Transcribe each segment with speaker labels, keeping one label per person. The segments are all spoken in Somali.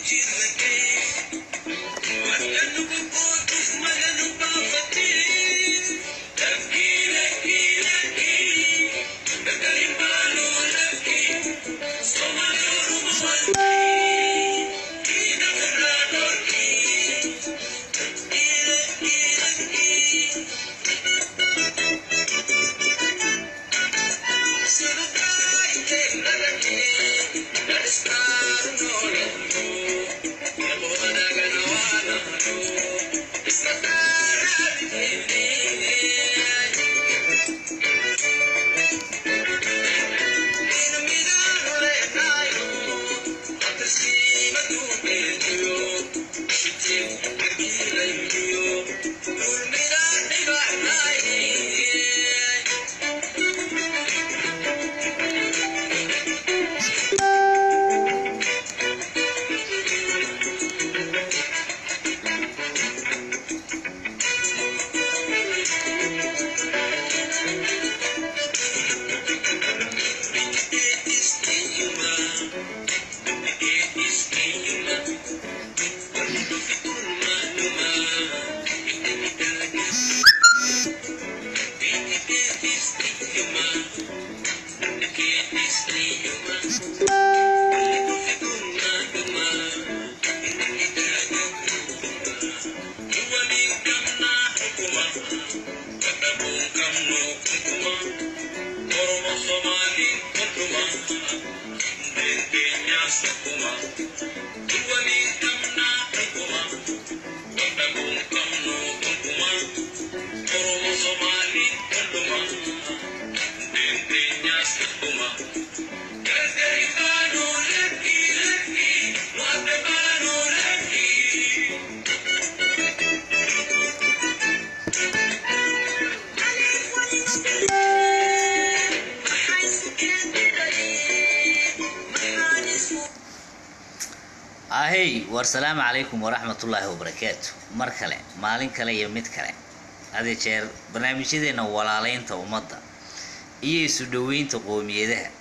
Speaker 1: والسلام عليكم ورحمة الله وبركاته. مركلة مالين كلا يميت كلا هذا شير برنامجنا ولالين تومضة يسودوين تقومي ده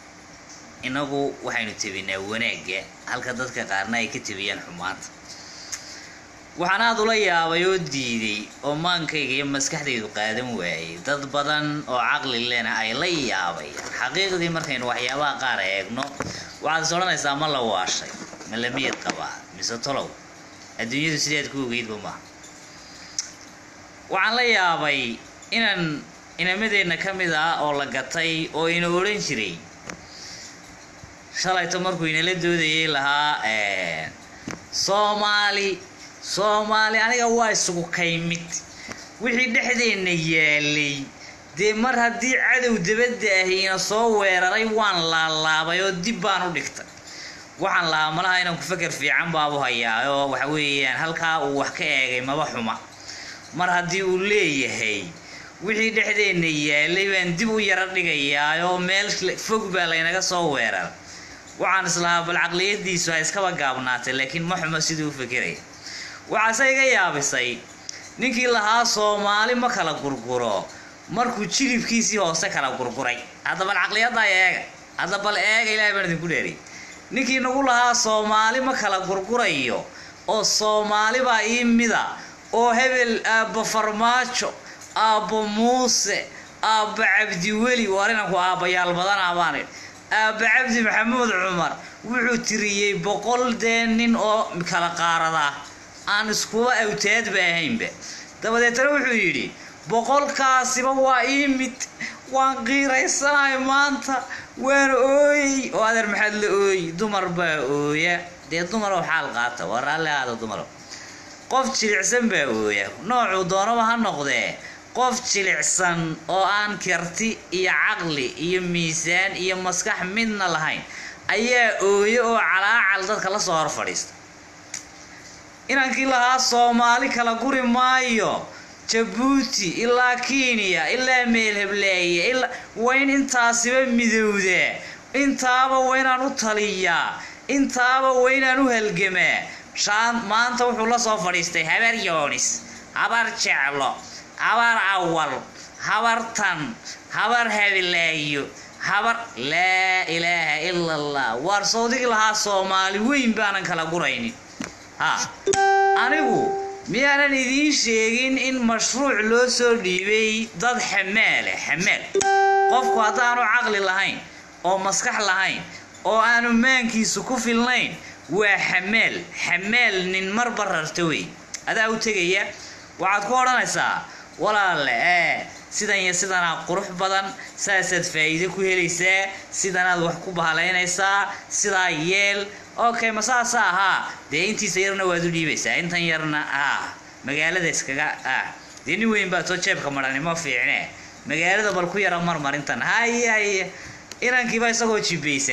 Speaker 1: إنه وحين تبينا وناجع هل كذا كقارنا يكتبين حمات وحنا ضليا ويودي دي ومان كي مسكح دي قادم وعي ضد بدن وعقل لنا أي ليا وعي حقيقة دي مركين وحيا وقارة يجنو وعاد صورنا إسلام الله واشي من لم يتقبع مسطلو الدنيا سيدات كوجيد بما وعن لا يابي إن مدينة كمذا أو لقطي أو إن أورنجري شلا يتمركوا إن لدودي لها Somali أنا جواي سوق كيمت وحيد حدين يالي دي مرة دي عدو دبده هنا صور ريوان لا بيودي بانو دكتور waxaan la amalahay inaan ku fakar fiican baabo hayaa waxa weeyaan halka uu wax ka eegay maba xuma mar hadii uu leeyahay wixii dhexdeena yaalay baan dib u yara dhigayaa meel fog baa la inaga soo weerar waxaan islaa bal aqliyadiisu ay iska gaabnaatay laakiin ma xuma sidoo fakiray waxa sayga yaabisay ninkii lahaa Soomaali ma kala gurguro markuu jilibkiisii hoose kala gurguray hada bal aqliyada eega hada bal eega Ilaahay baan idin ku dheeri ninkii nagu lahaa Soomaali ma kala gurgurayo oo Soomaali baa imida oo hebel aaba farmaajo aaba Muuse aaba Cabdi Weli warina ku aabayaal badan aabaan aaba Cabdi Maxamuud Cumar wuxuu tiriyay 100 nin oo kala qaarada aan isku awteed baahaynba dabadeetna wuxuu yiri 100 kaasiba waa imid waan qiiraysanahay maanta waan ooy oo adeer maxad la ooy dumar baa ooya dee dumar oo xaal qaata waraale aad dumar qof jilicsan baa ooya noocu doonaba ha noqdee qof jilicsan oo aan karti iyo aqli iyo miisaan iyo maskax midna lahayn ayaa ooya oo calaacal dadka la soo hor fadhiista inankii lahaa Soomaali kala guri maayo Djibouti إلا كينيا إلا ميلهبلاية إلا وين أنت سبب مذودة أنت أبا وين أنو طليا أنت أبا وين أنو هالجماع شان ما أنت وحلا صفريستي هبر يونس هبر شعلا هبر أول هبر تن هبر هبلايو هبر لا إله إلا الله ورصودك لها Soomaali وين بانن كلا قريني anigu miyaanan idiin sheegin in mashruuc loo soo dhiibay dad xamaal qofku haddaanu caqli lahayn oo maskax lahayn oo aanu maankiisu ku filnayn waa xamaal nin marba rarta wey adaa u tegaya waxaad ku odhanaysaa walaale sidan iyo sidanaa qurux badan saasaad faa'iido ku helaysaa sidanaad wax ku bahalaynaysaa sidaa yeel okay ma saasa ahaa dee intiisa yarna waad u dhiibaysaa intan yarna magaalada iskaga dee nin weyn baa too jeebka marani ma fiicne magaalada bal ku yara marmarintan hay inankiiba isagoo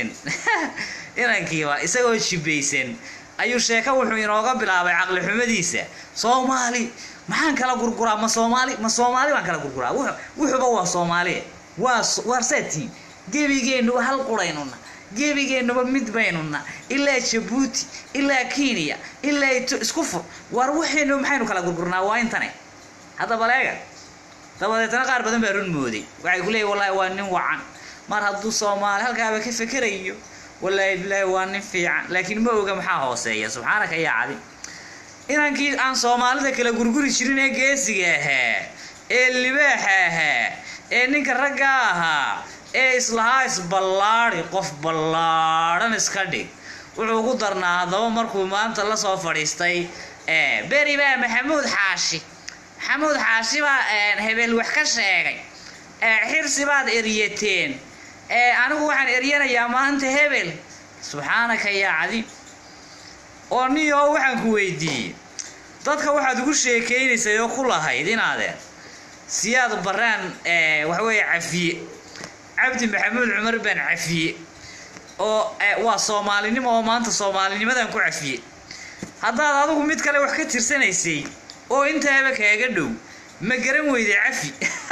Speaker 1: jibaysan ayuu sheeko wuxuu inooga bilaabay caqli xumadiisa Soomaali maxaan kala gurguraa ma Soomaali baan kala gurguraa wuxuuba waa Soomaali waa seeti gebigeenu hal quraynuna gebigeenu mid baynuna ilaa Djibouti ilaa Kenya ilaa isku fur war waxaynu maxaynu kala gurgurnaa waa intane hadda baleega dabadeetana qaar badan baa run mooday waxay ku leeyahay wallahi waa nin wacan mar hadduu Soomaali halkaaba ka fikirayo wallahi billahi waa nin fiican laakiin ma oga maxaa hooseeya subxaanaka ya cadi inankii aan Soomaalida kala gurguri jirin ee geesiga ee libaaxa ee ninka ragga ee islaha isballaari qof ballaaran iska dhig wuxuu ugu darnaa hadaba markuu maanta la soo fadhiistay beri baa Maxamuud Xaashi baa hebel wax ka sheegay xirsi baad eriyateen anigu waxaan eriyanayaa maanta hebel subxaanaka ya cadi oo niyo waxaan ku weydiiyay dadka waxaad ugu sheekeynaysaa oo ku lahayd inaadeen siyaad baraan wax weey cafiye Cabdi Maxamuud Cumar baan cafiye oo waa Soomaalinimo oo maanta Soomaalinimadan ku cafiye haddaad adigu mid kale wax ka tirsanaysay oo intaaba kaaga dhow ma garan weyday cafi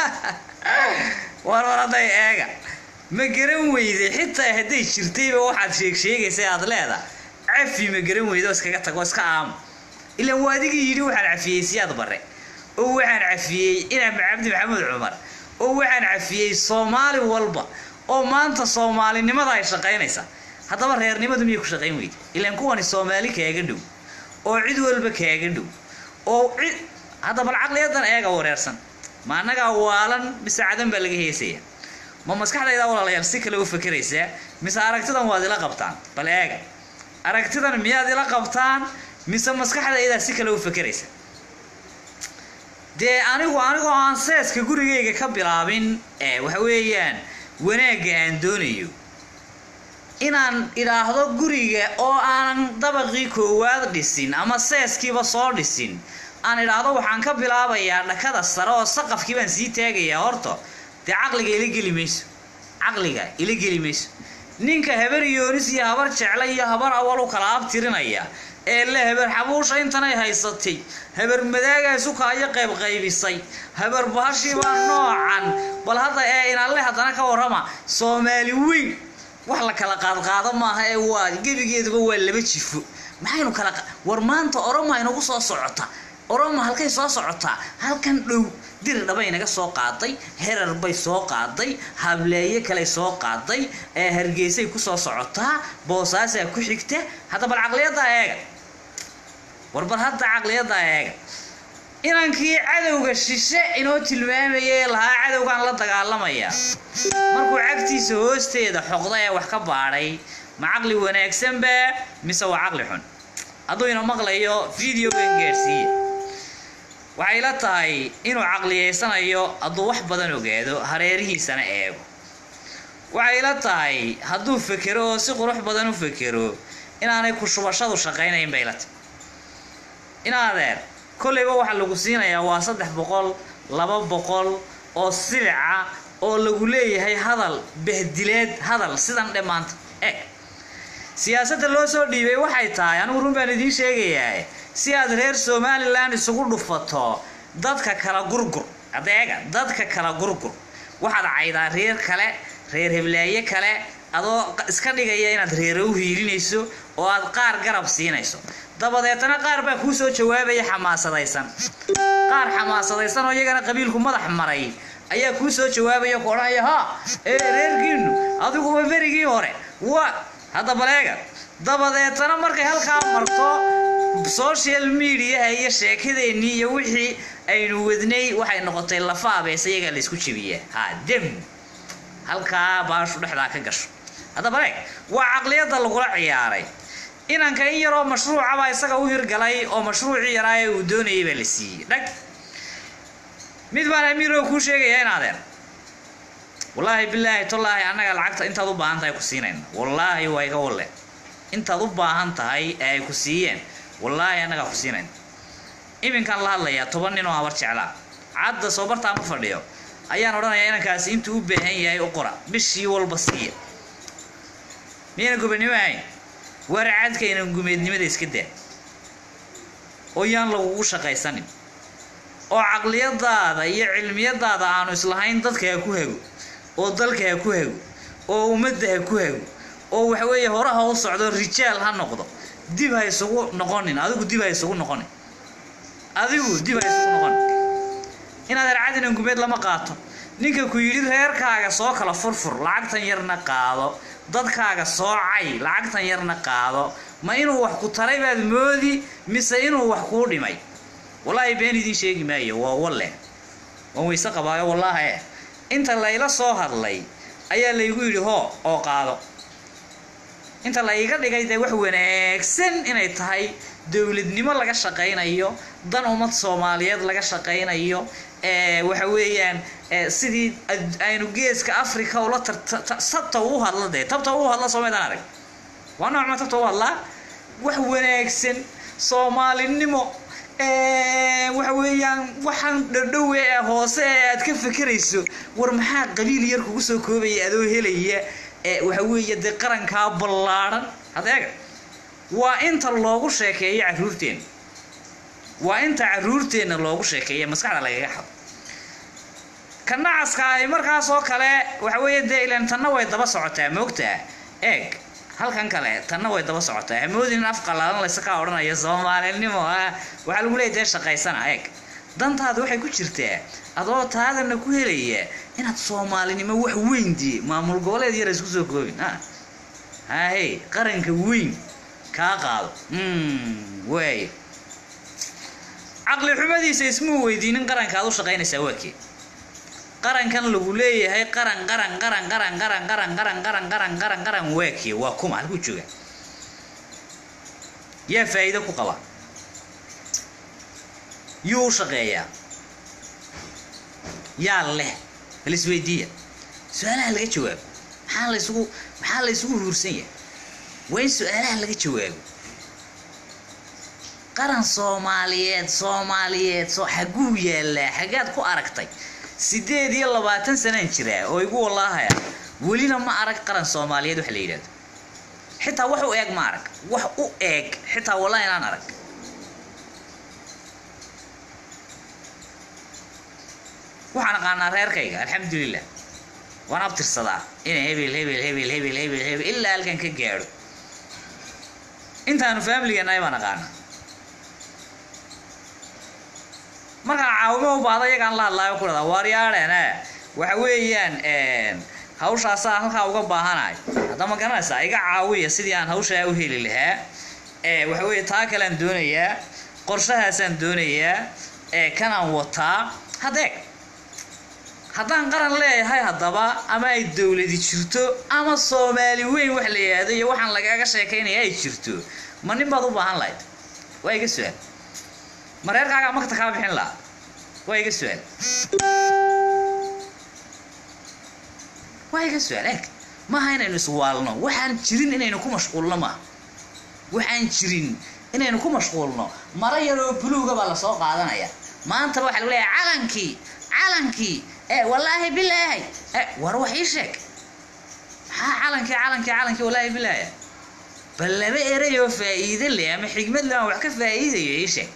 Speaker 1: waraday eega ma garan weyday xitaa haday jirtayba waxaad sheegaysaa aad leedahay cafi ma garan weydo iskaga tago iska aam ilaa waadigi yiri waxaan cafiyay siyaad bare oo waxaan cafiyay ina Cabdi Maxamuud Cumar oo waxaan cafiyay Soomaali walba oo maanta Soomaalinimada ay shaqeynaysa hadaba reernimadu miyay ku shaqeyn weyday ilaa kuwani Soomaali kaaga dhow oo cid walba kaaga dhow oo hadaba aqliyadan eega wareersan ma anaga waalan bisaadan baa laga heesaya ma maskaxdayda walaalayaal si kale u fikiraysaa mise aragtidan waad ila qabtaan bal eega aragtidan miyaad ila qabtaan mise maskaxdayda si kale u fikiraysaa dee anigu aan seeska gurigeyga ka bilaabin waxa weeyaan wanaaga aan doonayo inaan iraahdo guriga oo aan dabaqii koowaad dhisin ama seeskiiba soo dhisin aan iraahdo waxaan ka bilaabayaa dhakada sare oo saqafkii baan sii taagayaa horto dee caqliga ila geli mayso ninka habar yoonis iyo habar jeclay iyo habar awal u kala abtirinaya ee la habar xabuusha intanay haysatay habar madaaga suka ay qaybisay habar bahashi baa noocan bal hadda inalle hadana ka warama Soomaali weyn wax la kala qaado maaha ee waa gebigeeduba waa laba jifo maxaynu kala war maanta Oromo inagu soo socota Oromo halkay soo socota halkan dhow dir dhabay naga soo qaaday herar bay soo qaaday hableeye kale soo qaaday Hargeysay ku soo socota Boosaaso ku xigta hadda bal aqliyada eega warbar hadda aqliyada eega inankii cadawga shishe inoo tilmaamayay laha cadawgan la dagaalamaya markuu cagtiisa hoosteeda xoqday wax ka baaray ma aqli wanaagsan ba mise waa aqli xun adoo ina maqlayo video gaarsiiye waxay la tahay inuu aqliyeysanayo adoo wax badan ogaado hareerihiisana eego waxay la tahay hadduu fikiro si qurux badan u fikiro inaanay ku shubashadu shaqeynayn bay la tahay inaadeer koleyba waxa lagu siinayaa waa 300 200 oo silica oo lagu leeyahay hadal bahdileed hadal sidan dhamaanta siyaasadda loo soo dhiibay waxay tahay anigu run baan idin sheegayaa si aad reer Somaliland isugu dhufato dadka kala gurgur adeega dadka kala gurgur waxaad caydaa reer kale reer heblaaye kale adoo iska dhigaya inaad reer u hiilinayso oo aad qaar garab siinayso dabadeetana qaar baa ku soo jawaabaya xamaasadaysan oo iyagana qabiilku madax maray ayaa ku soo jawaabaya qoraaya reerkiinu adigu waa berigii hore waa hadda baleega dabadeetana markay halka marto social media iyo sheekadeeni iyo wixii aynu wadnay waxay noqotay lafaabees iyaga la isku jibiye dem halka baashu dhexda ka gasho hada bareeg waa aqliyada lagu ciyaaray inanka in yaro mashruuca ba isaga u hirgalay oo mashruuci yaraay uu doonayay baa la siiyay dhag mid baan amiro ku sheegay in adeer wallahi billahi tallahi anaga lacagta intaad u baahan tahay ku siinayna wallahi way ga wale intaad u baahan tahay ay ku siiyeen wallahi anaga ku siinayna iminkan la hadlaya 10 nin oo habar jeclaa cadda soo barta ma fadhiyo ayaan oranayaa inankaas intuu u baahan yahay u qora bishii walba siiya miyana gubanimaay warcadka inaan gumeednimada iska daa oo yaan lagu shaqaysanin oo aqliyadaada iyo cilmiyadaada aanu islahayn dadka ku hago oo dalka ku hago oo ummadda ku hago oo wax weeye horaha u socdo rijaal ha noqdo dib hay isugu noqonin adigu dib hay isugu noqonin inaad raacadina gumeed lama qaato ninka ku yiri reerkaaga soo kala furfur lacagtan yarna qaado dadkaaga soocay lacagtan yarna qaado ma inuu wax ku taray baad moodi mise inuu wax ku dhimay wallahi been idin sheegi maayo waa walle waan weysa qabaayo wallahi inta la ila soo hadlay ayaa la igu yiri oo qaado inta la iga dhigay wax wanaagsan inay tahay dawladnimo laga shaqeynayo dan ummad Soomaaliyeed laga shaqeynayo waxa weeyaan sidii aynu geeska Afrika oo la sabta u hadlade tabta u hadla Soomaaliyeed arag waana ma tabta u hadla wax wanaagsan Soomaalinimo waxa weeyaan waxaan dhadhow hoose aad ka fikirayso war maxaa qabiil yar kugu soo koobay adoo helaya waxa weeye de qaranka ballaaran adeega waa inta loogu sheekeeyay caruurteen waa inta caruurteena loogu sheekeeyay maskaxda laga xad kana askaay markaas oo kale waxa weeye de ilaan tanna way daba socotaa moogtaa eeg halkan kale tanna way daba socotaa hamoodin af qalalan la iska oranayo Soomaalinimo waxa lagu leeyahay shaqaysana eeg dantaadu waxay ku jirtaa adoo taadana ku helaya inaad Soomaalinimo wax weyn di maamul goboleed yar isku soo koobin hay qaranka weyn ka qaado way aqli xumadiisa ismu weydiinin qaranka aad u shaqaynaysaa waakii qarankan lagu leeyahay qaran waakii waa kuma halku jooga yaa faa'iido ku qaba yuu shaqeeyaa yaa leh isweydiiya su'aalaha laga jawaabo maxaa la isugu huursan yahay way su'aalaha laga jawaabo qaran Soomaaliyeed soo xaguu yeelaa xagaad ku aragtay 28 sano jira oo igu wallaahaya welina ma arag qaran Soomaaliyeed wax la yiraahdo xitaa wax u eeg ma arag wax u eeg xitaa wallahi inaan arag waxaan aqaanaa reerkayga alxamdulillah waan abtirsadaa in hebel illa halkan ka gaaro intaanu family-ga ay baan aqaanaa marka caawimo u baahday yagaan la hadlaayo ku radaa waariyaareena waxa weeyaan hawshaas halka uga baahanaay hadda ma garanaysaa iga caawiya sidii aan hawsha u heli lahaa waxa weey taa kale aan doonayaa qorshahaasaan doonayaa kanaan wataa haddaan qaran leeyahay haddaba ama ay dawladi jirto ama Soomaali weyn wax la yiraahdo iyo waxaan lagaga sheekeynaya ay jirto ma nin baad u baahan lahayd way iga su'aal mareerkaaga magta ka bixin la way iga su'aal ma haynaynu iswaalno waxaan jirin inaynu ku mashquulno mara yar oo buluuga baa la soo qaadanaya maanta waxa lagu leeyahay calankii wallahi billahi war wax ii sheeg calankii wallahi billahi bal laba ereyo faa'iido leh ama xigmad leh wax ka faa'iidayo ii sheeg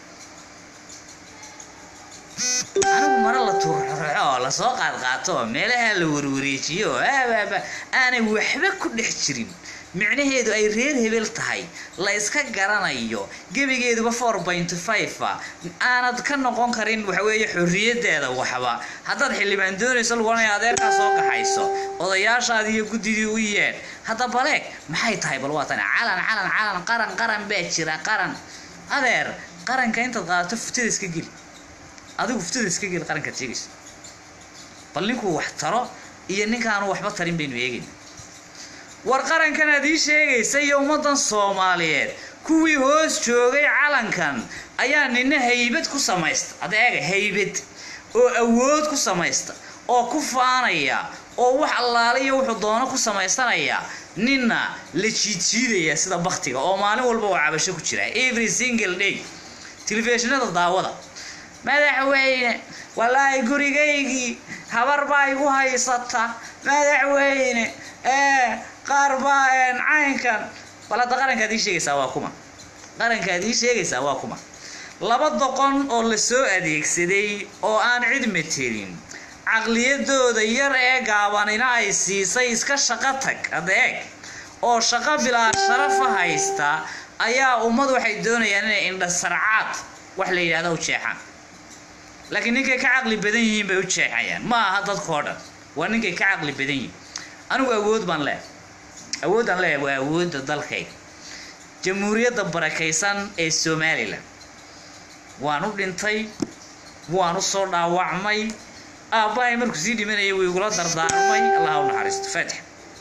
Speaker 1: anigu mara la turxo la soo qaato meelaha la warwareejiyo aanay waxba ku dhex jirin micnaheedu ay reer hebel tahay la iska garanayo gebigeeduba 4.5 aanad ka noqon karin waxa weeye xorriyadeeda waxba haddaad xilibaan doonayso lagoonaya adeerka soo qaxayso odayaashaada iyo gudidii u yeed hadda baleeg maxay tahay bal waatan calan qaran baa jira qaran adeer qaranka inta qaadato futida iska geli adigu futida iska geli qaranka jeegis bal ninku wax taro iyo ninkaan waxba tarin baynu eegin war qarankan aad ii sheegaysa iyo ummadan Soomaaliyeed kuwii hoos joogay calankan ayaa nina haybad ku sameeysta adeega haybad oo awood ku sameeysta oo ku faanaya oo wax allaaliyo wuxuu doono ku sameeysanaya nina la jiidjiidaya sida baqtiga oo maalin walba oo cabasho ku jira every single day televisionada daawada madaxweyne wallahi gurigeygii habar baa igu haysata madaxweyne qarbaan caynkan wala qaranka ii sheegaysa waa kuma qaranka ii sheegaysa waa kuma laba doqon oo la soo adeegsaday oo aan cid metelin aqliyadooda yar ee gaabanina ay siisay iska shaqo tag adeeg oo shaqo bilaa sharaf haysta ayaa ummad waxay doonayaan inay indha sarcaad wax la yiraahdo u jeexaan laakiin ninkay ka aqli badan yihiin bay u jeexayaan ma aha dadka oo dhan waa ninkay ka aqli badan yihiin anigu awood baan leeyahay waa awoodda dalkayga jamhuuriyadda barakaysan ee Soomaaliland waan u dhintay waan u soo dhaawacmay aabbahay markuu sii dhimanayay wuu igula dardaarmay Allah u naxariisto Faatix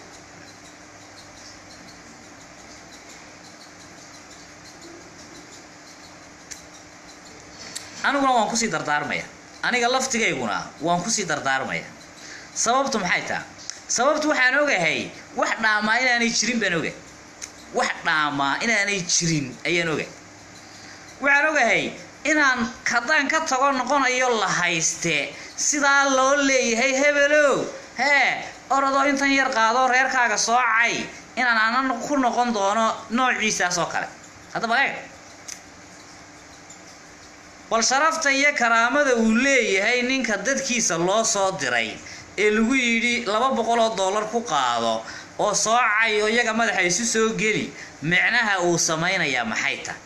Speaker 1: aniguna waan ku sii dardaarmaya aniga laftigayguna waan ku sii dardaarmaya sababtu maxay tahay sababtu waxaan ogahay wax dhaama inaanay jirin baan ogahay wax dhaama inaanay jirin ayaan ogahay waxaan ogahay inaan kadaan ka tago noqonayo la hayste sidaa loo leeyahay hebelow orado intan yar qaado reerkaaga soocay inaan aanan ku noqon doono noociisaas oo kale hadaba bal sharafta iyo karaamada uu leeyahay ninka dadkiisa loo soo diray ee lagu yiri $200 ku qaado oo soocay oo iyaga madaxa isu soo geli macnaha uu sameynaya maxay tahay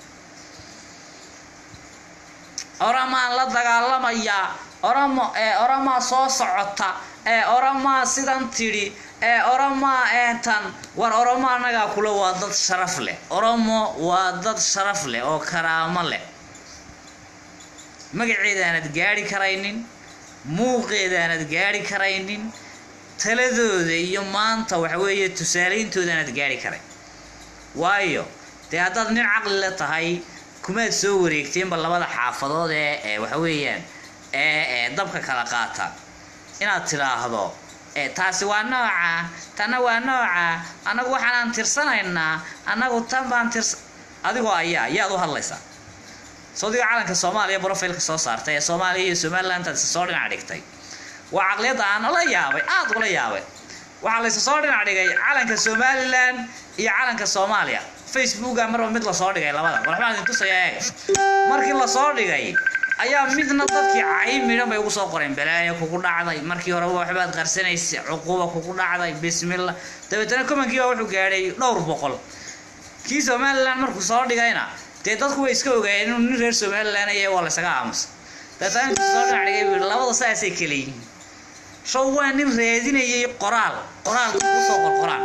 Speaker 1: orama la dagaalamaya orama soo socota orama sidan tiri orama tan war orama anaga kula waa dad sharaf leh oramo waa dad sharaf leh oo karaamo leh magaceeda aanad gaari karaynin muuqeeda aanad gaari karaynin taladooda iyo maanta waxa weeye tusaaleyntooda aanad gaari karay waayo haddaad nin caqli la tahay kumaad soo wareegteen bal labada xaafadood ee waxa weeyaan dabka kala qaata inaad tiraahdo taasi waa nooca tana waa nooca anagu waxaan tirsanaynaa anagu tan baan adigoo yaad u hadlaysaa Saudi calanka Soomaaliya profile ka soo saartay Soomaaliya iyo Somaliland inta soo dhinac dhigtay waa aqliyada aan la yaabay aad ula yaabay waxa la soo dhinac dhigay calanka Somaliland iyo calanka Soomaaliya Facebook marba mid la soo dhigay labada waxaan idin tusayaa markii la soo dhigay ayaa midna dadkii caymiran bay ugu soo qoreen balaayo kugu dhacday markii hore waxbaad qarsanaysa cuquba kugu dhacday bismillah dabeetana commentkii wuxuu gaaray dhowr boqol kii Somaliland markuu soo dhigayna dadku way iska ogaayeen inuu reer Somaliland ay wala isaga aamus dadaan soo dhacay labada saas ay kaleeyeen soo waan in raadinayay qoraal ku soo qorqoraan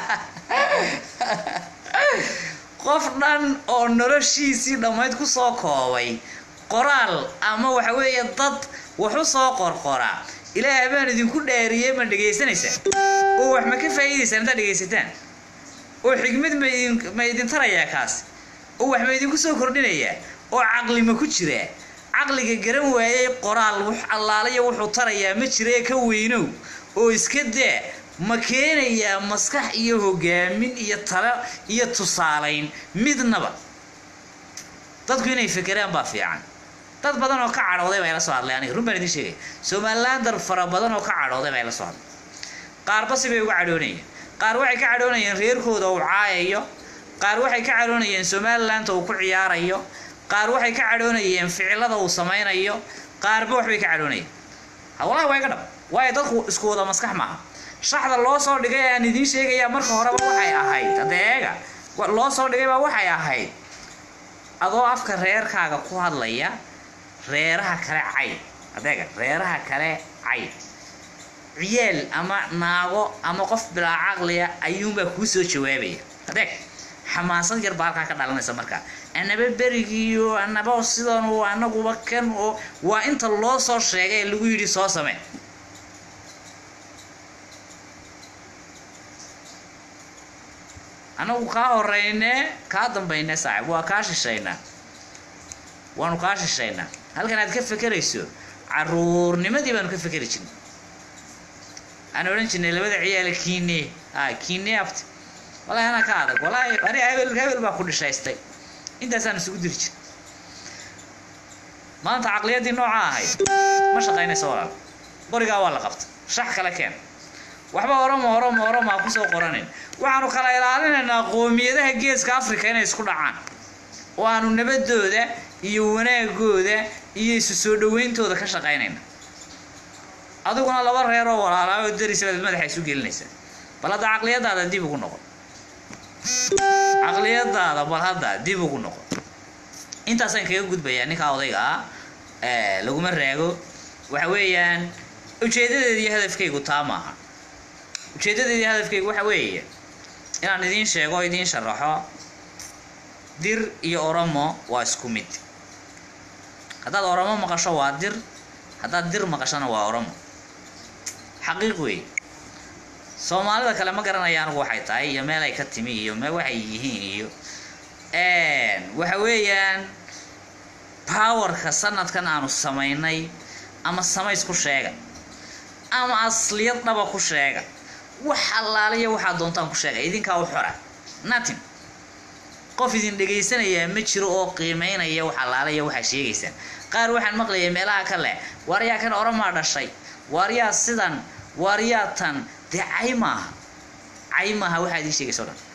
Speaker 1: qof dhan oo noloshiisii dhamayd ku soo koobay qoraal ama waxa weeye dad wuxuu soo qorqora ilaahay baan idinku dheeriyay ma dhageysanaysa oo wax ma ka faa'iideysan inta dhageysataan oo xigmad ma idin tarayaa kaas oo wax ma idinku soo kordhinaya oo aqli ma ku jira aqliga garan waayay qoraal wax allaaliyo wuxuu tarayaa ma jira ka weynow oo iska daa ma keenaya maskax iyo hogaamin iyo talo iyo tusaaleyn midnaba dadku inay fikiraan baa fiican dad badan oo ka cadhooday bay la soo hadlayaan run baan idin sheegay Somaliland fara badan oo ka cadhooday bay la soo hadlay qaar basi bay uga cadhoonayeen qaar waxay ka cadhoonayeen reerkooda oo caayayo qaar waxay ka cadhoonayeen Somaliland oo ku ciyaarayo qaar waxay ka cadhoonayeen ficilada uu sameeynayo qaarba waxbay ka cadhoonayeen hawlaha way ka dhab way dadku isku wada maskax maaha shaxda loo soo dhigay aan idin sheegaya marka horeba waxay ahayd adeega loo soo dhigay waxay ahayd adoo afka reerkaaga ku hadlaya reeraha kale cay adeega reeraha kale cay ciyaal ama naago ama qof bilaa aqliya ayuunba ku soo jawaabaya adeeg xamaasad yar baa halkaa ka dhalanaysa markaa anaba berigiiyo anaba sidan oo anaguba kan oo waa inta loo soo sheegay ee lagu yidhi soo samee anagu kaa horeyne kaa dambayne saaxiib waa kaa shisheynaa waanu kaa shisheynaa halkan aad ka fekerayso caruurnimadii baanu ka fekeri jirnay aan oran jirnay labada ciyaal kiine abti wallahi ana ka adag wallahi ani hebel baa ku dhishaystay intaasaan isugu diri jir maanta aqliyadii nooca ahayd ma shaqaynayso walaal qorigaa waa la qabta shax kala keen waxba oromo ku soo qoranin waxaanu kala ilaalinaynaa qoomiyadaha geeska Afrika inay isku dhacaan oo aanu nabadooda iyo wanaagooda iyo isu soo dhaweyntooda ka shaqaynayna adiguna laba reer oo walaalaha oo darisay madaxa isu gelinaysa bal hada aqliyadaada dib ugu noqon aqliyadaada bal hada dib ugu noqon intaasaan kaga gudbayaa ninka odayga laguma raago waxa weeyaan ujeedadeedii hadafkaygu taa maaha ujeedadeedii hadafkaygu waxa weeye inaan idin sheego idin sharaxo dir iyo oromo waa isku mid haddaad oromo maqasho waa dir haddaad dir maqashana waa oromo xaqiiq wey soomaalida kale ma garanayaan waxay tahay iyo meel ay ka timi iyo meel waxay yihiin iyo waxa weeyaan powerka sanadkan aanu samaynay ama samays ku sheega ama asliyad dhaba ku sheega wax allaaliya waxa doontaan ku sheega idinka u xora nothing qof idin dhageysanaya ma jiro oo qiimeynaya wax allaaliya waxa sheegaysan qaar waxaan maqlayay meelaha kale wariya kan oromo dhashay wariya sidan wariya tan caymaha waxa idin sheegayso dhan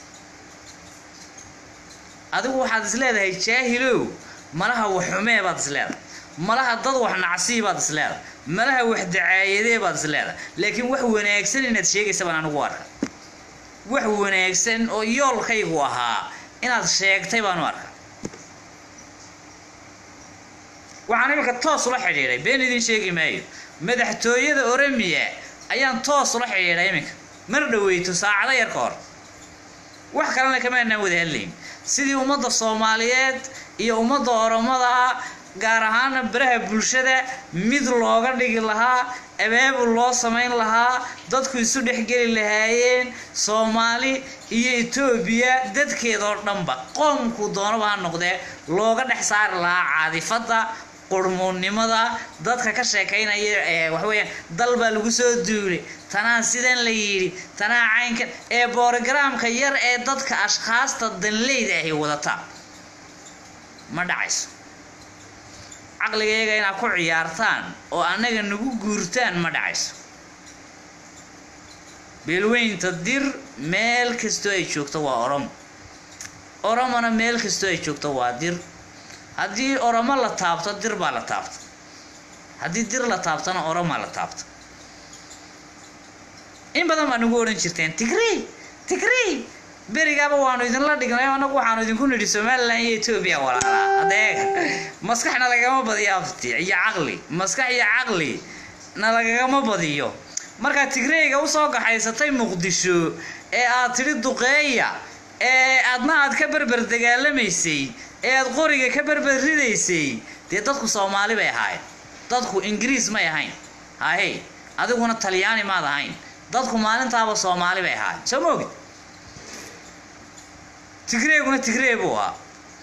Speaker 1: adigu waxaad isleedahay jaahilow malaha wax xumee baad isleedahay malaha dad wax nacsi baad isleedahay malaha wax dacaayadee baad isleedahay laakiin wax wanaagsan inaad sheegayso baan anigu arka wax wanaagsan oo yoolkaygu ahaa inaad sheegtay baan u arka waxaan imika toos ula xidhiidhay been idin sheegi maayo madaxtooyada Oromiya ayaan toos ula xidhiidhay imika mar dhaweyto saacado yar ka hor wax kalena kama aanan wada hadlayn sidii ummadda Soomaaliyeed iyo ummadda Oromada gaar ahaan baraha bulshada mid looga dhigi lahaa abaabul loo sameyn lahaa dadku isu dhexgeli lahaayeen Soomaali iyo Itoobiya dadkeeda oo dhanba qoomku doonaba ha noqdee looga dhex saari lahaa caadifada qurmoonnimada dadka ka sheekaynaya wax weeyaan dal baa lagu soo duulay tanaa sidan la yiri tanaa caynka programka yar ee dadka ashxaasta danleyda ah wadata ma dhacayso aqligayga inaad ku ciyaartaan oo anaga nagu guurtaan ma dhacayso beelweynta dir meel kasto ay joogto waa oromona meel kasto ay joogto waa dir haddii oromo la taabto dir baa la taabto haddii dir la taabtana oromo la taabto in badan baa nagu oran jirteen Tigray berigaaba waanu idin la dhignay anagu waxaanu idinku nidhi Soomaaliland iyo Itoobiya walaala adeeg maskaxna lagama badiyo afti iyo aqli maskax iyo aqli na lagama badiyo marka Tigrayga u soo gaxaysatay Muqdisho ee aad tiri duqeeya ee aadna aad ka barbar dagaalamaysay ee aad qoriga ka barbar ridaysay dee dadku Soomaali bay ahaayeen dadku Ingiriis ma ahayn haye adiguna Talyaani ma ahayn dadku maalintaaba Soomaali bay ahaayeen soo moogid Tigrayguna Tigray buu ahaa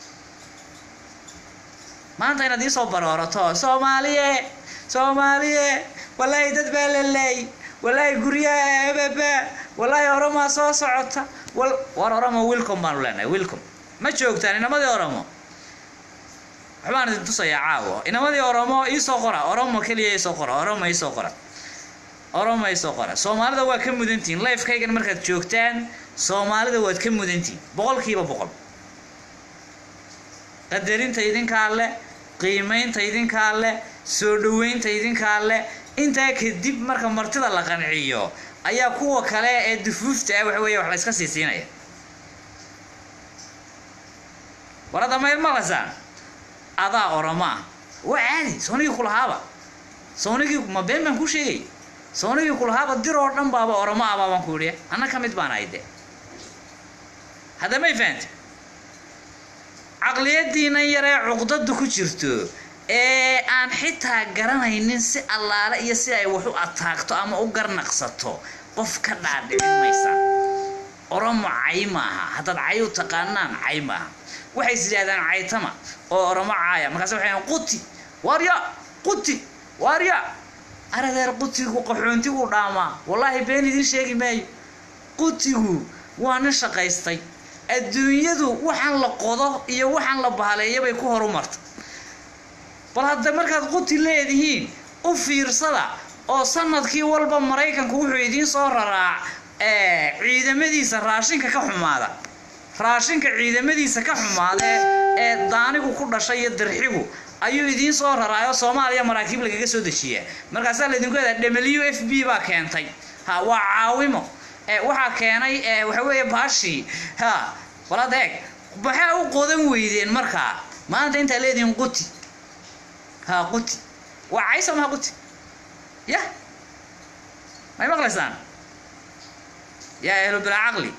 Speaker 1: maanta inaad ii soo baroorato Soomaaliye wallahi dad baa leeyahay wallahi guriya baba wallahi oromo soo socota war oromo welcome baan leenahay welcome ma joogtaan inamadii oromo waxbaan idin tusayaa caawo inamadii oromo ii soo qora oromo kaliya ii soo qora oromo ii soo qora Soomaalida waa ka mudantiin live-kaygan markaad joogtaan Soomaalida waad ka mudantiin 100% qadarinta idinka leh qiimeynta idinka leh soo dhaweynta idinka leh inta kadib marka martida la qanciyo ayaa kuwa kale ee dufuufta ah wax weeye wax la iska siisiinaya warada ma ilmaasaan adaa oroma waa caadi soonigi kulahaaba soonigi ma been baan ku sheegay soonigi kulahaaba dir oo dhan baaba oroma baan ku yiri ana kamid baan ayde هذا ما يفهم caqliyadiina yaree cuqdadu ku jirto ee aan xitaa garanaynin si allaale iyo si ay wax u ataagto ama u garnaqsato qof ka dhaadhicin maysa oromo caymaha haddaad cay u taqaanaan caymaha waxay sidaadan caytama oo oromo caaya markaas waxay quti warya aradeer qutigu qaxoontigu dhaamaa wallaahi been idin sheegi maayo qutigu waa nin shaqaystay adduunyadu waxaan la qodo iyo waxaan la bahaleeyo bay ku horumartay bal hadda markaad quti leedihiin u fiirsada oo sanadkii walba Mareykanku wuxuu idin soo raraa ciidamadiisa raashinka ka xumaada ee daanigu ku dhashay iyo dirxigu ayuu idin soo raraayo Soomaaliya maraakiib lagaga soo dejiyaa markaas la idinku leeyahay WFP baa keentay ha waa caawimo waxa keenay waxa weeye baashi ha waladeeg waxa uu qodan weydeen markaa maanta inta leedin quti waa aysa ma quti ya ma maqlaysaan ya ehlu bil aqli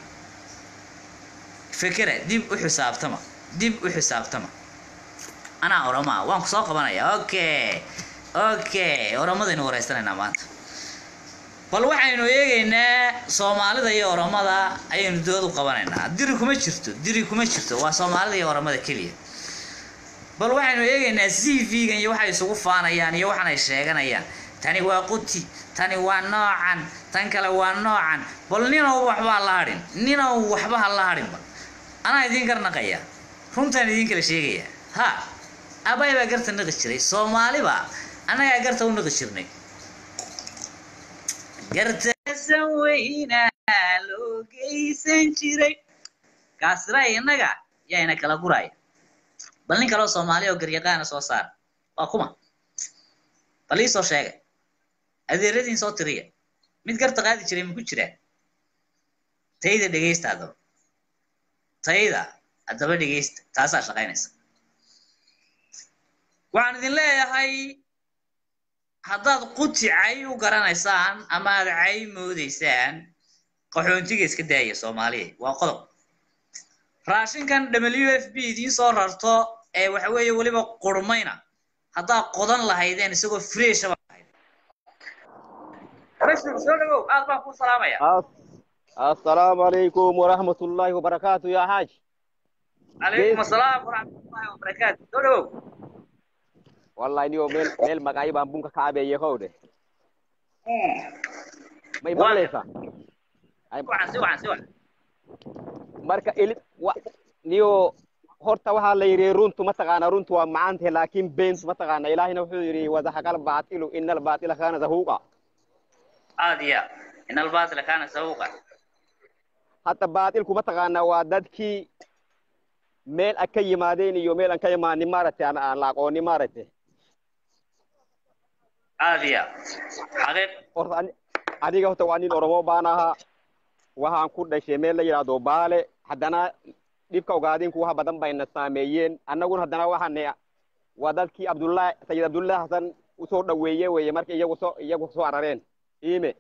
Speaker 1: fikra dib u xisaabtama ana oroma waan ku soo qabanaya okay oromadaynu wareysanayna maanta bal waxaynu eegaynaa Soomaalida iyo Oromada ayaynu dood u qabanaynaa diri kuma jirto waa Soomaalida iyo Oromada kaliya bal waxaynu eegaynaa CV-gan iyo waxa isugu faanayaan iyo waxan ay sheeganayaan tani waa quti tani waa noocan tan kale waa noocan bal nina waxba la hadhin ana idin garnaqaya runtan idin kala sheegaya ha abay baa garta naqi jiray Soomaaliba anaga garta u naqi jirnay gartasan weyna loo geysan jiray kaasray inaga yaa ina kala guray bal nin kale oo Soomaali oo garyaqaan soo saar waa kuma bal soo sheegay adeeradin soo tiriya mid garta qaadi jiray ma ku jira tayda dhageystaado adaba dhageysta taasa shaqaynaysa waxaan idin leeyahay haddaad quti cay u garanaysaan ama aad cay moodaysaan qaxoontiga iska daaya Soomaaliya waa qodob raashinkan WFP idin soo rarto waxa weeye waliba qurmayna haddaa qodan lahaydeen isagoo fresh ah rashid soo dhawow aad baan ku salaamaya
Speaker 2: السلام عليكم ورحمة الله وبركاته يا حاج.
Speaker 1: عليكم السلام ورحمة الله وبركاته. دولو.
Speaker 2: والله إني ميل مقايب أمبونك كعبة يهوده. ما يبغى ليسا. سوى. مركا نيو horta waxa la yiri runtu ma taqaana runtu waa macaantii laakiin beent ma taqaana ilaahina wuxuu yiri wada xaqal baatilu innal baatila kana zahuqa
Speaker 1: aadiya innal baatila kana zahuqa
Speaker 2: hatta baatilku ma taqaana waa dadkii meel ka yimaadeen iyo meel aan ka imaanin maartay aan la aqooni maartay
Speaker 1: aadiya xaqiiq
Speaker 2: horta adiga horta waa nin Oromo baanaha waxaan ku dhashay meel la yiraahdo Baale haddana dibka ogaadeen kuwa badan bayna saameeyeen annaguna haddana waxaan waa dadkii Sayid Abdullah Hasan u soo dhaweeyay weeye markii iyagu soo arareen iime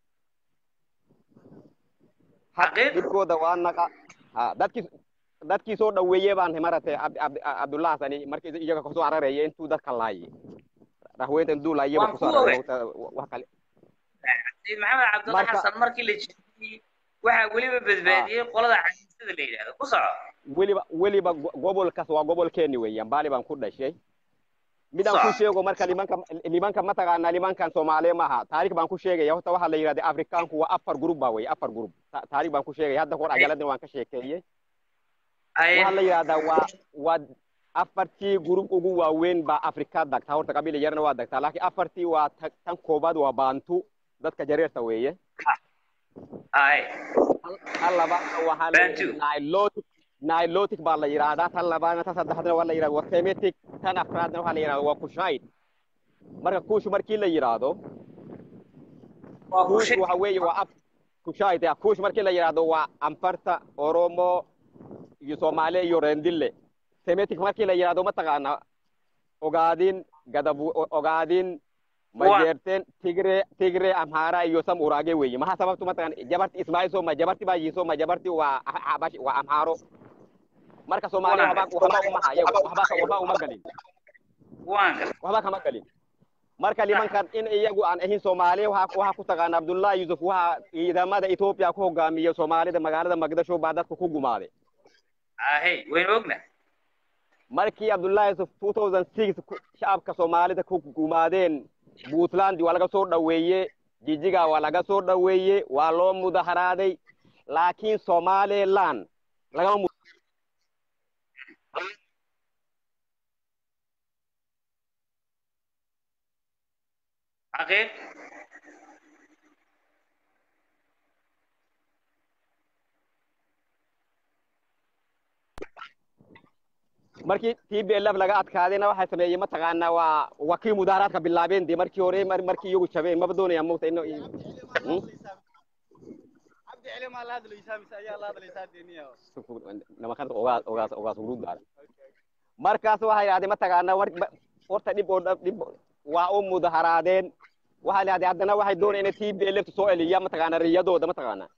Speaker 2: dibkooda waa naqa dadkii soo dhaweeyay baan maratay Abdullah Hasan markii iyaga soo ararayay intuu dadka laayay rahweyntan duulayay ku soo wax kale
Speaker 1: Maxamed Abdullah Hasan markii la jibiyay waxa waliba badbaadiyay qolada caasimada la yiraahdo ku soco
Speaker 2: waliba gobolkaas waa gobolkeeni weeyaan Baali baan ku dhashay midaan ku sheego marka limanka ma taqaana limankan Soomaaliya maaha taariikh baan ku sheegay horta waxa la yiraahdo Afrikaanku waa afar group baa weey afar group taariikh baan ku sheegay hadda hor agaladin waan ka sheekeeyay waxa la yiraahdaa waa afartii group ugu waaweyn ba Afrika dagta horta qabiil yarna waa dagta laakiin afartii waa tan koobaad waa Bantu dadka jareerta weeye allaba waxa la Nilotic baa la yiraahdaa tan labaadna tan saddexaadna waa la yiraahdaa waa Semitic tan afraadna waxa la yiraahdaa waa Kushite marka Kush markii la yiraahdo Kush waxa weeye waa Kushite Kush markii la yiraahdo waa Amparta Oromo iyo Soomaali iyo Rendille Semitic markii la yiraahdo ma taqaana ogaadin majeerteen tigre amhara iyo sam urage weeye maxaa sababtu matagan jabarti ismaaciil soo ma jabarti baa yiiso ma jabarti waa habash waa amharo marka Soomaaliya waxba uma hayo waxba uma galin waxba kama galin marka limankan in iyagu aan ahin Soomaaliya waxa ku taqaan Abdullah Yusuf waxa ciidamada Ethiopia ku hogaamiyo Soomaalida magaalada Muqdisho baa dadku ku gumaaday
Speaker 1: weyn ogna
Speaker 2: markii Abdullah Yusuf 2006 shacabka Soomaalida ku gumaadeen Puntland waa laga soo dhaweeyay Jijiga waa laga soo dhaweeyay waa loo mudaharaaday laakiin Somaliland laga
Speaker 1: حقيقي
Speaker 2: markii TPLF laga adkaadayna waxa sameeyay ma taqaana waa wakii mudaharaadka bilaabeen de markii hore markii iyagu jabeen ma doonayaan moogta inuu
Speaker 3: abdi cali ma la hadlaysaa mise ayaa la hadlaysaa deeniyo
Speaker 2: namakan ogaas uruudaan markaas waxa yiraahday ma taqaana horta dib waa u mudaharaadeen waxa la yiraahday haddana waxay doonayaan in TPLF soo celiya ma taqaana riyadooda ma taqaana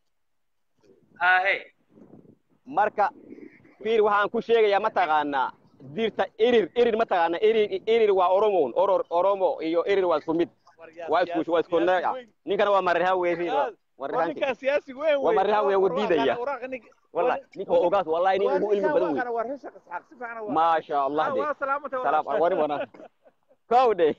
Speaker 2: marka fiir waxaan ku sheegayaa ma taqaana dirta irir ma taqaana irir waa oromo iyo irir waa isku mid waa isku nooca ninkana waa marraha weeyay
Speaker 3: warranka siyaasi weyn
Speaker 2: waa marraha weey wadiidaya wallahi ninka ogaas wallahi nin ugu ilmi badan weey ma sha Allah salaam wana kawde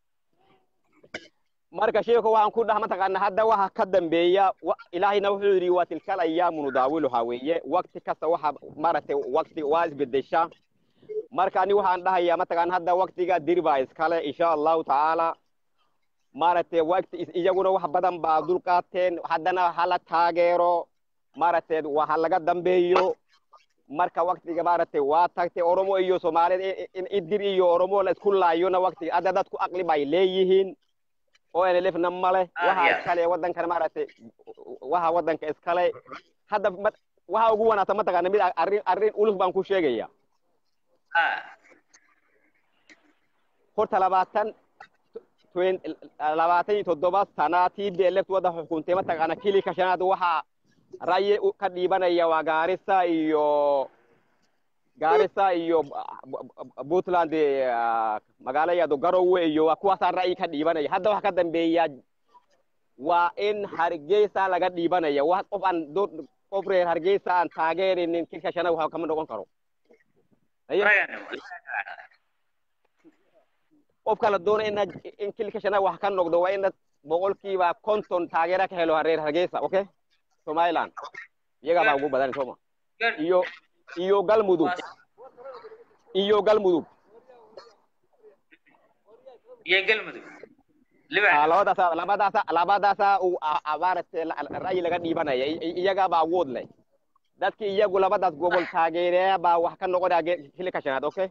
Speaker 2: marka sheeko waxaan ku dhax ma taqaana hadda waxa ka dambeeya ilaahayna wuxuu yiri waa tilkal ayyaamu nudaawiluha weeye waqti kasta waxa maartay waqti waa isbedesha marka ani waxaan dhahayaa ma taqaana hadda waqtiga dirba iskale insha Allah taala maartay waqti iyaguna wax badan baa dul qaateen haddana hala taageero maartay waxa laga dambeeyo marka waqtiga maartay waa tagtay Oromo iyo Soomaalida in idir iyo Oromo la isku laayona waqti ada dadku aqli bay leeyihiin oo ay leefna male waxa iskale wadankan maartay waxa wadanka iskale hadda waxa ugu wanaagsan ma taqaana mid arrin ulus baan ku sheegaya horta 27 sano TPLF wada xukuntay ma taqaana kili ka shanaad waxa rayi ka dhiibanaya waa Garissa iyo Puntland magaalada Garowe iyo kuwaas rayi ka dhiibanaya hadda wax ka dambeeya waa in Hargeysa laga dhiibanaya wax qof reer Hargeysa aan taageerinin kilka shanaad waxa kama noqon karo qof kala doonay in kilka shanaad wax ka noqdo waa in boqolkiiba 50 taageero ka helo reer Hargeysa okay Somaliland iyaga baa ugu badan Soomaa iyo galmudug labadaas abaartay rayi laga dhiibanaya iyaga baa awood leh dadkii iyagu labadaas gobol taageeraya baa wax ka noqonaya xilka shanaad okay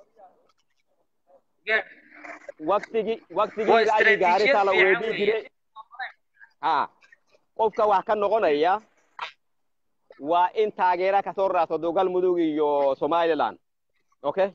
Speaker 2: waqtigi rayi Garissa la weydii jiray qofka wax ka noqonaya waa in taageera ka soo raasado galmudug iyo Somaliland okay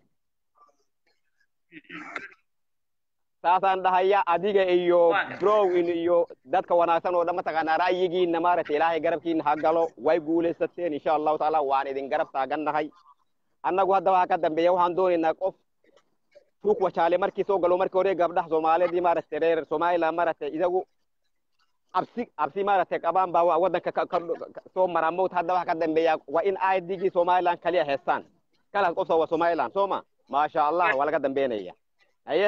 Speaker 2: saasan dhahaya adiga iyo bro iyo dadka wanaagsan oo dhamma taqaana ra'yigiina maartay Ilaahay garabkiina ha galo way guuleysateen insha Allah taala waan idin garab taagannahay annagu hadda waxa ka dambeeya waxaan doonaynaa qof tuuk wachaale markii soo galo markii hore gabdhaha Soomaaliyeed maartay reer Somaliland maartay idagu absi maartay qabaan baa wadanka soo maramood hadda waxa ka dambeeya waa in aydigi Somaliland kaliya heestaan kala qof soo Somaliland Sooma ma sha Allah wala ka dambeynaya aye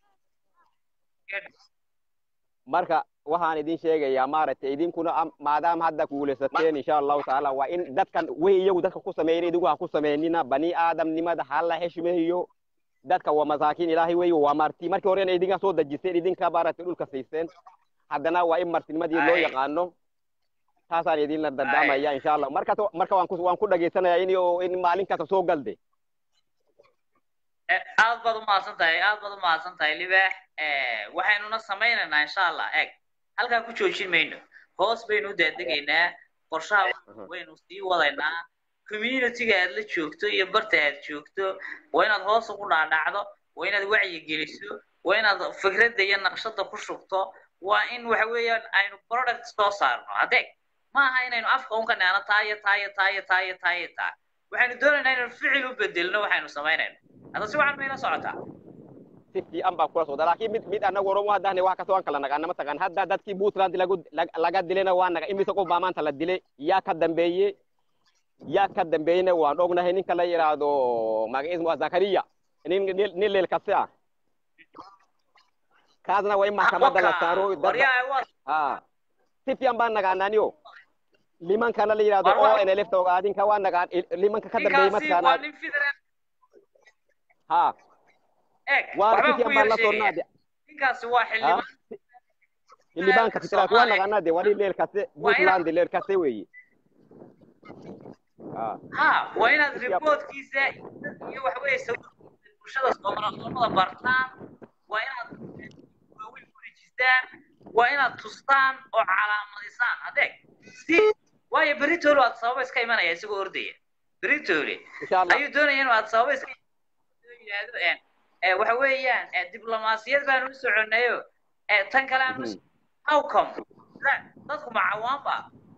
Speaker 2: marka waxaan idin sheegayaa maartay idinkuna maadaama hadda guuleysateen insha Allah taala waa in dadkan way iyagu dadka ku sameeyay idigu ha ku sameeynina bani aadamnimada hala heshmeeyo dadka waa masaakiin Ilaahay way waa marti markii hore idinka soo dajiseen idinka baartay dhulka siiseen haddana waa in martinimadii loo yaqaano taasaan idin la dadamaya insha Allah marka waan ku dhageysanayaa in maalinkaas soo galde
Speaker 1: aad baad u mahadsantahay libaax waxaynuna samaynaynaa insha Allah halkaa ku joojin mayno hoos baynu daadageynaa qorshaha waynu sii wadaynaa community-ga aad la joogto iyo barta aad joogto waa inaad hoos ugu dhaadhacdo waa inaad wacyi geliso waa inaad fikradda iyo naqshadda ku shubto waa in waxa weeyaan aynu product soo saarno adeeg ma aha inaynu afka un ka naano taa waxaynu doonaynaa inaynu ficil u bedelno waxaynu samaynayno hadda si wacan mayla socotaa
Speaker 2: si fiican baa kula socda laakiin mid anagu oromo haddaan wax kasoo aan kala naqaana mataqaan hadda dadkii Puntland laga dilayna waa naga imise qof baa maanta la dilay yaa ka dambeeyna waan ognahay ninka la yiraahdo magaciisa waa Zakaria nin leel kasi ah kaasna waa in maxkamadda la saaro si fiican baa naqaanaaniyo limanka la yiraahdo oo NLF ogaadinka waa nagaan limanka ka dambeeyay mataqaana ha waa si fiican baa la soonaade
Speaker 1: ninkaasi waa
Speaker 2: xildhibaanka fitraa waa naqaanaade waa leel kasi Puntland leel kasi weeye
Speaker 1: waa inaad reportkiisa iyo wax weeye bulshada Soomaalida bartaan waa inaad waaweyn ku rijistaan waa inaad tustaan oo calaamadisaan adeeg si waayo Britolo aad sabab iska imanaya isagoo ordaya Britolo ayuu doonaya inuu aad sabab iska yiraahdo waxa weeyaan diblomaasiyad baan u soconayo tan kale aan how come dadku macawaanba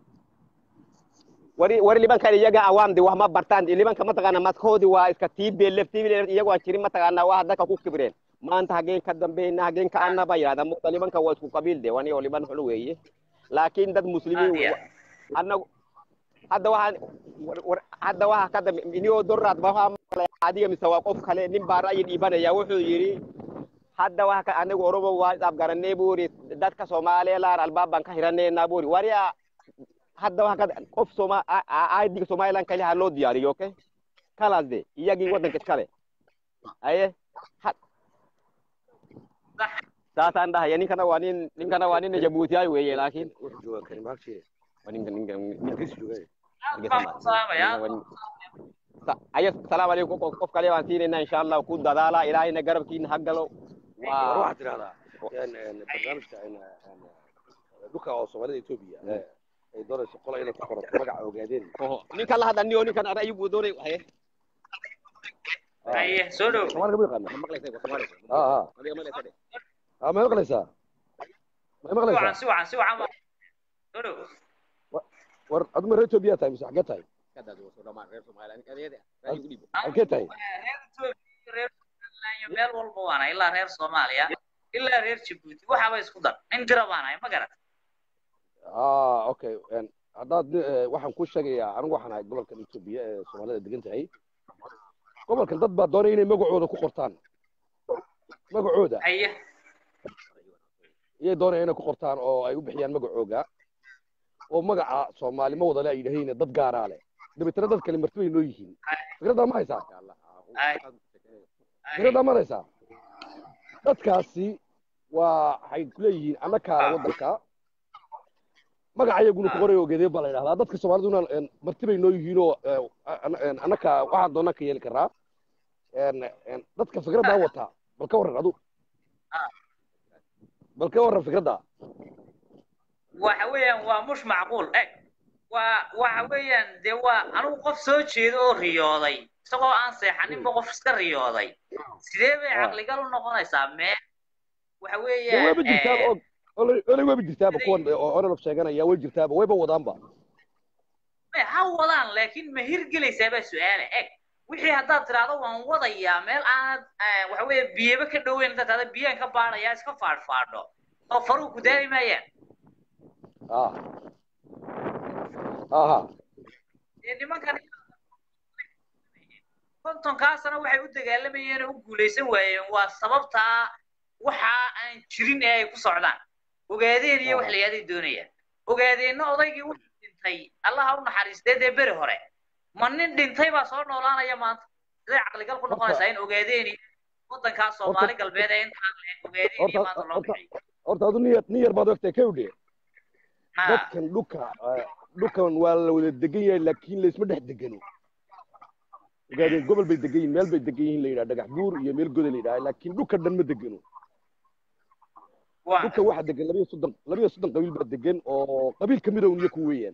Speaker 2: wari libankan iyaga awaamdi wax ma bartaan libanka mataqaana maskoodi waa iska TPLF iyagu aan jirin mataqaana waa dadka ku kibreen maanta hageen ka dambeeyna hageen ka annaba yiraahdo libanka waa isku qabiil de wani oo liban xul weeye laakiin dad muslimiin annagu hadda waxa ka dambeeyay inuu doraad baa adiga mise waa qof kale nin baa ra'yi dhibanaya wuxuu yiri hadda waxa ka anagu orobo waa isab garanay buuri dadka Soomaaliyeed albaaban ka hiranayna buuri wariya hadda waxa qof ID Soomaaliland kale ha loo diyaariyo okay kala de iyagii wadanka kale aye saataan dhahay ninkana waa nin Jabuuti ay weeye laakiin aye salaam alaykum qof kale waan siinayna insha Allah ku dadaala ilaahayna garabkiina hagalo
Speaker 4: waa tirada barnaamijka duka oo Soomaalida Itoobiya ay doonayso qolo inay ku qorato magaca ogaadeen
Speaker 2: ninka la hadaniyo ninkan ayuu doonay haye
Speaker 1: soo dhow
Speaker 4: Soomaaliga ma maqlaysaa ma maqlaysaa
Speaker 1: si wacan soo dhow
Speaker 4: war aduma reer Itoobiya tahay mise xagga tahay halkee tahay
Speaker 1: meel walba waana ilaa reer Soomaaliya ilaa reer Djibouti waxaba isku dar nin dira baanahay ma garat
Speaker 4: okay haddaad waxaan ku sheegayaa anigu waxaan ahay gobolka Itoobiya ee Soomaalida degan tahay gobolkan dad baa doonay inay magacooda ku qortaan magacooda iyay doonay inay ku qortaan oo ay u bixiyaan magacooga oo magaca Soomaali ma wada la yidhaahayna dad gaaraa leh dabitana dad kale martibay noo yihiin fikrada ma haysaa dadkaasi waxay ku leeyihiin annaka wadanka magacayaguna ku qoray ogeedeen baa la yidhahdaa dadka Soomaaliduna martibay noo yihiin oo annaka waxaan doonaa ka yeeli karaa dadka fikradda wata bal ka warran adu bal ka warran fikradda
Speaker 1: waxa weeyaan waa mush macquul waxa weeyaan dee waa anigu qof soo jeedo oo riyooday isagoo aan seexaninba qof iska riyooday sidee bay caqligal u noqonaysaa mee waxa weeyaan
Speaker 4: olay waba jirtaaba kuwan orolof sheeganaya way jirtaaba wayba wadaanba
Speaker 1: ha wadaan laakiin ma hirgelaysaa baa su'aale wixii haddaad tiraahdo waan wadayaa meel aanad waxa weeye biyaba ka dhoweyn intaad tahda biyaan ka baadhayaa iska faadhfaadho oo faruu ku daari maayaan nimankan kontonkaasna waxay u dagaalamayeen oo u guulaysan waayeen waa sababtaa waxa aan jirin ee ay ku socdaan ogaadeen iyo wax la yaaday doonayaan ogaadeenna odaygii u dhintay allaha u naxariistay dee beri hore ma nin dhintay baa soo noolaanaya maanta siday caqligal ku noqonaysaa in ogaadeen wadankaas Soomaali galbeed ee intaan ogaadeen iyo maanta loo bixiyay
Speaker 4: horta adu nin yar baad ogtay kawdhe dadkan dhukan waa la wada degan yahay laakiin laysma dhex degano ogaadeen gobol bay degan yihiin meel bay degan yihiin la yidhaha dhagax buur iyo meel goda la yidhaha laakiin dhukan dhan ma degano dhukan waxaa degan labiyo soddon qabiil baa degan oo qabiil kamid a uniyo ku weeyaan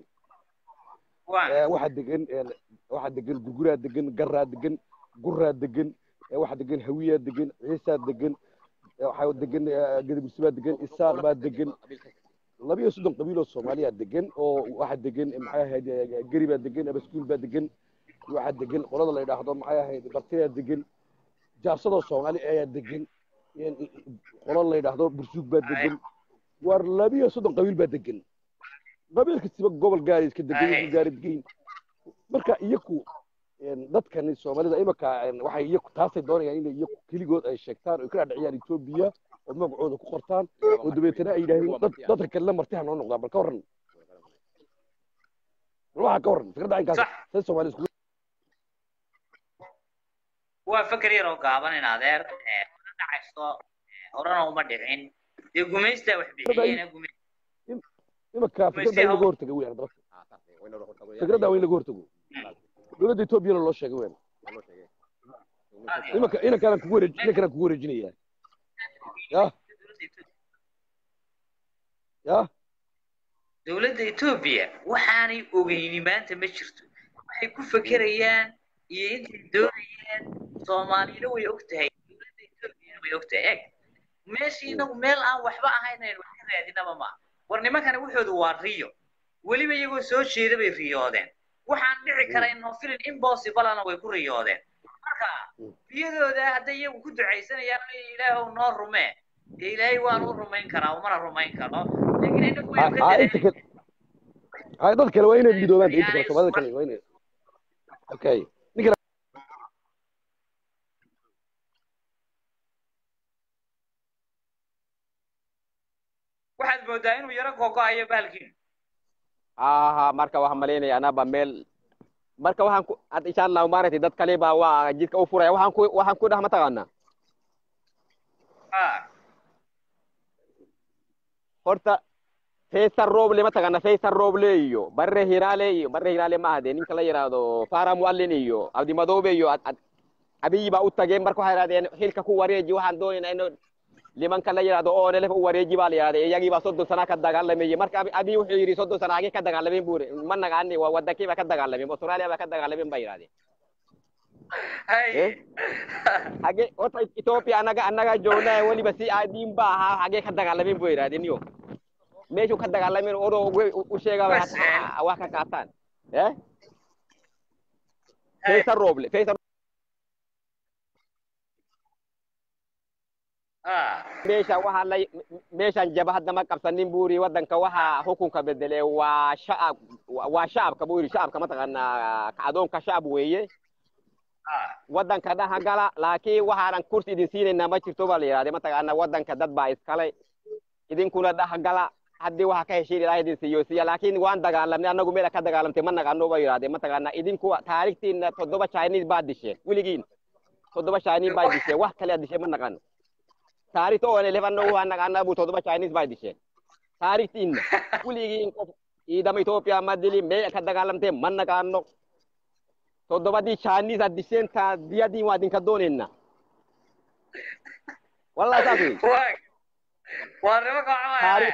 Speaker 4: waxaa degan gurguraa degan garaa degan guraa degan waxaa degan hawiyaa degan ciisaa degan waxaa degan gadabisi baa degan isaaq baa degan 32 qabiil oo Soomaaliya degan oo waxa degan maxay ahayd gari baa degan abaskuul baa degan waxa degan qolada la yiraahdo maxay ahayd bartiya degan jaasado Soomaali ayaa degan qolada la yiraahdo bursuug baa degan war 32 qabiil baa degan qabiil kasta gobol gaari iska degan gaari degan marka iyaku dadkan Soomaalida imaka waxay iyaku taasay doonayaan in iyaku kaligood ay sheegtaan oo kala dhaciyaan Itoobiya oo magacooda ku qortaan oo dabeetana ay yiraahdeen dadka kale martii aan noqdaa bal ka waran waxa ka waran fikrada ay kaas Soomaali isku
Speaker 1: waa fakar yar oo gaaban in adeer dhacaysto horana uma dhicin iyo gumaysta wax bixiyeen
Speaker 4: imaka fikrada ay lagu hortago weeyaan dadka fikrada way lagu hortago dowladda Itoobiya loo sheegay weeyaan ina kala ku wareejinaya ya
Speaker 1: dowladda Itoobiya waxaanay ogeyni maanta ma jirto waxay ku fakarayaan iyo intay doonayaan Soomaalida way ogtahay dowladda Itoobiya way ogtahay meeshiina meel aan waxba ahayn ay wax ka raadinaba ma war nimankana wuxoodu waa riyo waliba iyagoo soo jeeda bay riyoodeen waxaan dhici karaa in film impossible ana way ku riyoodeen marka riyadooda hadday iyagu ku ducaysanayaan Ilaahow noo rumee Ilaahay waan u rumayn karaa umana rumayn karo laakiin inagu way ka dadeen
Speaker 4: ay dad kale waa inay midoobaan inta kale Soomaalida kale waa inay okay
Speaker 1: waxaad moodaa inuu yara gogo'ayo baalkiin
Speaker 2: marka waxaan maleynaya anaba meel marka waxaan ku insha Allah maaragtay dad kale baa waa jidka u furaya waxaan ku dhax mataqaana horta Faisal Roble mataqaana Faisal Roble iyo Barre Hirale ma ahade ninka la yiraahdo Fara Muallin iyo Abdi Madoobe iyo Abiy baa u tageen marka waxay raadeen xilka ku wareeji waxaan doonaynaa in limanka la yiraahdo oo neef u wareeji baa la yiraahdo iyagii baa 30 sano ka dagaalamay marka Abiy wuxuu yiri 30 sano ka dagaalamay buure ma nagaani waa wadankii baa ka dagaalamay Australia baa ka dagaalamay baa yiraahday hage horta Ethiopia anaga joogna waliba si aadiin baa ahaa hage ka dagaalamay buu yiraahday niyo meeshu ka dagaalamay oo u sheegay wax ka qaataan Faisal Roble meeshan jabahadda ma qabsanin buuri wadanka waxa xukunka bedelay waa shacabka buuri shacabka mataqaana adoonka shacab weeye wadanka dhaha gala laakiin waxaan kursi idin siinayna ma jirto baa la yiraahday mataqaana wadanka dad baa iskale idinkuna dhaha gala haddii waxa ka heshiin ilaahay idin siiyo laakiin waan dagaalamnay anagu meel ka dagaalamtay ma naqaano baa yiraahday mataqaana idinku taariikhtiina 7 Chinese baa dishay wiligiin 7 Chinese baa dishay wax kale dishay ma naqaano taariikhto oo leeyahay waan naqaana bu 7 Chinese baa dishay taariikhtiina wiligiin qof idama Ethiopia ma dili meel ka dagaalamtay ma naqaano 7 Chinese dishay ta diyadii waa dinka doonayna wallahi sabi
Speaker 1: waa raba kacay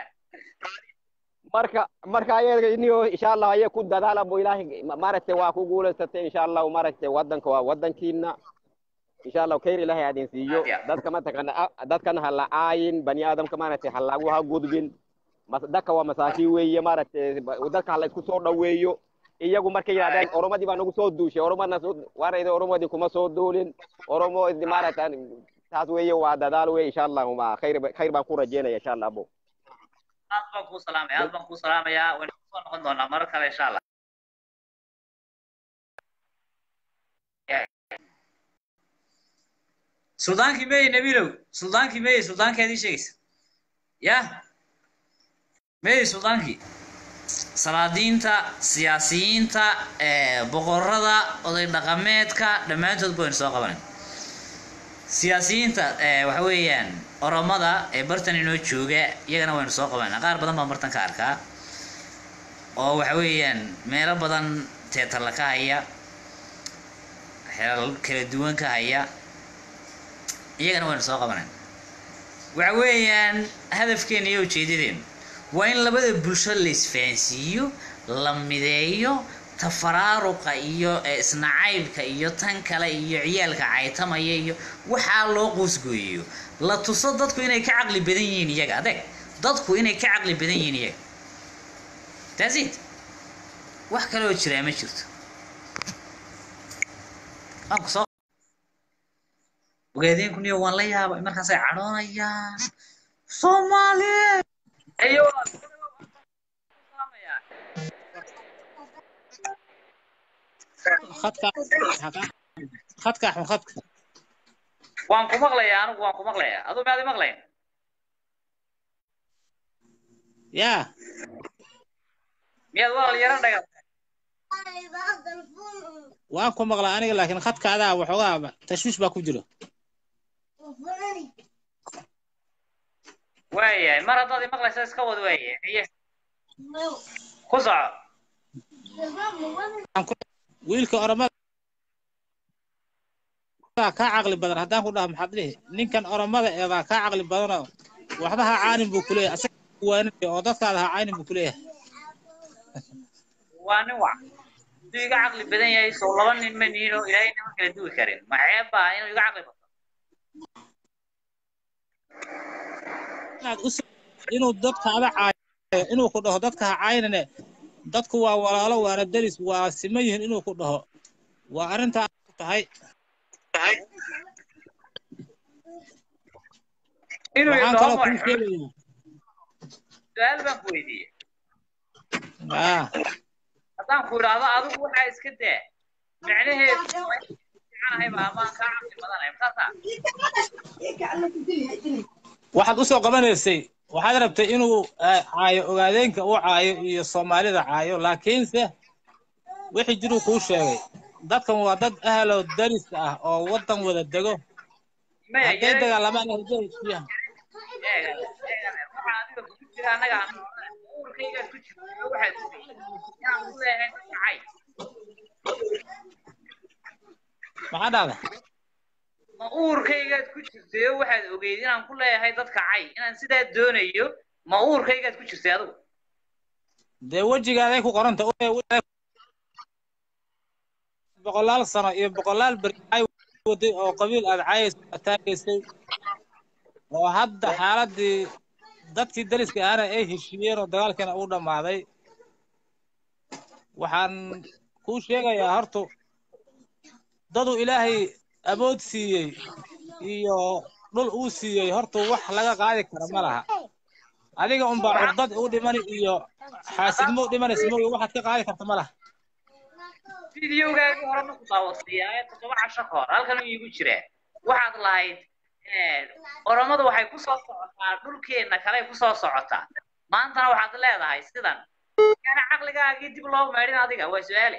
Speaker 2: marka ayaga iniyo insha Allah ay ku dadaala bo Ilaahay maaragtay waa ku guuleysatay insha Allah maaragtay wadanka waa wadankiina insha Allah khayr Ilaahay adin siiyo dadka ma taqana dadkan hala aayin bani aadamka maaragtay hala waxa gudbin dadka waa masaakiin weeye maaragtay dadka hala isku soo dhaweeyo iyagu markay yiraahdaan Oromadii baa nagu soo duushay Oromana warayda Oromadii kuma soo duulin Oromo maaragtay taas weeye waa dadaal weeye insha Allah ma khayr baan ku rajeynaya insha Allah bo
Speaker 1: aad baan ku salaamaya waan soo noqon doonaa mar kale insha Allah Suudaankii may nabiilow suudaankeedii sheegaysa ya may suudaankii salaadiinta siyaasiyiinta boqorrada oday dhaqameedka dhammaantood baan soo qabanay siyaasiyiinta waxa weeyaan Oromada bartan inoo jooga iyagana waynu soo qabanaa qaar badan baan bartan ka arkaa oo waxa weeyaan meelo badan teetar la ka haya xeelal kala duwan ka haya iyagana waynu soo qabanaa waxa weeyaan hadafkeena iyo ujeedadeen waa in labada bulsho la isfahansiiyo la mideeyo tafaraaruqa iyo isnacaybka iyo tan kale iyo ciyaalka caytamaya iyo waxaa loo qoosgooyo la tuso dadku inay ka caqli badan yihiin iyaga adeeg dadku inay ka caqli badan yihiin iyaga taasiid wax kale oo jira ma jirto aan soo ogaadeen kuniyo waan la yaabay markaas ay cadhoonayaan Soomaaliya ayo
Speaker 5: خدك
Speaker 1: waan ku maqlayaa anigu waan ku maqlayaa adoo maad maqlayn
Speaker 5: يا
Speaker 1: miyaad walaal yaran dhagaa
Speaker 5: waan ku maqlaa aniga laakiin khadka adaa waxoogaa tashwiish baa ku jiro
Speaker 1: waayay mar haddaad maqlaysa iska wad waayay aye ku soco
Speaker 5: wiilka oromada ka caqli badan haddaan ku dhaho maxaad dhihi ninkan oromada ee baa ka caqli badanoo waxba ha caanin buu ku leeyahay asaga waaninayo oo dadkaada ha caanin buu ku leeyahay
Speaker 1: waa nin wac inuu iga caqli badan yahay soo laba nin ma niino ilaahay nama kala duwi karin ma ceeb baa inuu iga caqli bato
Speaker 5: inuu dadkaada caayo inuu ku dhaho dadka ha caynane dadku waa walaalo waana deris waa siman yihiin inuu ku dhaho waa arrintaa tahay
Speaker 1: inuu
Speaker 5: waxaan
Speaker 1: yidhaahdo
Speaker 5: kaloo kuu sheegayaa
Speaker 1: su'aal baan ku weydiiyey
Speaker 5: ah
Speaker 1: haddaan ku idhaahdo adigu waxaa iska daa micnaheedu fiicanahay baa amaan kaa caqli badanahay maxaa
Speaker 5: waxaad u soo qabanaysay waxaad rabtay inuu caayo ogaadeenka uu caayo iyo soomaalida caayo laakiinse wixii jiruu kuu sheegay dadkan waa dad ahlo daris ah oo waddan wada dego hadday dagaalamaan hadday heshiiyaan
Speaker 1: waxaa adiga ku jira annaga uurkaygaad ku jirto waxaad inaan ku leeyahay kacay
Speaker 5: maxaa dhacday
Speaker 1: ma uurkaygaad ku jirtay waxaad ogeyd inaan ku leeyahay dad kacay inaan sidaa doonayo ma uurkaygaad ku jirtay adigu
Speaker 5: dee wejigaaday ku qoranta boqolaal sano iyo boqolaal beri ay waday oo qabiil aad taagaysay oo hadda xaaladii dadkii dariska ahna ay heshiiyeen oo dagaalkiina uu dhammaaday waxaan kuu sheegayaa horta dadu ilaahay awood siiyey iyo dhul uu siiyey horta wax laga qaadi kara ma laha adiga unbaa curdad u dhimani iyo xaasidnimo u dhimanaysa mooye waxaad ka qaadi karta ma laha
Speaker 1: fideogaagii hore ma ku daawatay aayad 7 casho ka hor halkan uu iigu jiraa waxaad lahayd oromadu waxay ku soo socotaa dhulkeena kale ku soo socotaa maantana waxaad leedahay sidan kana caqligaagii dib loo meedhin adiga waa su'aale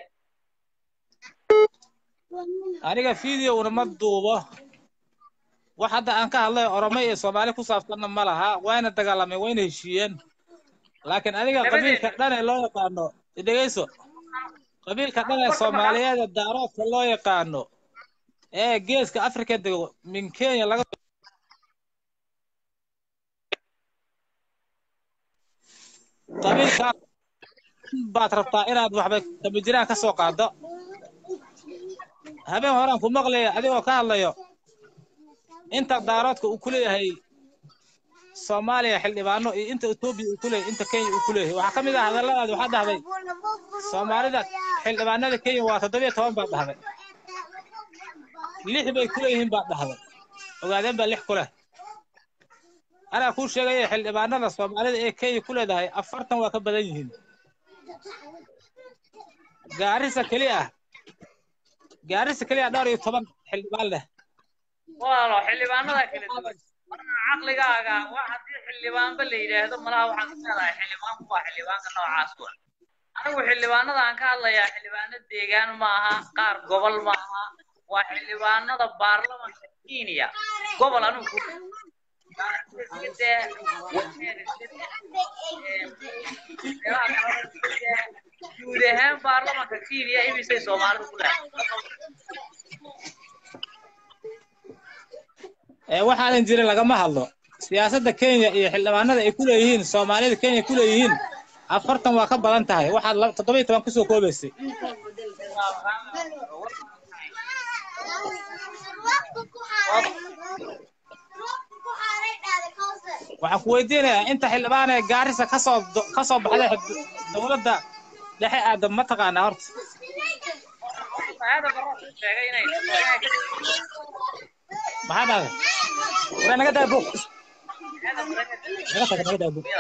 Speaker 5: aniga fideowna ma duubo wax hadda aan ka hadlay oromo iyo soomaali ku saabsanna ma laha wayna dagaalameen wayna heshiiyeen laakiin adiga qabiilka dhan ee loo yaqaano dhegeyso qabiilka dhan ee soomaaliyeed daaroodka loo yaqaano ee geeska afrika dego min kenya laga qabiilka baad rabtaa inaad waxba kama jiraan ka soo qaado habeen horaan ku maqlaya adigoo ka hadlayo inta daaroodka uu ku leeyahay Soomaaliya xildhibaano iyo inta Itoobiya uu ku leeyahay inta Kenya uu ku leeyahay waxa kamid ah hadalladaad waxa dhahday Soomaalida xildhibaanada Kenya waa 17 baa dhahday 6 bay ku leeyihiin baa dhahday ogaadeen baa 6 ku leh ana ku sheegay xildhibaanada Soomaalida ee Kenya ku leedahay 40 waa ka badan yihiin gaarisa kaliya dhowr iyo 10 xildhibaan leh
Speaker 1: walaalo xildhibaanada kala duwan caqligaaga waa hadii xildhibaanba la yiraahdo malaha waxaan ku leedahay xildhibaanku waa xildhibaanka noocaas ah anigu xildhibaanada aan ka hadlayaa xildhibaano deegaan ma aha qaar gobol ma aha waa xildhibaanada baarlamaanka Kenya gobol anigu guud ahaan baarlamaanka Kenya imisay Soomaalidu ku leedahay
Speaker 5: waxaan jiray lagama hadlo siyaasadda Kenya iyo xildhibaanada ay ku leeyihiin Soomaalida Kenya ku leeyihiin 40 waa ka badan tahay waxaad 17 ku soo koobaysay waxaan ku weydiinayaa inta xildhibaan ee gaarisa ka soo baxday dowladda dhexe aada ma taqaanaa horta maxaa dhahday wara naga daa buuq naga daa buuq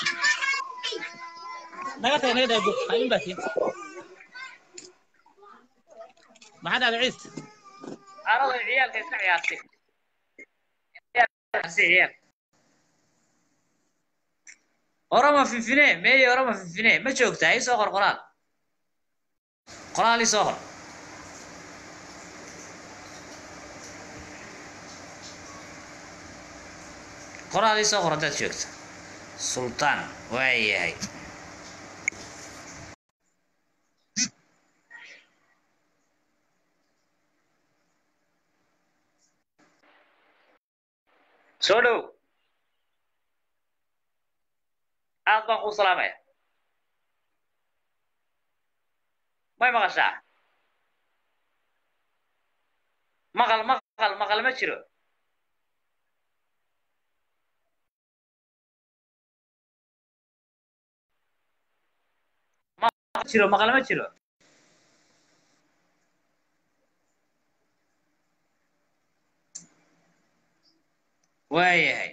Speaker 5: naga daa buuq hayin baatiin maxaa dhahday ciis
Speaker 1: arada ciyaalka iska ciyaartay orama finfine meey orama finfine ma joogtaa ii soo qor qoraal ii soo qor qoraal ii soo qor haddaad joogta sultaan waa yahay soo dhow aad baan kuu salaamaya may maqashaa maqal ma jiro maqal ma jiro waayahay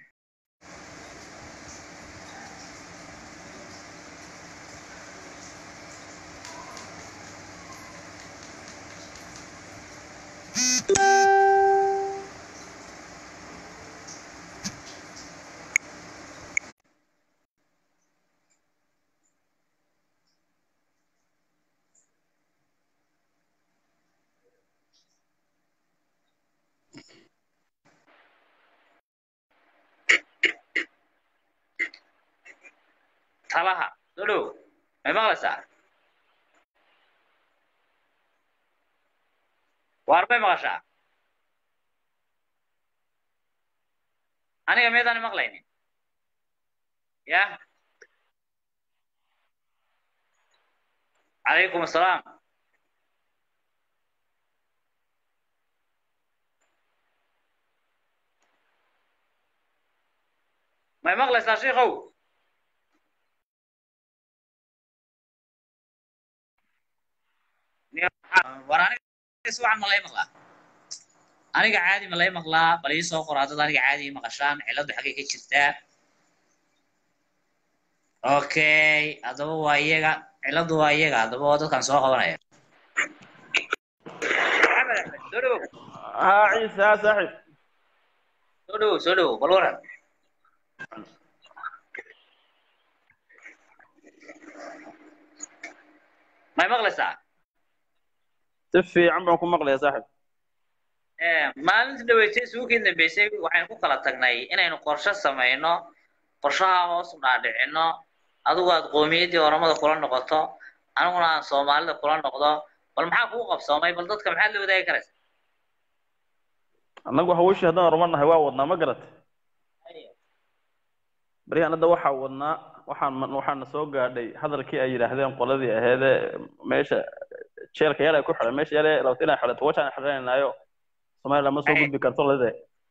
Speaker 1: talaha soo dhow may maqlaysaa waar may maqashaa aniga meedaan maqlaynin ya calaykum assalaam may maqlaysaa sheikow war aniga si wacan ma lay maqlaa aniga caadi ma lay maqlaa bal ii soo qor haddad aniga caadi ii maqashaan ciladu xaggay ka jirtaa okay haddaba waa iyaga ciladu waa iyaga haddaba waa dadkan soo qabanaya maxamed axmed soo dhowow
Speaker 6: ها عيسى يا صاحب
Speaker 1: soo dhowow bal waran may maqlaysaa
Speaker 6: تفي عمركم مقلة يا صاحب
Speaker 1: maalinta dhaweysay suuqii dambeysay waxaynu ku kala tagnay inaynu qorshe samayno qorshaha hoos u dhaadhicino adigu aad qowmiyaddii oramada kula noqoto aniguna aan soomaalida kula noqdo bal maxaa kugu qabsoomay bal dadka maxaad la wadaagi karaysa
Speaker 6: annagu hawshii haddaan hormarnahay waa wadnaa ma garat bari anada waxaa wadnaa waxaana soo gaadhay hadalkii ay yidhaahdeen qoladii aheedee meesha jeelka yar ay ku xidhan meesha yar ee rabta inay xidhato wajaan xidhanaynaayo somaliland ma soo gudbi karto lade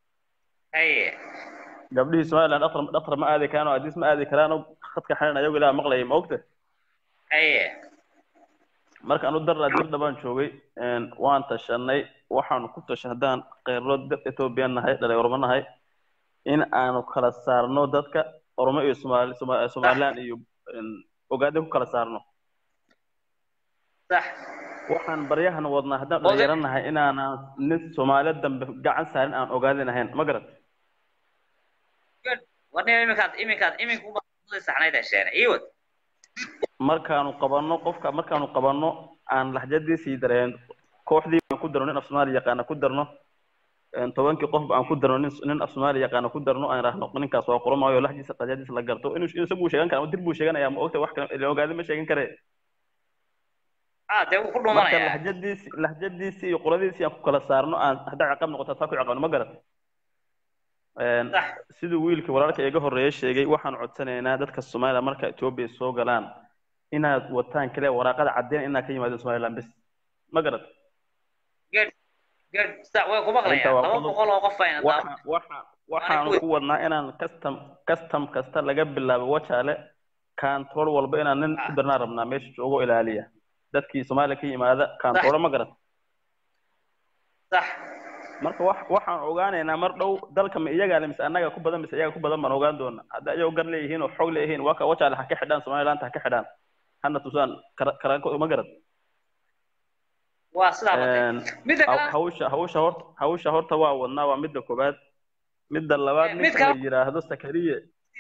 Speaker 6: gabdhihii somaliland dhaqtar ma aadi karaan oo adiis ma aadi karaan oo khadka xidhan ayagu ilaa maqlayay ma ogta marka anu darra dirda baan joogay waan tashanay waxaanu ku tashan haddaan qeyro dad Ethiopian nahay dhalay Oromo nahay in aanu kala saarno dadka Oromo iyo Somaliland iyo ogaade ku kala saarno
Speaker 1: sax
Speaker 6: waxaan baryahan wadnaa haddaan dhalinyaranahay inaanan nin Soomaaliyeed dambe gacan saarin aan ogaadinahayn ma garat
Speaker 1: iminku saxnayd hesheen iiwad
Speaker 6: markaanu qabanno aan laxjadiisii dareen kooxdii aan ku darno nin af Soomaali yaqaan ku darno 10 qof aan ku darno nin af Soomaali yaqaan ku darno aan raahno ninkaas waa qoromaayo laxdiisa qadadiisa la garto inuu isagu sheegan karo dib buu sheeganayaa ma ogta wax kale la ogaado ma sheegan kare
Speaker 1: de ku dhumanaya
Speaker 6: laxjadiisii iyo qoladiisii aan ku kala saarno aan hadda caqab noqoto taa ku caqabno ma garat sidoo wiilkii walaalka iga horeeyay sheegay waxaan codsanaynaa dadka Soomaaliya marka Ethiopia soo galaan inaad wataan kale waraaqada cadeen inaad ka yimaado Soomaaliland bas ma garat
Speaker 1: way ku maqlayaan laba boqol oo qof ayna
Speaker 6: waxaan ku wadnaa inaan custom kasta laga bilaabo wajaale control walba inaan nin ku darnaa rabnaa meesha joogo ilaaliya dadkii Soomaaliya ka yimaada control ma garan
Speaker 1: sax
Speaker 6: marka waxaan ogaanaynaa mar dhow dalka ma iyaga le mise annaga ku badan mise iyaga ku badan baan ogaan doonaa hadda ayagu gar leeyihiin oo xoog leeyihiin waa ka wajaale ha ka xidhaan Soomaaliland ha ka xidhaan hana tusaan karanko ma garan
Speaker 1: waa sidaa midda kale
Speaker 6: hawsha horta waa wadnaa waa midda koobaad midda labaad ninka la yiraahdo Sakariye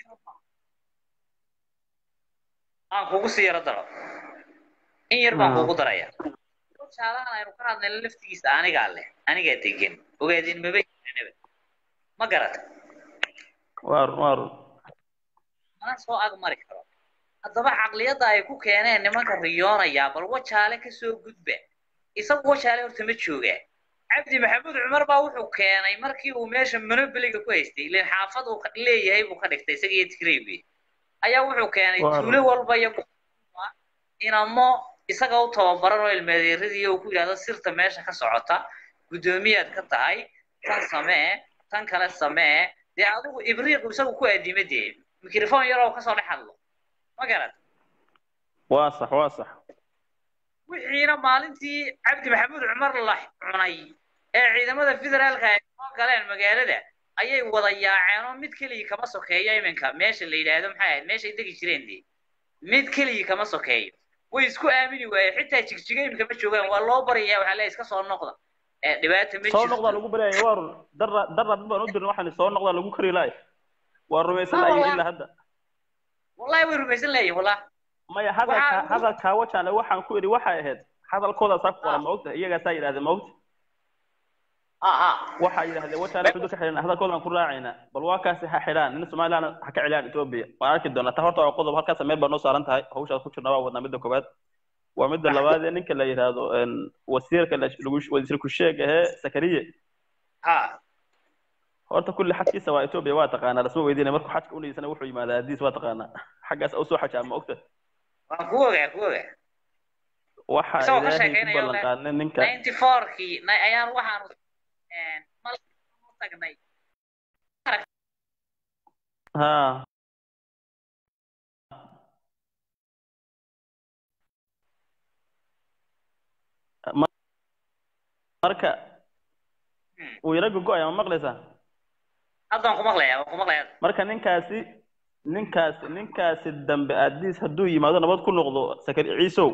Speaker 1: aan kugu sii yara daro in yar baan kugu daraya shaalaan aynu ka hadlayno laftigiisa aniga degan ogaadin ma garata
Speaker 6: waar
Speaker 1: mana soo ag mari karo haddaba caqliyadda ay ku keeneen nimanka riyoonaya bal wajaale ka soo gudba isagu wajaale horta ma joogaa cabdi maxamuud cumar baa wuxuu keenay markii uu meesha monopoliga ku haystay ilaa xaafad uu leeyahay buu ka dhigtay isaga iyo Tigreebi ayaa wuxuu keenay tuulo walba iyo inamo isaga u tababaran oo ilmeedeeradii uu ku yiraahdo sirta meesha ka socota gudoomiyaad ka tahay tan samee tan kale samee dee adigu ibriiq isagu ku aadimadee mikrofon yar oo ka soo dhaxadlo ma garad
Speaker 6: waa sax
Speaker 1: wixiina maalintii cabdi maxamuud cumar la cunay ee ciidamada federaalka ay soo galeen magaalada ayay wada yaaceen oo mid kaliya kama sokeeyo iminka meesha la yiraahdo maxay ahayd meesha ay degi jireen mid kaliya kama sokeeyo way isku aamini waayeen xitaa jigjiga iminka ma joogaan waa loo bariyaa waxa la iska soo noqda dhibaato ma jirto
Speaker 6: soo noqda lagu barayay waa darra dad baan u dirnay waxaan soo noqda lagu kari laay waa rumaysan lahayn ilaa hadda
Speaker 1: wallahi way rumaysan lahayn wallahi
Speaker 6: maya hadalka wajaale waxaan ku iri waxay ahayd hadalkooda sax qoran ma ogtahay iyaga saa yiraahdeen ma ogtahay waxa yiraahdeen wajaale xuduud ka xidhan hadalkooda aan ku raacaynaa bal waa kaasi ha xidhaan in Soomaaliland ha ka cilaan Itoobiya waan arki doonaa ta horta waa qodob halkaas meel baa noo saaran tahay hawshaas ku jirna waa wadnaa midda koobaad waa midda labaad ee ninka la yiraahdo wasiirka wasiir ku sheegay Sakariye horta kulli xaqkiisa waa Itoobiya waa taqaanaa rasmi weydiinay markuu xajka u niisana wuxuu yimaadaa hadiis waa taqaanaa xaqaas oo soo xajaa ma ogtahay
Speaker 1: waan ku ogaa
Speaker 6: waxa ilaahay ku ballan qaaday ninka
Speaker 1: 94kii ayaan waxaan mal tagnay
Speaker 6: marka uu yara go'ay ma maqlaysaa
Speaker 1: haddaan ku maqlayaa
Speaker 6: marka ninkaasi dambe aadiis hadduu yimaado nabad ku noqdo Sakari Ciisow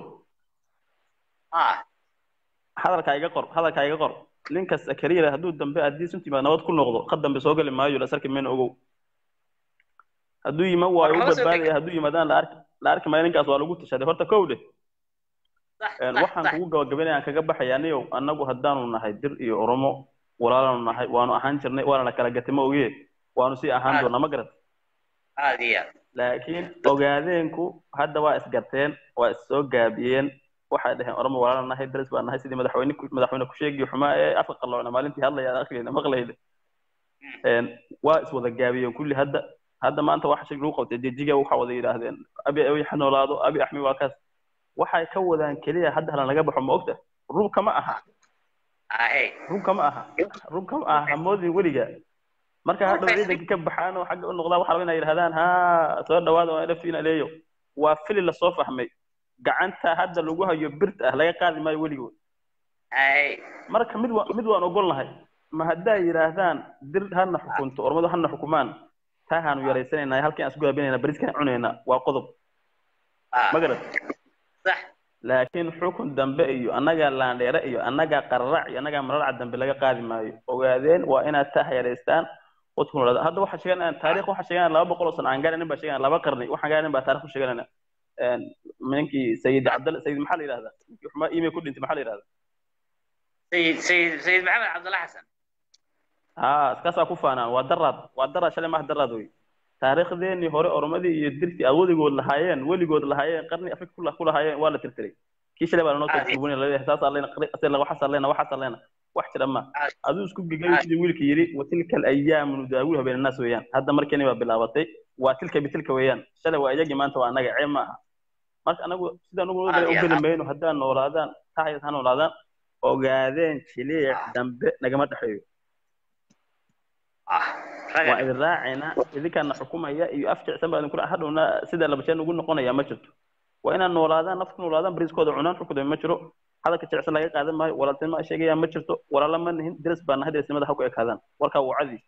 Speaker 6: hadalka iga qor ninka Sakariye hadduu dambe aadiis intii yimaado nabad ku noqdo qad dambe soo gali maayo la sarki meen ogow hadduu yimaado waa uu badbaadaya hadduu yimaadaan la arki maayo ninkaas waa lagu tashaday horta kowde waxaan kugu gabagabeynayaan kaga baxayaaniyow annagu haddaanu nahay dir iyo oromo walaalaanu nahay waanu ahaan jirnay waana la kala gatay ma ogiye waanu sii ahaan doonaa ma garad laakiin ogaadeenku hadda waa isgarteen waa is soo gaabiyeen waxay dhaheen oromo walaalaanu nahay daris baan nahay sidii madaxweyne ku sheegay xumaa ee afka qalloocna maalintii hadlaya akhriina maqlayda waa is wada gaabiyeen kulli hadda maanta waxa shir lagu qabtay dejiga waxa wada yiraahdeen abi ay xanoolaado abi axmi waa kaas waxay ka wadaan kaliya hadda halan laga baxo ma ogta rubka ma aha rubka ma aha moodin weliga marka hadda ciidanka ka baxaan oo xagga u noqdaan waxa inay yiraahdaan soo dhawaado oo laftiina leeyo waa fili la soo fahmay gacanta hadda lagu hayo birta ah laga qaadi maayo weligood marka mid waan ogolnahay ma hadda yiraahdaan dir hana xukunto ormadu hana xukumaan taahanu yareysanayna halkii aan isku gaabinayna bariska cunayna waa qodob magarad laakiin xukun dambe iyo annaga laandheere iyo annaga qararac iyo annaga mararac dambe laga qaadi maayo ogaadeen waa inaad taah yareystaan wadkuna hadda waxa sheeganayaan taariikh waxa sheeganayaan 200 sano aan gaarin baa sheeganayaan 2 qarni waxa gaarin baa taariikh sheeganayaan ninkii sayid maxaa la yiraahdaa ninkii xuma iimay ku dhintay maxaa la yiraahdaa
Speaker 1: sayid maxamed cabdulla xasan
Speaker 6: iskaasaa ku faanaan waa daraad shalay maaha daraad wey taariikhdeennii hore oromadii iyo dirtii awodigood lahaayeen qarni afrika ku lahaayeen waa la tirtiray kii shalay baa lanoo tartiibinay laleeyahay saas alleyna waxaas alleyna wax jira ma aduu isku gegay sidii wiilka yidhi watilka alayaamu nudaawiluha bayna annaas weeyaan hadda markeeni baa bilaabatay waa tilka bitilka weeyaan shalay waa iyagii maanta waa annaga ceeb ma aha marka anagu sidaan ugu u geli mayno haddaan noolaadaan taxayas ha noolaadaan ogaadeen jiliic dambe nagama dhaxeeyo waa idin raacayna idinkana xukumaya iyo afjicsan baa idin kula hadhowna sida labasheen ugu noqonaya ma jirto waa inaan noolaadaan nafku noolaadaan bariiskooda cunaan xukuda ma jiro hadalka jicsan laga qaadan maayo walaaltinimo sheegaya ma jirto walaala ma nihin diris baan nahay dirisnimada ha ku ekaadaan warkaa waa cadi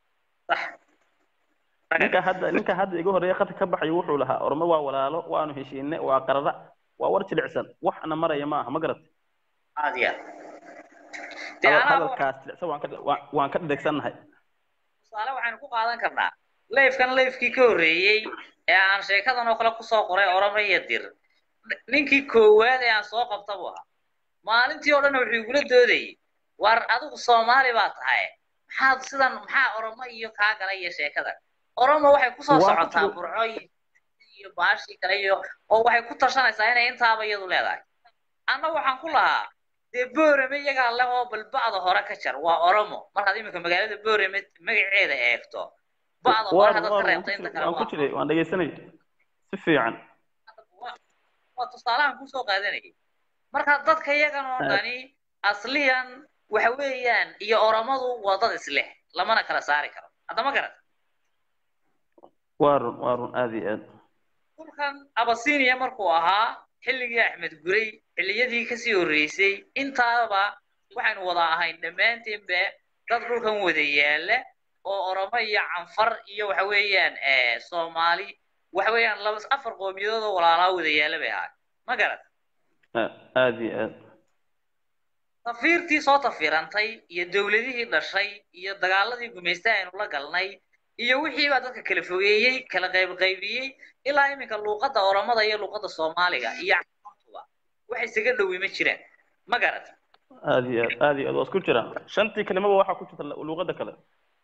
Speaker 6: ninka hadda iga horeeya khadka ka baxay wuxuu lahaa ormo waa walaalo waanu heshiinay waa qarara waa war jilicsan waxna maraya ma aha ma garat
Speaker 1: عادي
Speaker 6: hadalkaas jilicsan waan ka dhegsannahay
Speaker 1: tusaale waxaan ku qaadan karnaa leefkii ka horeeyay ee aan sheekadan oo kale ku soo qoray oramo iyo dir ninkii koowaad ee aan soo qabta buu ahaa maalintii oo dhan wuxuu igula doodayay war adigu Soomaali baa tahay maxaa oramo iyo kaa galay iyo sheekadan oramo waxay ku soo socotaa burco iyo baashi kale iyo oo waxay ku tashanaysaa inay intaaba iyadu leedahay anna waxaan ku lahaa dee boorame iyagaa leh oo balbacda hore ka jar waa oromo markaad iminka magaalada boorame magaceeda eegto bacda hore haddaad ka reebta inta kale
Speaker 6: ku jiray waan dhegaysanay si fiican
Speaker 1: waa tusaalahan kusoo qaadanayay marka dadka iyagan oo dhani asliyan waxa weeyaan iyo oromadu waa dad isleh lamana kala saari karo hadda ma garata
Speaker 6: waa run aad iyo aad
Speaker 1: dhulkan abasiiniya markuu ahaa xilligii axmed guray xilliyadii kasii horreysay intaaba waxaynu wada ahayn dhammaantiinba dad dhulkan wada yaala oo oromo iyo canfar iyo waxa weeyaan soomaali waxa weeyaan afar qowmiyadood oo walaalaa wada yaala bay ahayd ma garata
Speaker 6: aad iyo aad
Speaker 1: tafiirtii soo tafiirantay iyo dowladihii dhashay iyo dagaaladii gumaystaha aynu la galnay iyo wixii baa dadka kala fogeeyey kala qaybiyey ilaa iminka luuqadda oromada iyo luuqadda soomaaliga iyo caalamtuba waxay isaga dhowi ma jiraan ma garata
Speaker 6: aad iyo aad waa isku jiraan shantii kalimaba waxaa ku jirta luuqadda kale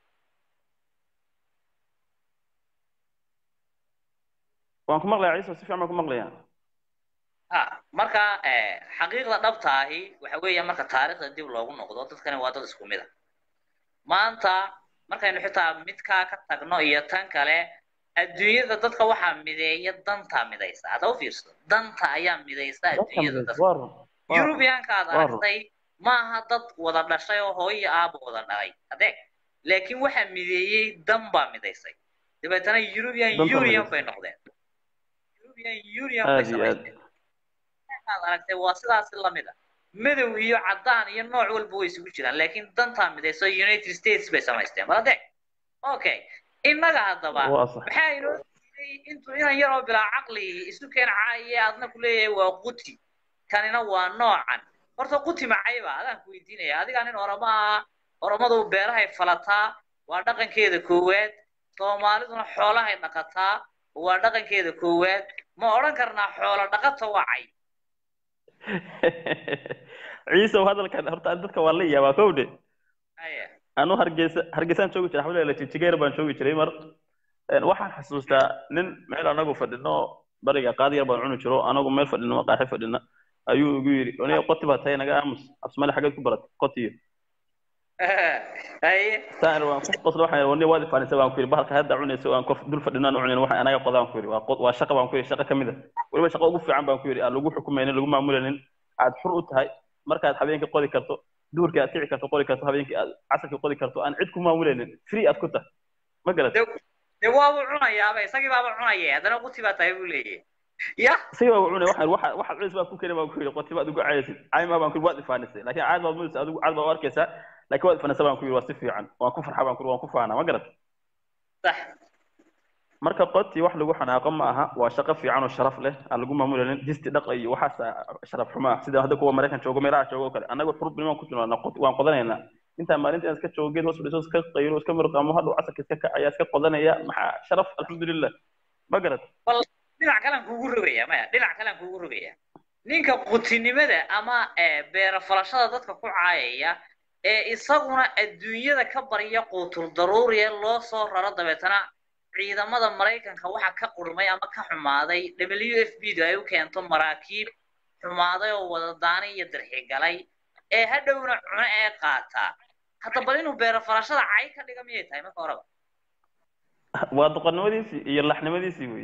Speaker 6: waan ku maqlayaa ciise si fiican baan ku maqlayaa
Speaker 1: marka xaqiiqda dhabta ahi waxa weeya marka taariikhda dib loogu noqdo dadkani waa dad isku mid ah maanta markaynu xitaa midkaa ka tagno iyo tan kale adduunyada dadka waxaa mideeya danta midaysa hadda u fiirso danta ayaa midaysa adduunyada dadka yurubiyaanka aad aragtay maaha dad wada dhashay oo hooyo aaba wada dhalay adeeg laakiin waxaa mideeyey dan baa midaysay dabeetana European Union bay noqdeen European Union bay samaysteen aad aragtay waa sidaas la mid ah madow iyo cadaan iyo nooc walba way isugu jiraan laakiin danta midayso United States bay samaysteen balade okay innaga hadaba maxay inoo intuu inaan yaroo bilaa caqli isu keen caaye adna ku leeyahay waa quti kanina waa noocan horta quti macayba adaan ku weydiinaya adiga nin oromadu beerahay falataa waa dhaqankeeda koowaad Soomaaliduna xoolahay dhaqataa waa dhaqankeeda koowaad ma oran karnaa xoolo dhaqato wacay
Speaker 6: ciise hadalkan horta dadka waa la yaabaa kowde anu hargeysaan joogi jiray xawle la jigeer baan joogi jiray mar waxaan xasuustaa nin meel anagu fadhino bariga qaadiga baan cuni jiro anagu meel fadhino qaaxi fadhina ayuu ugu yiri aniga qoti baa tahay naga aamus afsmaali xageed ku barat qotiyo saan waan ku qoslo waxaan wani waadi faanisa waan ku yiri bahalka hadda cunayso aan qof dul fadhinaan cunayno waxaan anaga qodaan ku yiri waa shaqo baan ku yiri shaqo kamid ah waliba shaqo ugu fiican baan ku yiri aan lagu xukumaynin lagu maamulaynin aad xur u tahay markaad habeenkii qodi karto duurkii aad kici karto qodi karto habeenkii aad casarkii qodi karto aan cid ku maamulaynin free aad ku tahay ma garatay
Speaker 1: dee waa uu cunayaaba isagii baaba cunaya haddana quti baa tahay buu leeyahay ya
Speaker 6: isagii baa cunaya waxaad cunays baa ku keenay baan ku yiri qoti baad ugu cayaysid caymaa baan ku yiri waad ifaanisay laakiin caad baad mudaysa adigu caad baad u arkaysaa laakiin waad ifaanaysaa baan ku yiri waa si fiican waan ku farxa baan ku yiri waan ku faanaa ma garatay
Speaker 1: sax
Speaker 6: marka qoti wax lagu xanaaqo ma aha waa shaqo fiican oo sharaf leh aan lagu maamulaynin disti dhaq iyo waxaas sharaf xumaa sida hadda kuwa Mareykan joogo meelaha joogo kale anagu xurubnimo ku jirno waan qodanaynaa inta maalinta iska joogeen hoos fadhiiso iska qayro iska marqamo hadda casarka iska kacaya iska qodanaya maxaa sharaf alxamdulillah ma garad
Speaker 1: wal dhinac kale kuugu rogaya dhinac kale kuugu rogaya ninka qutinimada ama beera falashada dadka ku caayaya ee isaguna adduunyada ka bariya quutul daruuriye loo soo raro dabeetana ciidamada Mareykanka waxa ka qurmay ama ka xumaaday WFP ay u keento maraakiib xumaaday oo wada daanay iyo dirxi galay ee hadhowna cuna ee qaata hadda bal inuu beero farashada cay ka dhiga miyay tahay marka horeba
Speaker 6: waa doqonnimadiisii iyo laxnimadiisii wey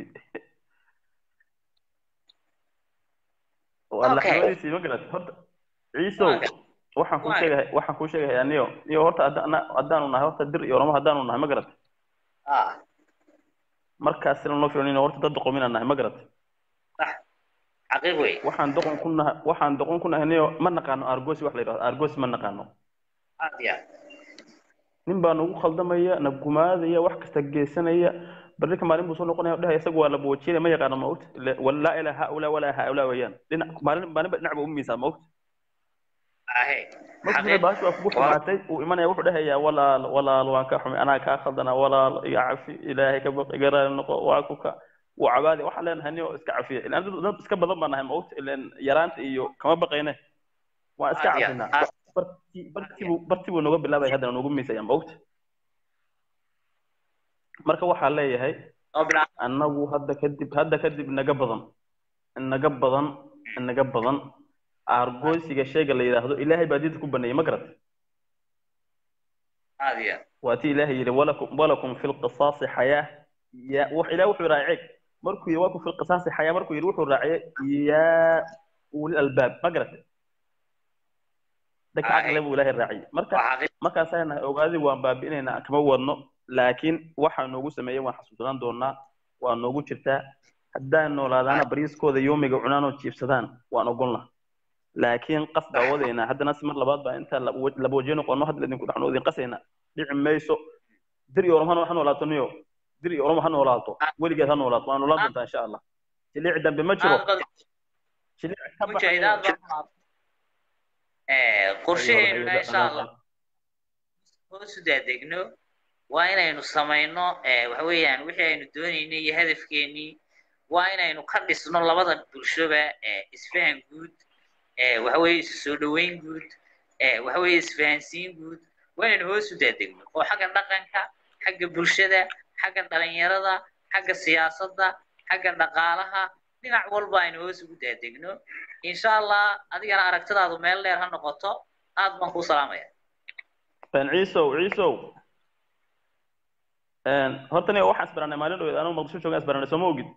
Speaker 6: waa laxnimadiisii ma garat horta ciiso waxaan ku sheegay aniyo horta haddaanu nahay horta dir iyo oramo haddaanu nahay ma garat markaas sila noo filanino horta dad doqomina nahay ma garat
Speaker 1: xaqiiq wey
Speaker 6: waxaan doqon ku nahay niyo ma naqaano argos wax la yiraahdo argos ma naqaano nin baa nagu khaldamaya na gumaadaya wax kasta geesanaya barika maalin buu soo noqonaya dhahay isagu waa la boojiyay ma yaqaan ma ogta wala ilaha illa wala haula wayaan maalin dhinac buu miisa ma ogta markii baash waa ku xumaatay uu imanaya wuxuu dhahayaa walaal waan ka xumay anaa ka khaldana walaal iga cafi ilaahay ka baq igaraa noqo waa ku ka وعبادي waxa leenahay oo iska cafiya ilaa dad iska badan baan nahay ma ogta ilaa yaraanta iyo kama baqayna waa iska cafina bartibu nooga bilaabay hadana noogu miisay ma ogta marka waxa leeyahay annagu hadda kadib naga badan argoosiga sheega la yiraahdo ilaahay baa diid ku baneeyay ma garat waati ilaahay yiri walakum fil qisas hayah ya wax ilaahay wuxuu raacay markuu yiri walakum fil qisas hayah markuu yiri wuxuu raacay ya ul albab ma garat dadka aqlab ilaahay raacay marka sayna ogaadi waan baabiinayna kama wadno laakiin waxa noogu sameeyay waan xasuusan doonaa waa noogu jirtaa haddaan noolaadana bariiskooda yoomiga cunaano jiibsadaan waan ogolna laakiin qasba wadayna haddana mar labaad baa inta la boojino qono hadda idinku dhaxno idin qasayna dhici mayso diri oromano waxaan noolaato niyo diri oromo waxaan noolaato weligeed ha noolaato waan noolaan doontaa insha Allah jilic dambe ma jiro jilic ka
Speaker 1: mujahidaad qorsheena insha Allah hoos degno waa inaynu samayno waxa weeyaan wixii aynu doonaynay iyo hadafkeeni waa inaynu ka dhisno labada bulshada isfahan guud waxa weeye soo dhaweyn guud waxa weeye isfahansiin guud waa inaynu hoos u degno oo xagga dhaqanka xagga bulshada xagga dhalinyarada xagga siyaasadda xagga dhaqaalaha dhinac walba aynu hoos ugu degno insha Allah adigana aragtidaadu meel dheer ha noqoto aad baan ku salaamaya
Speaker 6: ciisow horta ne waxaan isbaranay maalin dhoweed anoo Muqdisho joogaa isbaranay soo ma ogid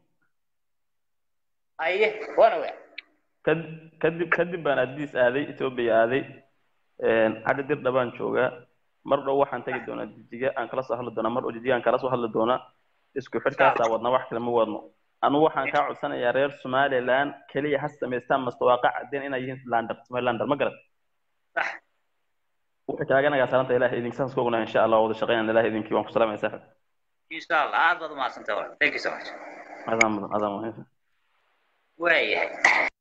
Speaker 1: aye wana waa
Speaker 6: kadib baan Addis aaday Ethiopia aaday hadda dir dhabaan joogaa mar dhow waxaan tagi doonaa jijiga aan kala soo hadli doonaa mar oo jijiga aan kala soo hadli doonaa isku xidhkaas wadna wax kale ma wadno anu waxaan ka codsanayaa reer Somaliland kaliya ha sameystaan mustawaqac cadeen inay yihiin Somaliland ma garat waxa taaganaga salaanta ilaahay idin saas ku ognaa insha Allah wada shaqeynaa ilaahay idinkii waan ku salaamaysaa saaxib
Speaker 1: insha Allah aad baad ma santaa thank you so much
Speaker 6: adam
Speaker 1: waayahay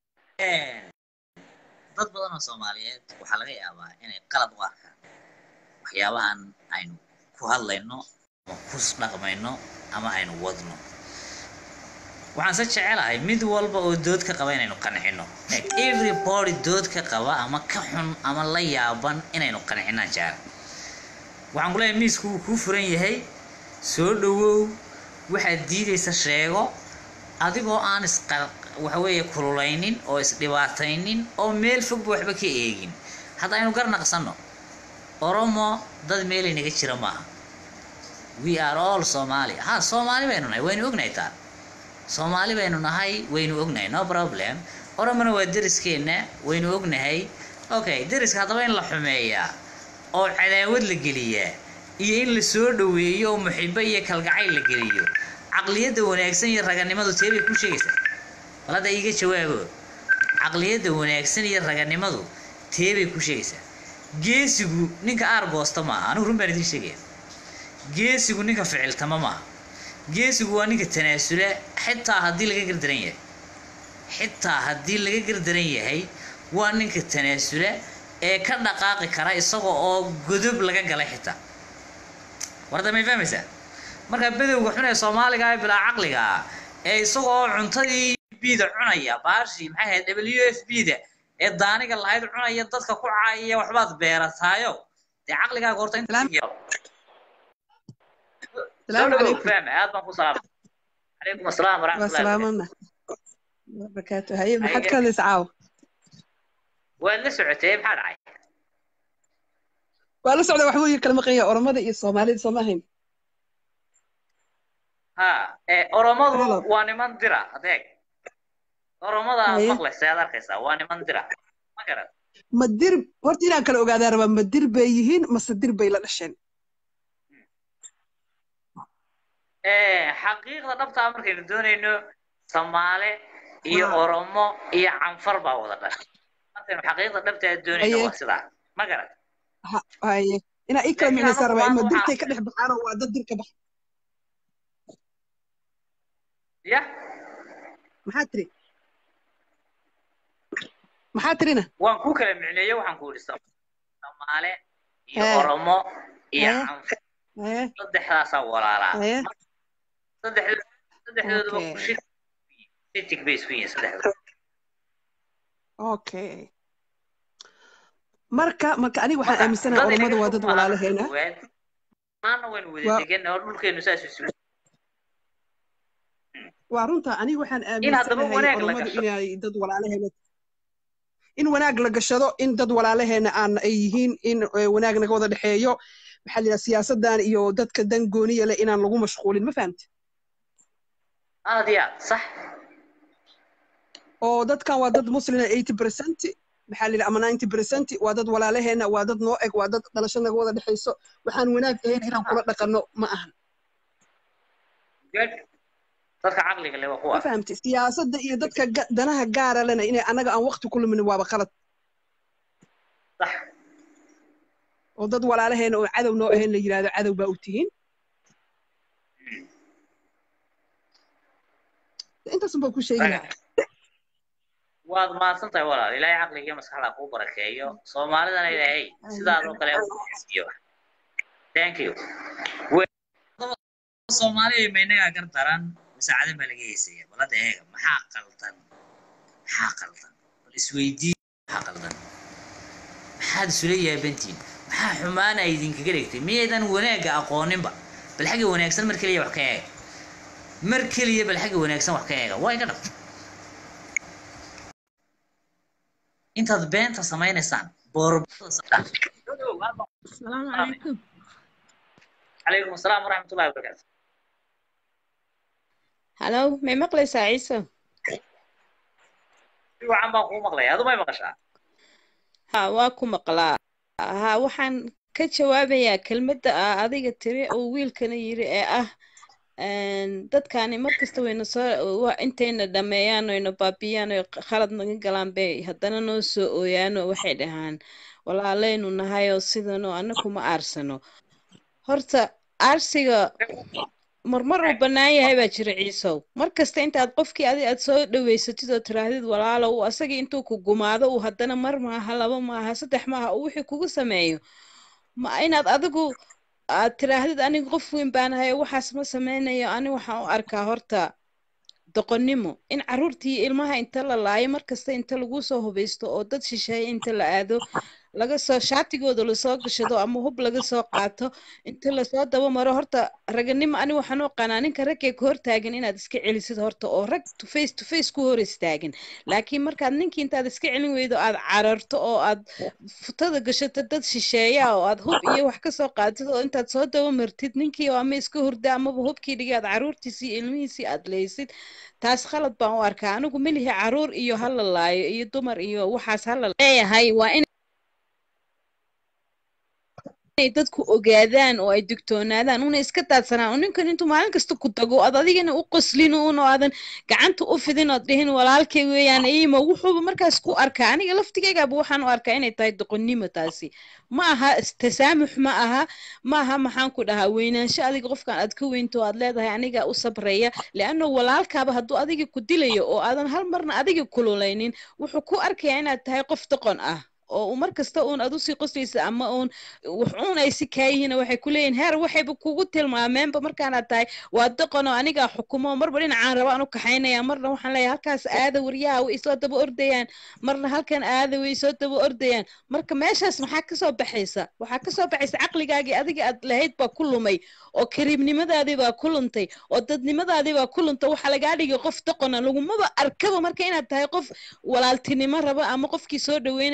Speaker 1: dad badan oo Soomaaliyeed waxa laga yaabaa inay qalad u arkaan waxyaabahan aynu ku hadlayno ama ku dhaqmayno ama aynu wadno waxaan se jecelahay mid walba oo dood ka qaba inaynu qancino everybody dood ka qaba ama ka xun ama la yaaban inaynu qancina jaar waxaan ku leeyahay miisku ku furan yahay soo dhawow waxa diidaysa sheego adigoo aan waxa weeye kululaynin oo isdhibaataynin oo meel fog waxba ka eegin hadda aynu garnaqsano oromo dad meel inaga jira maaha we are all Somali Somali baynu nahay waynu ognahay taa Somali baynu nahay waynu ognahay no problem oromona waa deriskeena waynu ognahay okay deriska hadaba in la xumeeyaa oo cadaawad la geliyaa iyo in la soo dhaweeyo oo muxibo iyo kalgacayl la geliyo aqliyada wanaagsan iyo raganimadu teebay ku sheegaysaa walada iga jawaabo aqliyada wanaagsan iyo raganimadu teebay ku sheegaysaa geesigu ninka argoosta ma anu run baan idin sheegaya geesigu ninka ficiltama ma geesigu waa ninka tanaasula xitaa haddii laga gardaran yahay waa ninka tanaasula ee ka dhaqaaqi kara isagoo oo godob laga galay xitaa warda ma fahmaysaa marka badowga xun ee Soomaaliga ay bilaa caqliga ee isagoo cuntadii bida cunaya baashi maxay ahayd WFP da ee daaniga lahayd cunaya dadka ku caayay waxbaad beerataayo de caqliga horta inta السلام عليكم عليكم السلام ورحمة الله
Speaker 7: وبركاته هاي ما حد كان يسعاو
Speaker 1: وين سعتي بحال عاي
Speaker 7: ولا سعودة وحوي كلمة قيا أورمضة إيه الصومالي صومالين
Speaker 1: أورمضة واني مندرة هذاك أورمضة مخلص هذا القصة واني مندرة ما قرأت
Speaker 7: ma dir horta inaan kala ogaadaa rabaa ma dir bay yihiin mase dir bay la dhasheen
Speaker 1: xaqiiqda dhabta ah markaynu doonayno Soomaali iyo Oromo iyo Canfar baa wada dhashay markaynu xaqiiqda dhabta ah doonayno waa sidaa ma garad
Speaker 7: haye ina ikala micnaysaa rabaa ima dirtay ka dhex baxaan oo waa dad dir ka bax
Speaker 1: ya
Speaker 7: maxaa tirina
Speaker 1: waan ku kala micneeyo waxaan ku yiri Soomaali iyo Oromo iyo Canfar saddexdaas walaalaa saddexdooduba ku shit base ku yihiin saddexdooda
Speaker 7: okay marka aniga waxaan aaminsanahay Oromada waa dad walaalaheena
Speaker 1: maana waan wada degan oo dhulkeenu saas isu
Speaker 7: waa runta aniga waxaan aaminsanahay Oromadu inay dad walaalaheena in wanaag la gashado in dad walaalaheena aan ay yihiin in wanaag naga wada dhaxeeyo maxaa la siyaasadan iyo dadka dan gooniya leh inaan lagu mashquulin ma fahamtay
Speaker 1: aadiya sax
Speaker 7: oo dadkan waa dad muslimiin 80% maxaa la ama 90% waa dad walaalaheena waa dad noo eg waa dad dhalasho naga wada dhaxeyso waxaan wanaag ahayn inaan kula dhaqano ma ahan
Speaker 1: dadka caqliga leh waa kuwa
Speaker 7: ma fahamtay siyaasadda iyo dadka danaha gaara lena inay anaga aan waqti ku lumin waaba qalad
Speaker 1: sax
Speaker 7: oo dad walaalaheena oo cadow noo ahayn la yiraahdo cadow baa u tihiin intaas baan ku sheegayaa
Speaker 1: waad maadsantahay walaal ilaahay caqliga maskaxda ku barakeeyo Soomaalidana ilaahay sidaas oo kale u siiyo thank you Soomaaliya meena gar daran مساعدة ملقيسية ولا ده محاقلتن السويدي محاقلتن هذا سوريا يا بنتي محا حمانا يدين كجريكتي ميدان وناقة أقوانين بقى بالحاجة وناقصن مركلية وحكاية مركلية بالحاجة وناقصن وحكاية واي كده أنت ضبين تصمين إنسان بورب
Speaker 8: السلام عليكم
Speaker 1: عليكم السلام ورحمة الله وبركاته
Speaker 8: هلو ما مقليسا عيسى
Speaker 1: وعم بقول مقلي هذا ما يمقشع
Speaker 8: ها واكو مقلا ها وحن كجوابيا كلمة adiga tiri oo wiilkana yiri dadkani markasta wayna soo intayna dhameeyaan oo baabiyaan oo khalad naga galaan bay haddana noo soo ooyaan oo waxay dhahaan walaaleynu nahay oo sidano anaku ma aarsano horta aarsiga marmar uu banaan yahay baa jira ciisow markasta intaad qofkii aad soo dhaweysatid oo tiraahdid walaalo uu asaga intuu ku gumaado uu haddana mar maaha laba maaha saddex maaha uu wixii kugu sameeyo ma inaad adigu aad tiraahdid aniga qof weyn baan ahay waxaas ma sameynayo ani waxaan u arkaa horta doqonnimo in caruurtii ilmaha inta la laayo markasta inta lagu soo hubeysto oo dad shisheeye inta la aado laga soo shaatigooda la soo gashado ama hub laga soo qaato inta la soo daba maro horta raganimo ani waxaan u qanaa ninka ragga ka hor taagan inaad iska celisid horta oo rag to face ku hor istaagan laakiin markaad ninkii intaad iska celin weydo aad cararto oo aad futada gashato dad shisheeya oo aad hub iyo wax ka soo qaatid oo intaad soo daba martid ninkii ama iska hurda ama hubkii dhigay aad caruurtiisii ilmihiisii aad leysid taas khalad baan u arkaa anigu milihi caruur iyo hala laayo iyo dumar iyo waxaas hala leeyahay waa in dadku ogaadaan oo ay digtoonaadaan una iska daadsanaan oo ninkan intuu maalin kasta ku tago aad adigana u qoslin oo aadan gacanta u fidin oo dhihin walaalkay weeyaan iimo wuxuu markaas ku arkaa aniga laftigaygaaba waxaan u arkaa inay tahay doqonnimo taasi ma aha tasaamux ma aha maxaan ku dhahaa weynaansho adiga qofkan aad ka weynto aad leedahay aniga u sabraya li'anno walaalkaaba hadduu adiga ku dilayo oo aadan hal marna adiga kululaynin wuxuu ku arkayaa inaad tahay qof doqon ah oo markasta uun aad u sii qoslaysa ama uun wuxuun ay si kaayihiin waxay ku leeyihiin heer waxayba kugu tilmaameenba markaanaad tahay waa doqon oo anigaa xukumo marba dhinacaan rabaan u kaxaynaya marna waxaan leeyahay halkaas aada waryaha way isoo daba ordayaan marna halkan aada way isoo daba ordayaan marka meeshaas maxaa kasoo baxaysa waxaa kasoo baxaysa caqligaagii adiga aad lahayd baa ku lumay oo kariibnimadaadii baa ku luntay oo dadnimadaadii baa ku luntay waxaa lagaa dhigay qof doqona lagumaba arkaba marka inaad tahay qof walaaltinimo raba ama qofkii soo dhaweynaya ama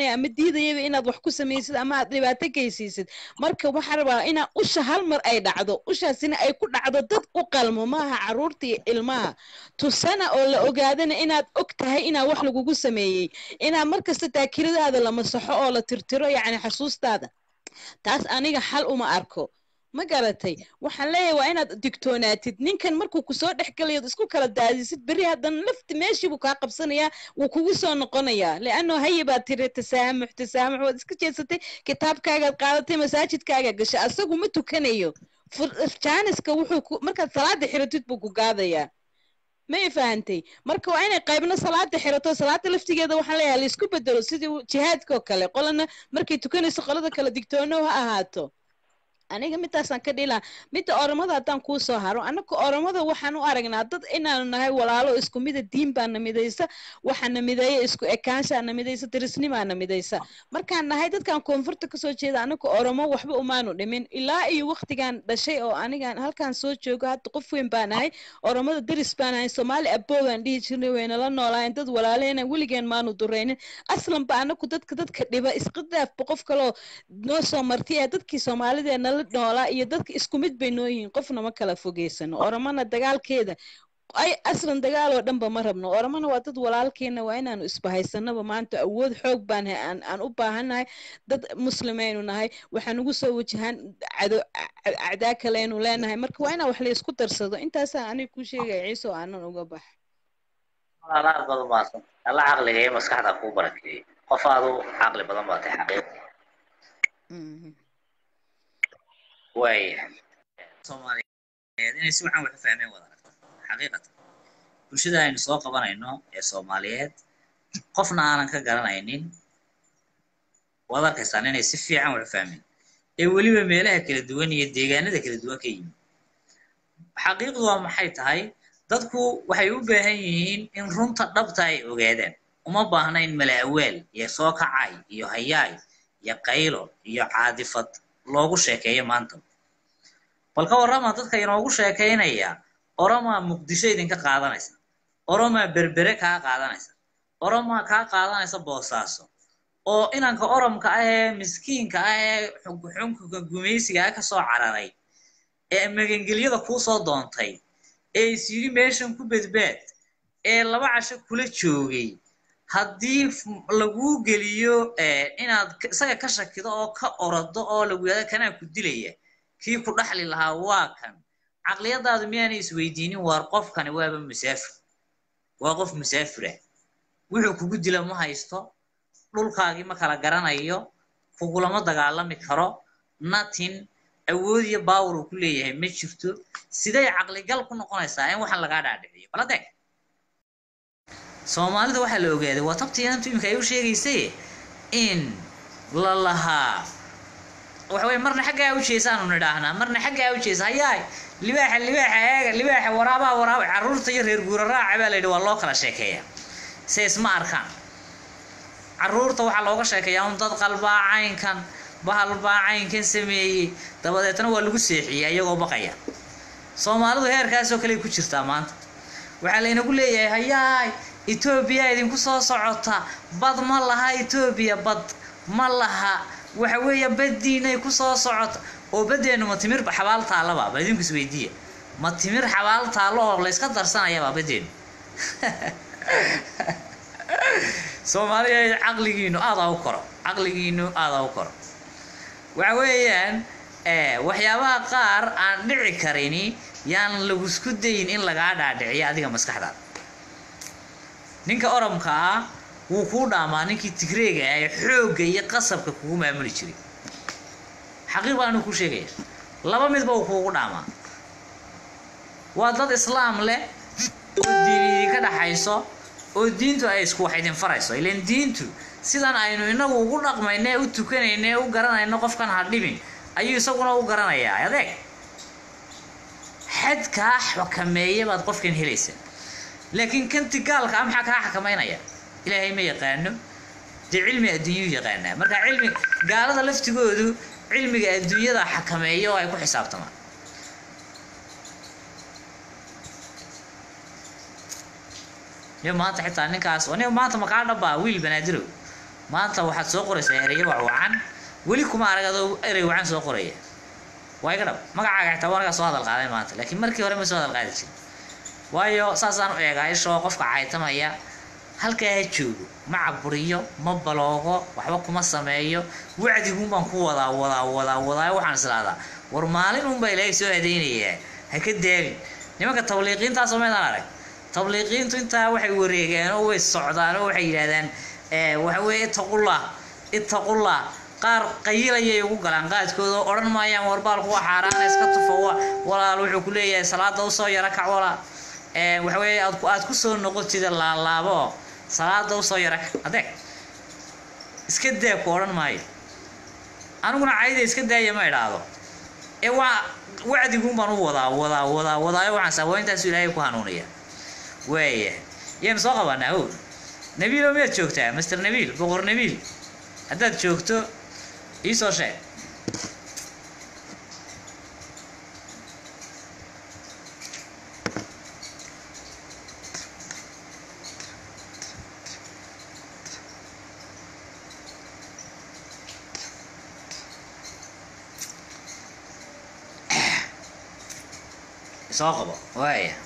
Speaker 8: diidayaba inaad wax ku samaysid ama aad dhibaato geysiisid marka waxaa rabaa inaa usha hal mar ay dhacdo ushaasina ay ku dhacdo dad u qalmo maaha caruurta iyo ilmaha tusana oo la ogaadana inaad og tahay inaa wax lagugu sameeyey inaa markasta taakiradaada la masaxo oo la tirtiro yacni xasuustaada taas aniga xal uma arko ma garatay waxaan leeyahay waa inaad digtoonaatid ninkan markuu kusoo dhex galayo isku kala daadisid berri haddana lafti meeshii buu kaa qabsanayaa wuu kugu soo noqonayaa leanno haye baad tiri tasaamux waad iska jeedsatay kitaabkaagaad qaadatay masaajidkaaga gashay asagu ma tukanayo jaaniska wuxuu markaad salaada xiratid buu ku gaadayaa ma fahantay marka waa inay qaybna salaada xirato salaada laftigeeda waxaan leeyahay la isku bedelo sidii jihaadka oo kale qolana markay tukanayso qolada kale digtoono ha ahaato aniga midaasaan ka dhilaa midda oromada haddaan kuu soo haro annaka oromada waxaan u aragnaa dad inaanu nahay walaalo isku mida diin baana midaysa waxaana mideeya isku ekaanshaana midaysa darisnimaana midaysa markaan nahay dadkan koonfurta kasoo jeeda annaka oromo waxba umaanu dhimin ilaa iyo waqtigan dhashay oo anigan halkaan soo joogo hadda qof weyn baa nahay oromada daris baa nahay soomaali aboogaan dhihi jirnay waynala noolaayeen dad walaaleena weligeen maanu duraynin aslan ba annaku dadka dhiba isqa daafba qof kaloo noo soo martay ee dadkii soomaalideena noolaa iyo dadka isku mid bay noo yihiin qofna ma kala fogeysano oromana dagaalkeeda ay aslan dagaal oo dhanba ma rabno oromana waa dad walaalkeena waa inaanu isbahaysanaba maanta awood xoog baan aan u baahannahay dad muslimaynu nahay waxaan ugu soo wajahaan acdaa kaleynu leenahay marka waa inaan wax la isku darsado intaasaa aniga ku sheegaya ciise oo aanan uga bax
Speaker 1: walaalaad badan maasan alla caqliga iyo maskaxda kuu barakeeyey qof aad u caqli badan baa tahay xaqiiq Soomaaliyeed inay si wacan wax u fahmeen wada aragto xaqiiqatan bulshada aynu soo qabanayno ee Soomaaliyeed qofna aanan ka garanaynin wada arkaysan inay si fiican wax u fahmeen ee weliba meelaha kala duwan iyo deegaanada kala duwan ka yimid xaqiiqdu waa maxay tahay dadku waxay u baahan yihiin in runta dhabta ay ogaadaan uma baahna in malaawaal iyo soo kacay iyo hayaay iyo qaylo iyo caadifad loogu sheekeeyo maanta balka warama dadka inoogu sheekeynaya oroma muqdisho idinka qaadanaysa oroma berbere ka qaadanaysa oroma ka qaadanaysa boosaaso oo inanka oromka ah ee miskiinka ah ee xunka gumeysiga ka soo cararay ee magangelyada ku soo doontay ee isiri meeshan ku badbaad ee laba casho kula joogay haddii lagu geliyo inaad isaga ka shakido oo ka orado oo lagu yiraahdo kana ku dilaya kii ku dhaxli lahaa waa kan caqliyadaadu miyaanay isweydiinin waar qofkani waaba musaafir waa qof musaafir ah wuxuu kugu dila ma haysto dhulkaagii ma kala garanayo kugulama dagaalami karo nothing awood iyo power uu ku leeyahay ma jirto siday caqligal ku noqonaysaa in waxan laga dhaadhiciyo balade Soomaalida waxa la ogaaday waa tabtii intu imka ay u sheegaysay in la lahaa waxay marna xagga u jeesaan u nidaahnaa marna xagga u jees hayaay libaaxa waraaba caruurta iyo reer guura raaca baa la yidhi waa loo kala sheekeeyaa si isma arkaan caruurta waxa looga sheekeeyaa un dad qalbaacaynkan bahalbaacaynkan sameeyey dabadeetna waa lagu seexiyay iyagoo baqaya Soomaalidu heerkaas oo kale ku jirtaa maanta waxa la inagu leeyahay hayaay Ethiopia idinku soo socota bad ma laha Ethiopia bad ma laha waxa weeye badiinay ku soo socota oo badeenu ma timir xabaal taalaba ba idinku isweydiiya ma timir xabaal taalo oo la iska darsanaya badeenu Soomaaliya caqligiinu aad u koro waxa weeyaan waxyaabaha qaar aan dhici karin yaan lagu isku dayin in laga dhaadhiciyo adiga maskaxdaada ninka oromka ah wuu ku dhaamaa ninkii Tigreega ay xoogga iyo qasabka kugu maamuli jiray xaqiiqan ku sheegay laba midba uu kugu dhaamaa waa dad islaam leh oo diini ka dhaxayso oo diintu ay isku wax idin farayso ileen diintu sidan aynu inagu ugu dhaqmaynay u tukanaynay u garanayno qofkan ha dhibin ayuu isaguna u garanayaa adeeg xadka xakameeyay baad qofkan helaysa laakiin kanti gaalka am xaka xakameynaya ilaahay ma yaqaano cilmi adduunyo yaqaana marka cilmi gaalada laftigoodu cilmiga adduunyada xakameeyo ay ku xisaabtamaan maanta xitaa ninkaas oo maanta ma ka dhaba wiil banaadir maanta waxaad soo qoraysaa ereyo wacan weli kuma aragado erey wacan soo qoraya way garab magacaaga xitaa wanaga soo hadal qaaday maanta laakiin markii hore ma soo hadal qaadi jirin waayo saasaan u eegaa ishoo qofka caytamaya halkaa joogo ma caburiyo ma baloogo waxba kuma sameeyo wacdigun baan ku wadaa waxaan islaadaa war maalin unba ilaahay soo adeynayaa ha ka daagin nimanka tabliiqiintaas oo meedaan arag tabliiqiintu intaa waxay wareegaan oo way socdaan oo waxay yidhaahdaan waxa weeye ittaqullah qaar qayilayay ugu galaan qaadkooda oo odhan maayaan warbaalku waa xaaraana iska tufo walaal wuxuu ku leeyahay salaada usoo yara kac walaal waxa weeye aad ku soo noqotida laalaabo salaada usoo yara kac adeeg iska daa ku odhan maayo aniguna cayda iska daaya ma idhaahdo waa wacdigun baan u wadaa waxaan sabaa intaas ilaahay ku hanuuniya waaya yaan soo qabanaa ow nabiil oo miyaad joogtaa master nabiil boqor nabiil haddaad joogto ii soo sheeg soo qabo waaya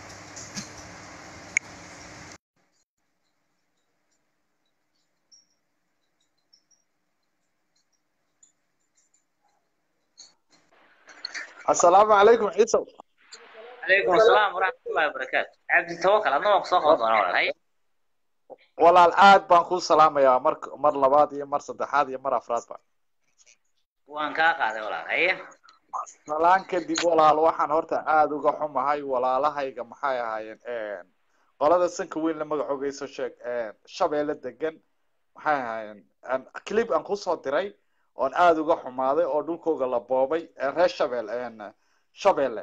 Speaker 9: السلام عليكم عيسى.
Speaker 1: عليكم السلام ورحمة الله وبركاته. عبد التوكل أنا مقصود أنا هاي.
Speaker 9: والله الآن بنقول سلام يا مر لبعض يا مر صدحات يا مر أفراد بقى.
Speaker 1: وان كاقع ولا هاي.
Speaker 9: سلام كدي والله الواحد هرتا عاد وقحهم هاي ولا لا هاي جمحية هاي قلنا السنك وين لما قعوا يسوي شيء شبيلة دجن هاي كليب أنقص صدري oon aad uga xumaaday oo dhulkooga la boobay reer Shabeelle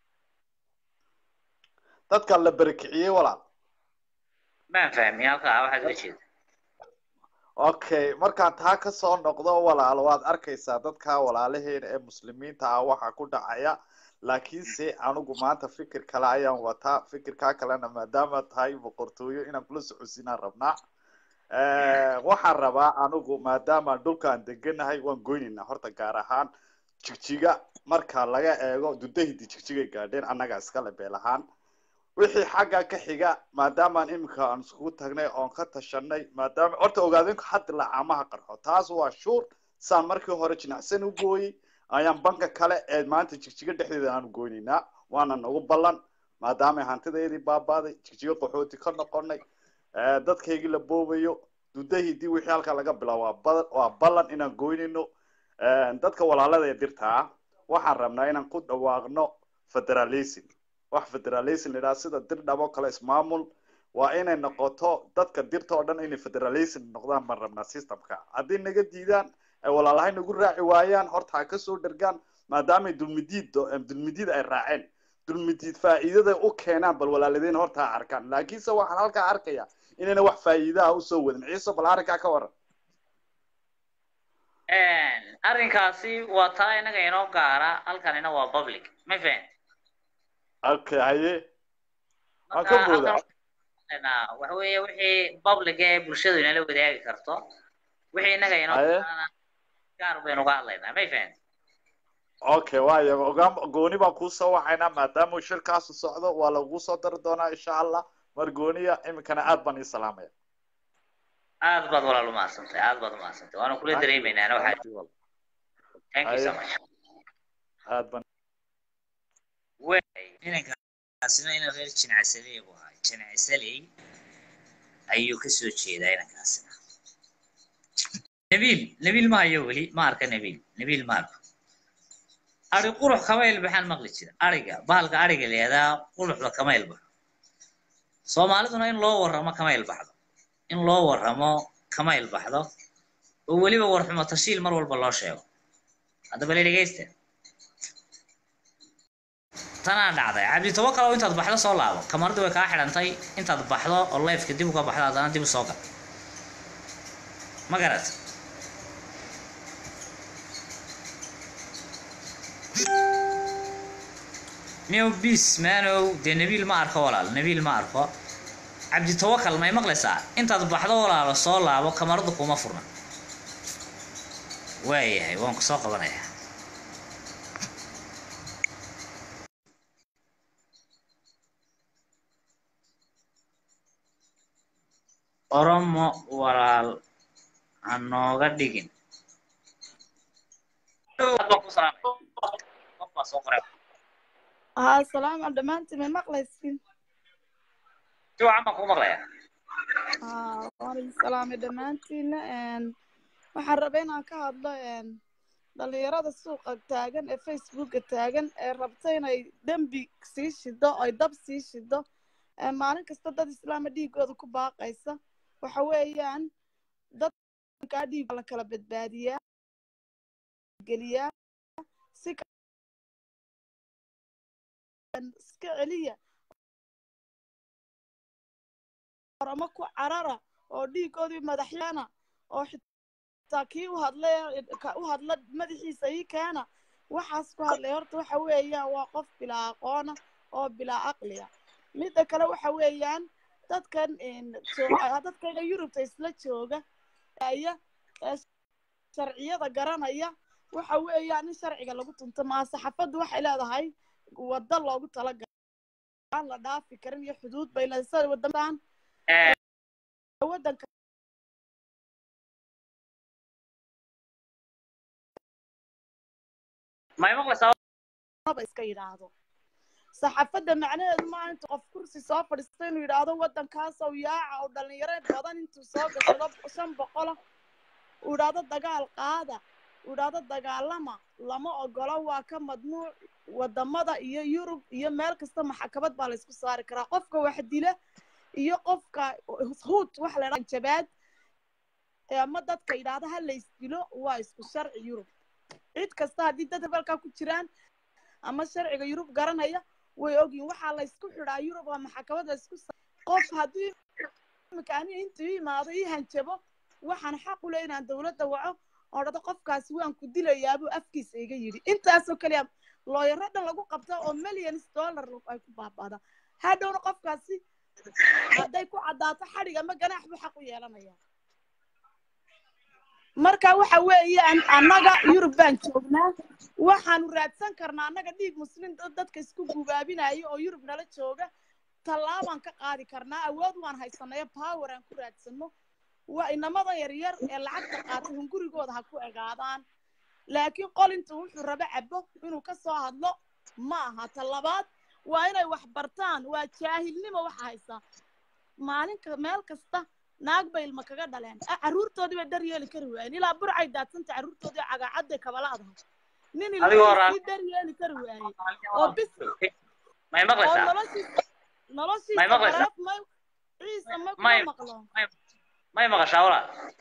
Speaker 9: dadka la barkiciyay walaal
Speaker 1: ma fahmi halka waxa la jeedo
Speaker 9: okay markaan taa ka soo noqdo walaal waad arkaysaa dadka walaalaheen ee muslimiinta ah waxa ku dhacaya laakiin si anigu maanta fikir kale ayaan wataa fikirka kalena maadaama tahay boqortooyo inaan kula socodsiinaan rabnaa waxaan rabaa anigu maadaama dhulkaan deganahay waan goynaynaa horta gaar ahaan jigjiga marka laga eego dudahidii jigjiga gaadheen annaga iskale beel ahaan wixii xagga ka xiga maadaama imika aan iskugu tagnay oon ka tashanay maadaama horta ogaadeen hadda lacaamaha qarxo taas waa shuur saan markii hore jinacsan u gooyay ayaan banka kale ee maanta jigjiga dhexdeeda aan goynaynaa waana nagu ballan maadaama hantideedii baabaaday jigjiga qaxooti ka noqonay dadkaygii la boobayo dudahidii wixii halka laga bilaabo waa ballan inaan goynayno dadka walaalada dirtaa waxaan rabnaa inaan ku dhawaaqno federalism wax federalism la yiraahdo sida dir dhabo kale ismaamul waa inay noqoto dadka dirta oo dhan inay federalism noqdaan baan rabnaa systemka haddii naga diidaan ay walaalahay nagu raaci waayaan horta ka soo dhargaan maadaama dulmidiid ay raaceen dulmidiid faa'iidada u keenaan bal walaaladeen horta arkaan laakiin se waxaan halka arkaya inayna wax faa'iido ah u soo wadin ciise bal arrinka ka waran
Speaker 1: arrinkaasi waa taa inaga inoo gaara halkanina waa public ma fahan
Speaker 9: okay haye ka buuda
Speaker 1: waxa weeye wixii public ee bulshadu inala wadaagi karto wixii inaga inoo gaar baynu uga hadlaynaa ma fahan
Speaker 9: okay waayo gooni baan kuu soo waxaynaa maadaama shirkaas socdo waa lagu soo dari doonaa insha allah margooniya imikana aad baan ii salaamaya
Speaker 1: aad baad walaal u mahadsantay waana kula dareemaynaa waxa thank you so much
Speaker 9: aad baan
Speaker 1: inankaasina ina reer jinacsaley buu ahaa jinacsaley ayuu ka soo jeedaa inankaasina nabiil ma hayo weli ma arka nabiil ma arko ari qurux kama ilbaxaan maqli jira ariga bahalka ariga leedaa quruxda kama ilbaxo soomaaliduna in loo warramo kama ilbaxdo oo weliba warxumo tashiil mar walba loo sheego haddaba la dhegeysta tanaa dhacday cabdi tawakal oo intaad baxdo soo laabo kamaradu way kaa xidhantay intaad baxdo oo leefka dib uga baxdo haddana dib u soo gal ma garat نيو بيس مانو دي نبيل ما أركو ولا نبيل ما أركو cabdi tawakal may maqlaysaa intaad baxdo walaalo soo laabo kamaradu kuma furna waayahay waan ku soo qabanayaa oromo walaal hanooga dhigin
Speaker 10: السلام على دمانتي من مقلسين
Speaker 1: شو عمك ومقليا
Speaker 10: وعليكم السلام دمانتين waxaan rabaa inaan ka hadlo dhalinyarada suuqa taagan ee facebooka taagan ee rabta inay dembi sii shido ay dab sii shido maalin kasta dad islaama dhiigooda ku baaqaysa waxa weeyaan dadka dhiig la kala badbaadiyaa geliyaa si iska celiya orama ku carara oo dhiigoodii madaxyana oo xitaa kii u hadla madaxiisa ii keena waxaas ku hadlay horta waxa weeyaan waa qof bilaa aqoona oo bilaa aqliya midda kale waxa weeyaan dadkayga yurubta isla jooga sharciyada garanaya waxa weeyaan in sharciga lagu tunto maasaxafadu waxay leedahay wadda loogu talagalay aan la dhaafi karin iyo xuduud bay leedahay wadadan wadanka
Speaker 1: ما يمغلسا
Speaker 10: ba iska yiraahdo saxafada macnaheedu ma inta qof kursi soo fadhiistay inuu yiraahdo wadankaas oo yaaca oo dhalinyaro badan intuu soo gashado 500 uu yiraahdo dagaal qaada uu yiraahdo dagaalama lama ogola waa ka madnuuc wadamada iyo Yurub iyo meel kasta maxkamad baa la isku saari karaa qofka wax dila iyo qofka huut wax la yiraahdo jabaad ama dadka yiraahdo hal la isdilo waa isku sharci Yurub cid kasta hadii dad balka ku jiraan ama sharciga Yurub garanaya way ogin waxa la isku xiraa Yurub ama maxkamada isku qof hadii makaani intii imaado ii hanjabo waxaan xaq u leeyahay dawladda waco oo dad qofkaasi waan ku dilayaa buu afkiisa iga yiri intaas oo kaliya looyarada lagu qabto oo millions dollar ay ku baabada hadhowna qofkaasi haday ku cadaato xariga ma ganaax buu xaq u yeelanaya marka waxa weeyaan annaga Yurub baan joognaa waxaan raadsan karnaa annaga dhiig muslim dadka isku gubaabinayo oo Yurub nala jooga talaabaan ka qaadi karnaa awood waan haysanay power aan ku raadsano waa inamada yar yar ee lacagta qaata hungurigooda ha ku egaadaan laakiin qolintu wuxuu raba cabo inuu ka soo hadlo ma aha talabaad waa inay wax bartaan waa jaahilnimo waxa haysa maalinka meel kasta naag bay ilma kaga dhaleen caruurtoodii bay dar yeeli kari waayeen ilaa burcay daadsanta caruurtoodii cagacad kabalaadaha nin ilaa dar yeeli kari waayeen oo bis
Speaker 1: ما يمغلسا
Speaker 10: noloshii
Speaker 1: ما يمغلسا ولا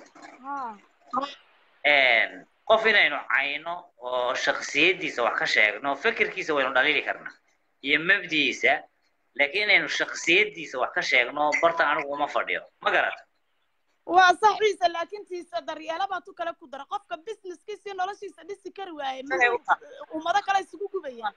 Speaker 1: qof inaynu cayno oo shakhsiyadiisa wax ka sheegno fikirkiisa waynu dhaliili karnaa iyo mabdiisa laakiin inaynu shakhsiyadiisa wax ka sheegno barta anigu uma fadhiyo ma garata
Speaker 10: waa saxiisa laakiin tiisa daryeela baa tu kale ku dara qofka businesskiisa noloshiisa dhisi kari waaye ummada kale isugu gubayaan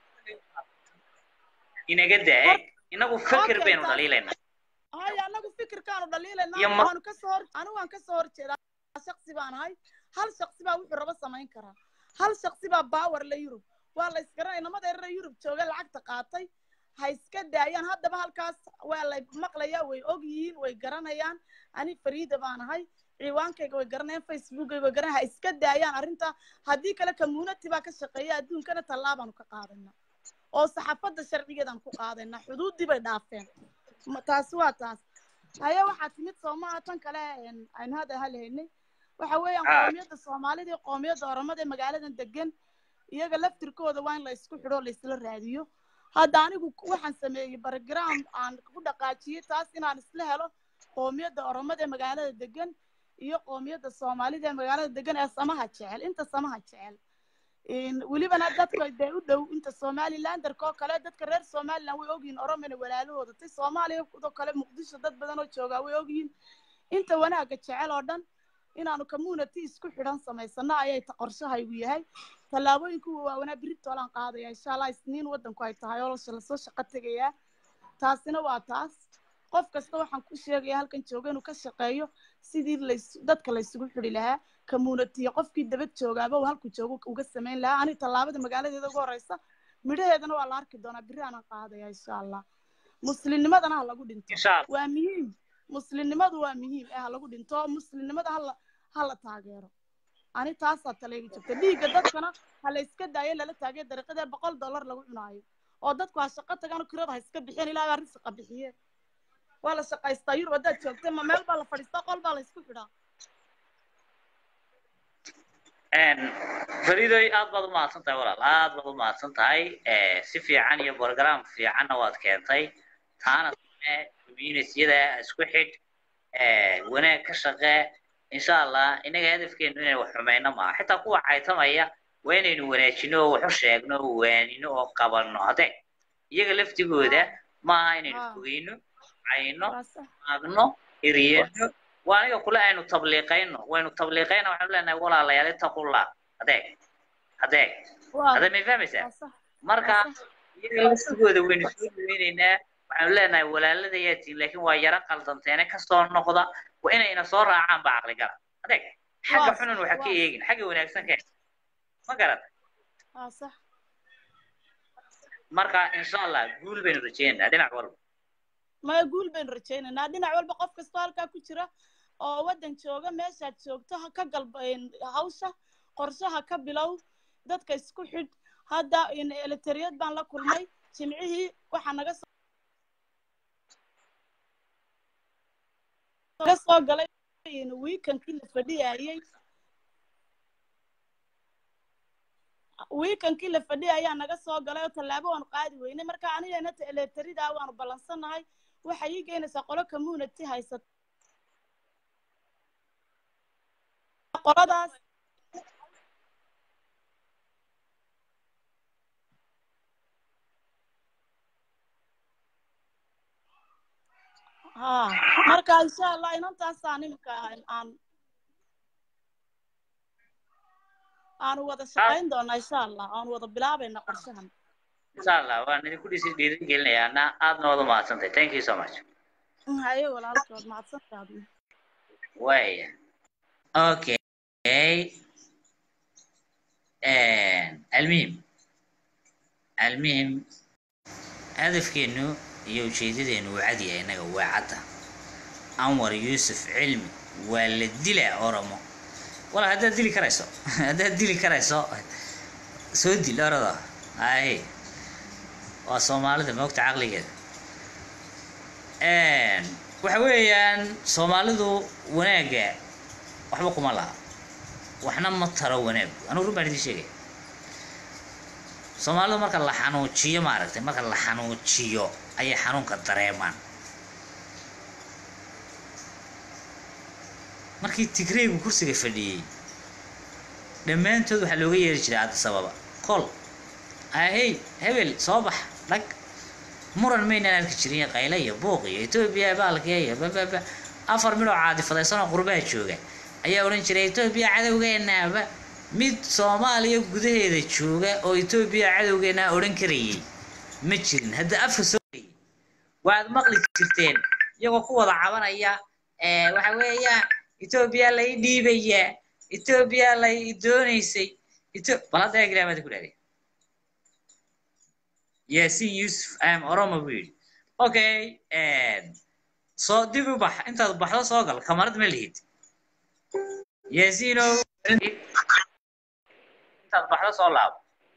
Speaker 1: inaga daa inagu fikir baynu dhaliilaynaa
Speaker 10: haya anagu fikirkaanu dhaliilaynaa waan ka soo horjeedaa shakhsi baan ahay hal shakhsi baa wuxuu raba samayn karaa hal shakhsi baa power la Yurub waa la isgaranay namada reer Yurub jooga lacagta qaatay ha iska daayaan haddaba halkaas waa la maqlayaa way og yihiin way garanayaan ani Fariida baan ahay ciwaankayga way garanayaan Facebook-ayga way garanayaan ha iska daayaan arrinta haddii kale community baa ka shaqeeya adduunkana tallaabaan ka qaadanaa oo saxaafadda sharcigeedan ku qaadanaa xuduudii bay dhaafeen taas waa taas haya waxaa timid Soomaaliya tan kale aan hada haleynay waxa weeyaan qoomiyadda Soomaalida iyo qoomiyadda Oromada ee magaaladan degan iyaga laftirkooda waa in la isku xidho la isla raadiyo hadda anigu waxaan sameeyay program aan ku dhaqaajiyay taas inaan isla helo qoomiyadda Oromada ee magaalada degan iyo qoomiyadda Soomaalida ee magaalada degan ee samaha jecel inta samaha jecel welibana dadka ay u dhow inta Somalilanderka oo kale dadka reer Somaliland way ogyihiin Oromana walaalahooda tay Soomaaliya oo kale Muqdisho dad badan oo jooga way ogyihiin inta wanaaga jecel oo dhan inaanu community isku xidhan samaysano ayay qorshahaygu yahay tallaabooyinku waa wana Britoolan qaadaya insha Allah isniin wadanku ay tahay oo la soo shaqo tagaya taasina waa taas qof kasta waxaan ku sheegaya halkan jooga inuu ka shaqeeyo sidii dadka la isugu xidhi lahaa community qofkii dabad joogaaba uu halku joogo uga samayn lahaa ani tallaabada magaaladeeda ugu horeysa midhaheedana waa la arki doonaa biri aanan qaadaya insha allah muslimnimadana ha lagu dhinto waa muhiim muslimnimadu waa muhiim ha lagu dhinto muslimnimada ha la taageero ani taasaa taleegi jirta dhiigga dadkana ha la iska daayo lala taageero dariiqadee $100 lagu cunaayo oo dadku ha shaqo tagaan kirada ha iska bixiyeen ilaahay baa risqa bixiye waa la shaqaystaa yurub haddaad joogtay ma meel baa la fadhiistaa qol baa la isku xidhaa
Speaker 1: fariidoy aad baad u mahadsan tahay walaal aad baad u mahadsan tahay si fiican iyo program fiicanna waad keentay taana community-yada isku xidh wanaag ka shaqee insha allah inaga hadafkeenu inay wax xumayno maaha xitaa kuwa caytamaya waa inaynu wanaajino oo wax u sheegno oo waanino oo qabanno hadee iyaga laftigooda maaha inaynu fogeyno cayno maagno eriyano waa aniga kule aynu tabliiqayno waynu tabliiqayna waxaanu leenahay walaalayaal ittaqullah hadee hadee may fahmaysaa marka iyaga laftigooda waynu soo dhaweynaynaa waxaanu leenahay walaaladayaatiin laakiin waa yara qaldanteene kasoo noqda waa inayna soo raacaan ba caqligala hadee xagga xunan waxa ka eegin xagga wanaagsan ka ma garata marka insha allah guul baynu rajaynaynaa dhinac walba
Speaker 10: maya guul baynu rajaynaynaa dhinac walba qof kastoo halkaa ku jira oo waddan jooga meeshaad joogto ha ka hawsha qorshaha ka bilow dadka isku xidh hadda eletariyad baan la kulmay jimcihii waxaa naga soo galay weekendkii la fadhiyayay weekendkii la fadhiyay ayaa naga soo galay oo tallaabo waanu qaadi weynay marka anigana eletarida waanu ballansanahay waxay ii geynaysaa qolo community haysata qoladaas marka insha allah inantaasaan imika aanu wada shaqayn doonaa insha allah aanu wada bilaabayna qorshahan
Speaker 1: insha allah waan idinku dhiirigelinayaa aadna wada mahadsantahay thank you so much
Speaker 10: haye walaalkood mahadsantahay
Speaker 1: waya okay المهم هدفكينو iyo ujeedadeenu waa cad yahay inaga waa cadda Anwar Yusuf Cilmi waa la dilaa Oromo wala haddaad dili karayso soo dil orada ay waa Soomaalida moogta caqligeeda waxa weeyaan Soomaalidu wanaaga waxba kuma laha waxna ma taro wanaag anu run baan idin sheegay Soomaalidu marka la xanuujiyo maaragtay marka la xanuujiyo ayay xanuunka dareemaan markii Tigreegu kursiga fadhiyay dhammaantood waxa looga yeeri jiray Addis Ababa kol ay hebel soo bax rag muran meynaan arki jirin qayla iyo buuq iyo Itoobiya baalkeeya baba afar milo caadi fadaysan qurbaha jooga ayaa oran jiray Itoobiya cadawgeena mid Soomaaliya gudaheeda jooga oo Itoobiya cadawgeena oran karayay ma jirin hadda afka soo waad maqli jirteen iyagoo ku wada cabanaya waxa weeyaan Itoobiya la dhiibaya Itoobiya la doonaysay balada agreement ku dharay Yasin Yusuf am Oromo wiil okay so dibu bax intaad baxdo soo gal kamarad ma lihid Yasino intaad baxdo soo laab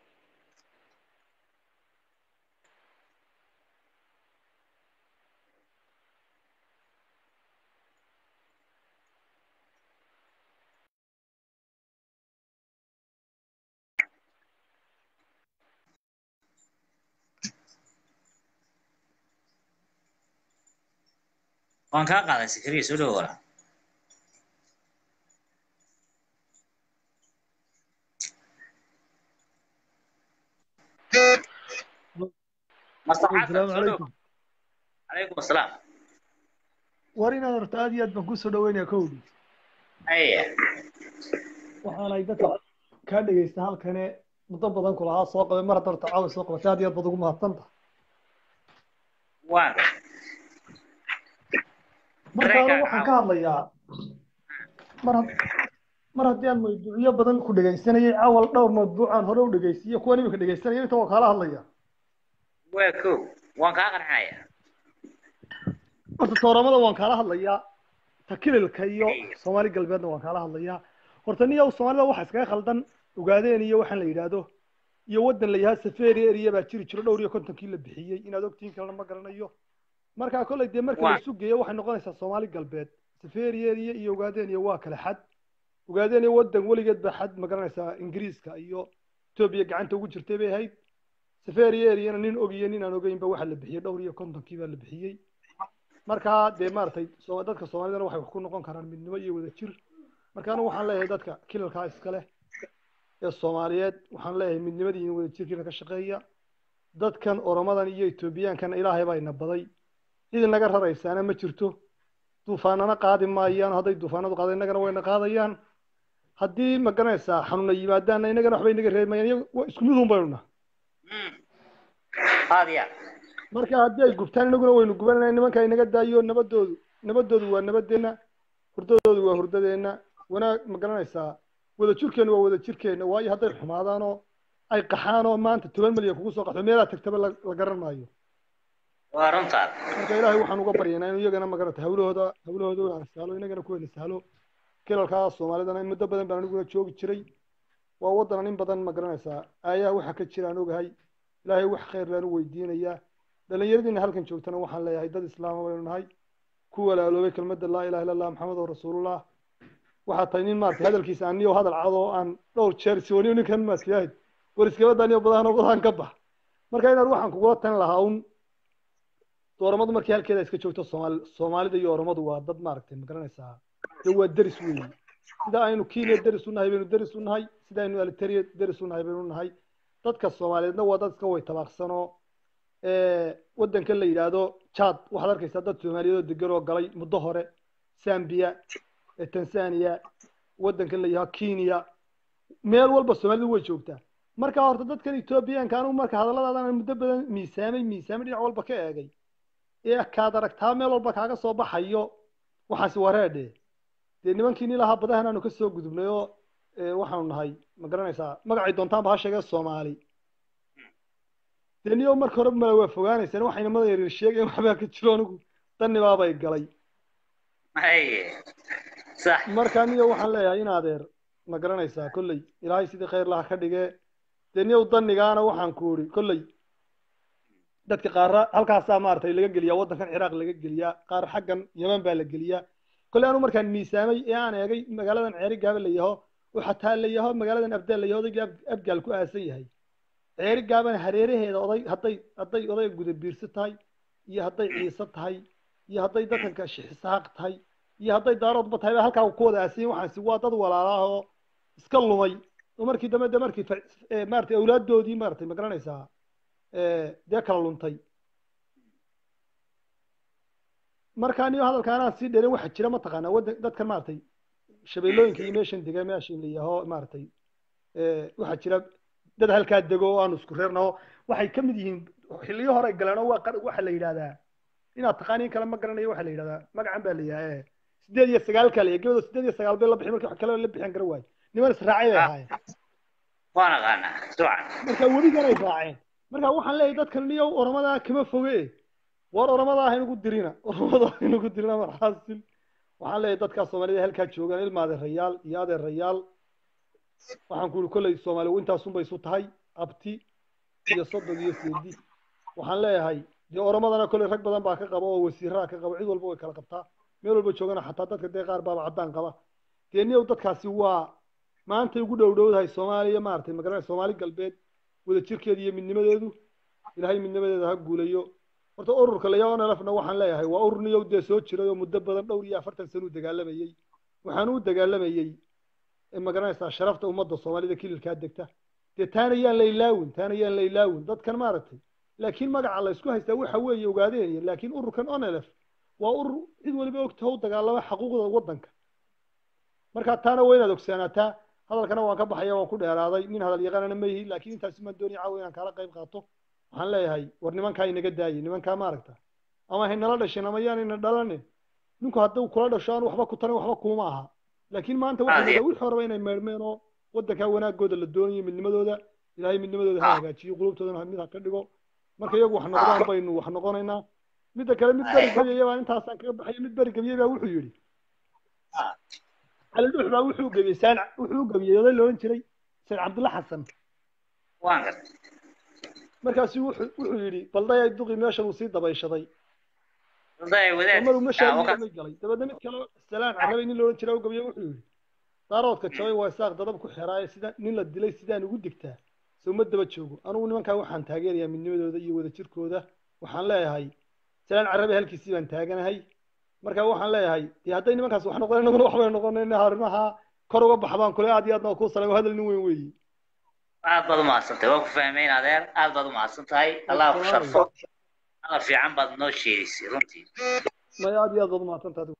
Speaker 1: waan ka qaaday sikriye soo dhaw wala
Speaker 11: السلام عليكم
Speaker 1: عليكم السلام
Speaker 11: ورينا ارتاد يد بان كسو dhaweynaya kowdi waxaan ay dadka ka dhageystaa halkane muddo badan ku lahaa soo qabay mar darta caaw soo qabay aad iyo aad ugu mahadsantahay
Speaker 1: waan
Speaker 11: marka anigu waxaan ka hadlayaa mar haddii aan mawduucyo badan ku dhegaysanayay awal dhowr mawduucaan hore u dhegaysiiyo kuwan imika dhegaysanaya inta waan kaala hadlaya
Speaker 1: waa kow waan kaa qarxaya
Speaker 11: horta tooramada waan kaala hadlayaa takililka iyo soomaali galbeedna waan kaala hadlayaa horta niyow soomaalida waxa iskaga khaldan ogaadeen iyo waxaan la yidhaahdo iyo waddan la yahaa safari area baa jiri jiro dhowr iyo kontonkii la bixiyey inaad ogtiin kalena ma garanayo markaa kolley dee marka la isu geeyo waxay noqonaysaa soomaali galbeed safari area iyo ogaadeen iyo waa kale xad ogaadeen iyo waddan weligeed baa xad ma garanaysaa ingiriiska iyo etoobiya gacanta ugu jirtay bay ahayd safari areana nin ogiyo nin aan ogeynba waxa la bixiyey dhowr iyo kontonkii baa la bixiyey markaa dee maaragtay dadka soomaalidana waxay wax ku noqon karaan midnimo iyo wada jir marka anigu waxaan leeyahay dadka kilalkaa iska leh ee soomaaliyeed waxaan leeyahay midnimadii iyo wada jirkiina ka shaqeeya dadkan oromadan iyo etoobiyaankan ilaahay baa ina baday cid inaga raraysaana ma jirto duufaanana qaadi maayaan hadday duufaanadu qaado innagana wayna qaadayaan haddii ma garanaysaa xanuuna yimaadaanna innagana waxbay inaga reemayaan isku mid un baynu naha marka haddii ay gubtaan inaguna waynu gubanayna nimanka inaga daayo nabadoodu waa nabadeenna hurdadoodu waa hurdadeenna wanaag ma garanaysaa wada jirkeenna waa wada jirkeenna waayo hadday xumaadaanoo ay qaxaanoo maanta 10 milyan kugu soo qaxo meelaha tagtaba la garan maayo
Speaker 1: waa runtaa
Speaker 11: marka ilaahay waxaan uga baryaynaa inuu iyagana ma garata hawlahooda waa sahlo inagana kuweena sahlo kilalkaa soomaalidana in muddo badan baan aniguna joogi jiray waa waddan in badan ma garanaysaa aayaha waxa ka jiraan ogahay ilaahay wax khayr laan u weydiinayaa dhalinyaradiina halkan joogtana waxaan leeyahay dad islaama baynu nahay ku walaaloobay kelmadda laa ilaha illa allah maxamedun rasuulullah waxaa tahay nin maaragtay hadalkiisa aniyo hadal cadoo aan dhowr jeer siwaniyo ninkan maasiyahayd war iskabadaan iyo badahan ka bax marka inaad waxaan kugula tan lahaa un dooramadu markii halkeeda iska joogto soomaalida iyo oromadu waa dad maaragtay ma garanaysaa dee waa deris weeye sida aynu Kenya deris u nahay baynu deris u nahay sida aynu Eritrea deris u nahay baynu nahay dadka Soomaaliyeedna waa dad iska way tabaaqsanoo waddanka la yiraahdo Chad waxaad arkaysaa dad Soomaaliyeed degan oo galay muddo hore Zambia Tanzania waddanka la yiraahdo Kenya meel walba Soomaalidu way joogtaa marka horta dadkan Etoobiyaanka anu marka hadalladaadan muddo badan miisaamay dhinac walba ka eegay kaad aragtaa meel walba kaaga soo baxayo waxaasi wareedhe dee nimankiini lahaa badahan aanu ka soo gudubnay oo waxaanu nahay ma garanaysaa magacay doontaan baa sheegay Soomaali dee niyo marka hore ma waa fogaanaysaan waxayna mada yar sheegeen waxba ka jiro anigu tanibaa bay galay
Speaker 1: صح
Speaker 11: marka niyo waxaan leeyahay in adeer ma garanaysaa kullay ilaahay sidii khayr laha ka dhigee dee niyo danigaana waxaan ku uri kullay dadka qaar halkaasaa maartay laga geliyaa waddankan Ciraaq laga geliyaa qaar xaggan Yemen baa la geliyaa kullay anu markaan miisaamay ee aan eegay magaaladan Ceeri Gaaba la yaho oo xataa la yaho magaaladan Abdal la yaho abgaal ku aasan yahay Ceeri Gaabana hareeraheeda hadday oday guda biirsi tahay iyo hadday ciise tahay iyo hadday dadka shixisaaq tahay iyo hadday daaroodba tahay halkaa ku wada aasan waxaasi waa dad walaalaha oo iska lumay oo markii dambe markii maartay awlaadoodii maartay ma garanaysaa dee kala luntay marka niyo hadalkaana si dheerin waxa jira ma taqaana dadkan maartay shabeelooyinka iyo meeshan degan meeshan la yaho maartay waxa jira dad halkaa dego oo aan isku reerno waxay ka mid yihiin xilliyo hore galeen oo waxa la yiraahdaa inaad taqaaniin kala ma garanayo waxa la yiraahdaa magacan baa la yahay 8 kale gabadha 8 bay la bixin markii kale la bixin gar waay niman israacay bay ahaayeen
Speaker 1: waana qaana ducan
Speaker 11: marka wadigan ay raaceen marka waxaan leeyahay dadkan niyo oromada kama foge war oromada ah inagu dirina marxaasil waxaan leeyahay dadka Soomaalida halka joogan ilmaade rayaal iyo adeer rayaal waxaan ku kulay Soomaalidu intaas un bay isu tahay abti iyo sodog iyo seedi waxaan leeyahay dee oromadana kulay rag badan baa ka qaba oo wasiirada ka qaba cid walba way kala qabtaa meel walba joogana xataa dadka dee qaar baa cadaan qaba dee niyo dadkaasi waa maanta ugu dhowdahay Soomaaliya maartay magaalada Soomaali galbeed wada jirkeeda iyo midnimadeedu ilaahay midnimadeeda ha guulayo horta ururka la yaabana lafna waxaan leeyahay waa urur niyo dee soo jiray oo muddo badan dhowr iyo 40 sano dagaalamayay waxaan u dagaalamayay magaranaysaa sharafta ummadda Soomaalida kililka degta dee taana yaan la ilaawin dadkan maartay laakiin magaca la isku haystaa waxa weeye ogaadeen laakiin ururkan onelef waa urur cid waliba ogtahay u dagaalama xuquuqda waddanka marka taana waynaad ogsaanataa hadalkana waan ka baxaya waan ku dheeraaday nin hadal yaqaanana ma yihi laakiin intaas ma dooni caaw inaan kala qayb qaato waxaan leeyahay war nimanka inaga daayay nimanka maaragta ama hay nala dhashin ama yaan ina dhalanin ninku hadduu kula dhasho aan waxba ku tarin waxba kuma aha laakiin maanta waxay moodaa wixii horeba inay meermeen oo waddankaa wanaagooda la doonayo midnimadooda ilaahay midnimadooda ha hagaajiyo qulubtoodana mid ha ka dhigo marka iyagu wax noqdaan baynu wax noqonaynaa midda kale mid beri gabyaya baa intaasaan kaga baxaya mid beri gabyaya baa wuxuu yidhi cali dhuux baa wuxuu gabiyey oday la odhan jiray sayd cabdulla xasan markaasu wuxuu yidhi baldayay duqi meeshan uu sii dabayshaday maruu mashaamay galay dabeedna mid kale salaan carabay nin la odhan jiray u gabiye wuxuu yidhi daaroodka jabay waa isaaq dadab ku xiraaye sida nin la dilay sidaan ugu digtaa soo ma daba joogo anugu nimankaa waxaan taageerayaa midnimadooda iyo wadajirkooda waxaan leeyahay salaan carabi halkiisii baan taaganahay marka waxaan leeyahay dee hadday nimankaas wax noqdeen innaguna wax bay noqonayna arrimaha kor uga baxbaan kule aad iyo aadna kuu salaamo hadal nin weyn weeye
Speaker 1: aad baad umahadsantahay waa ku fahmeyn adeer aad baad umahadsan tahay allah ku sharfo alla fiican baad noo sheegaysay runtii
Speaker 11: may aad iyo aad baad umahadsan tahay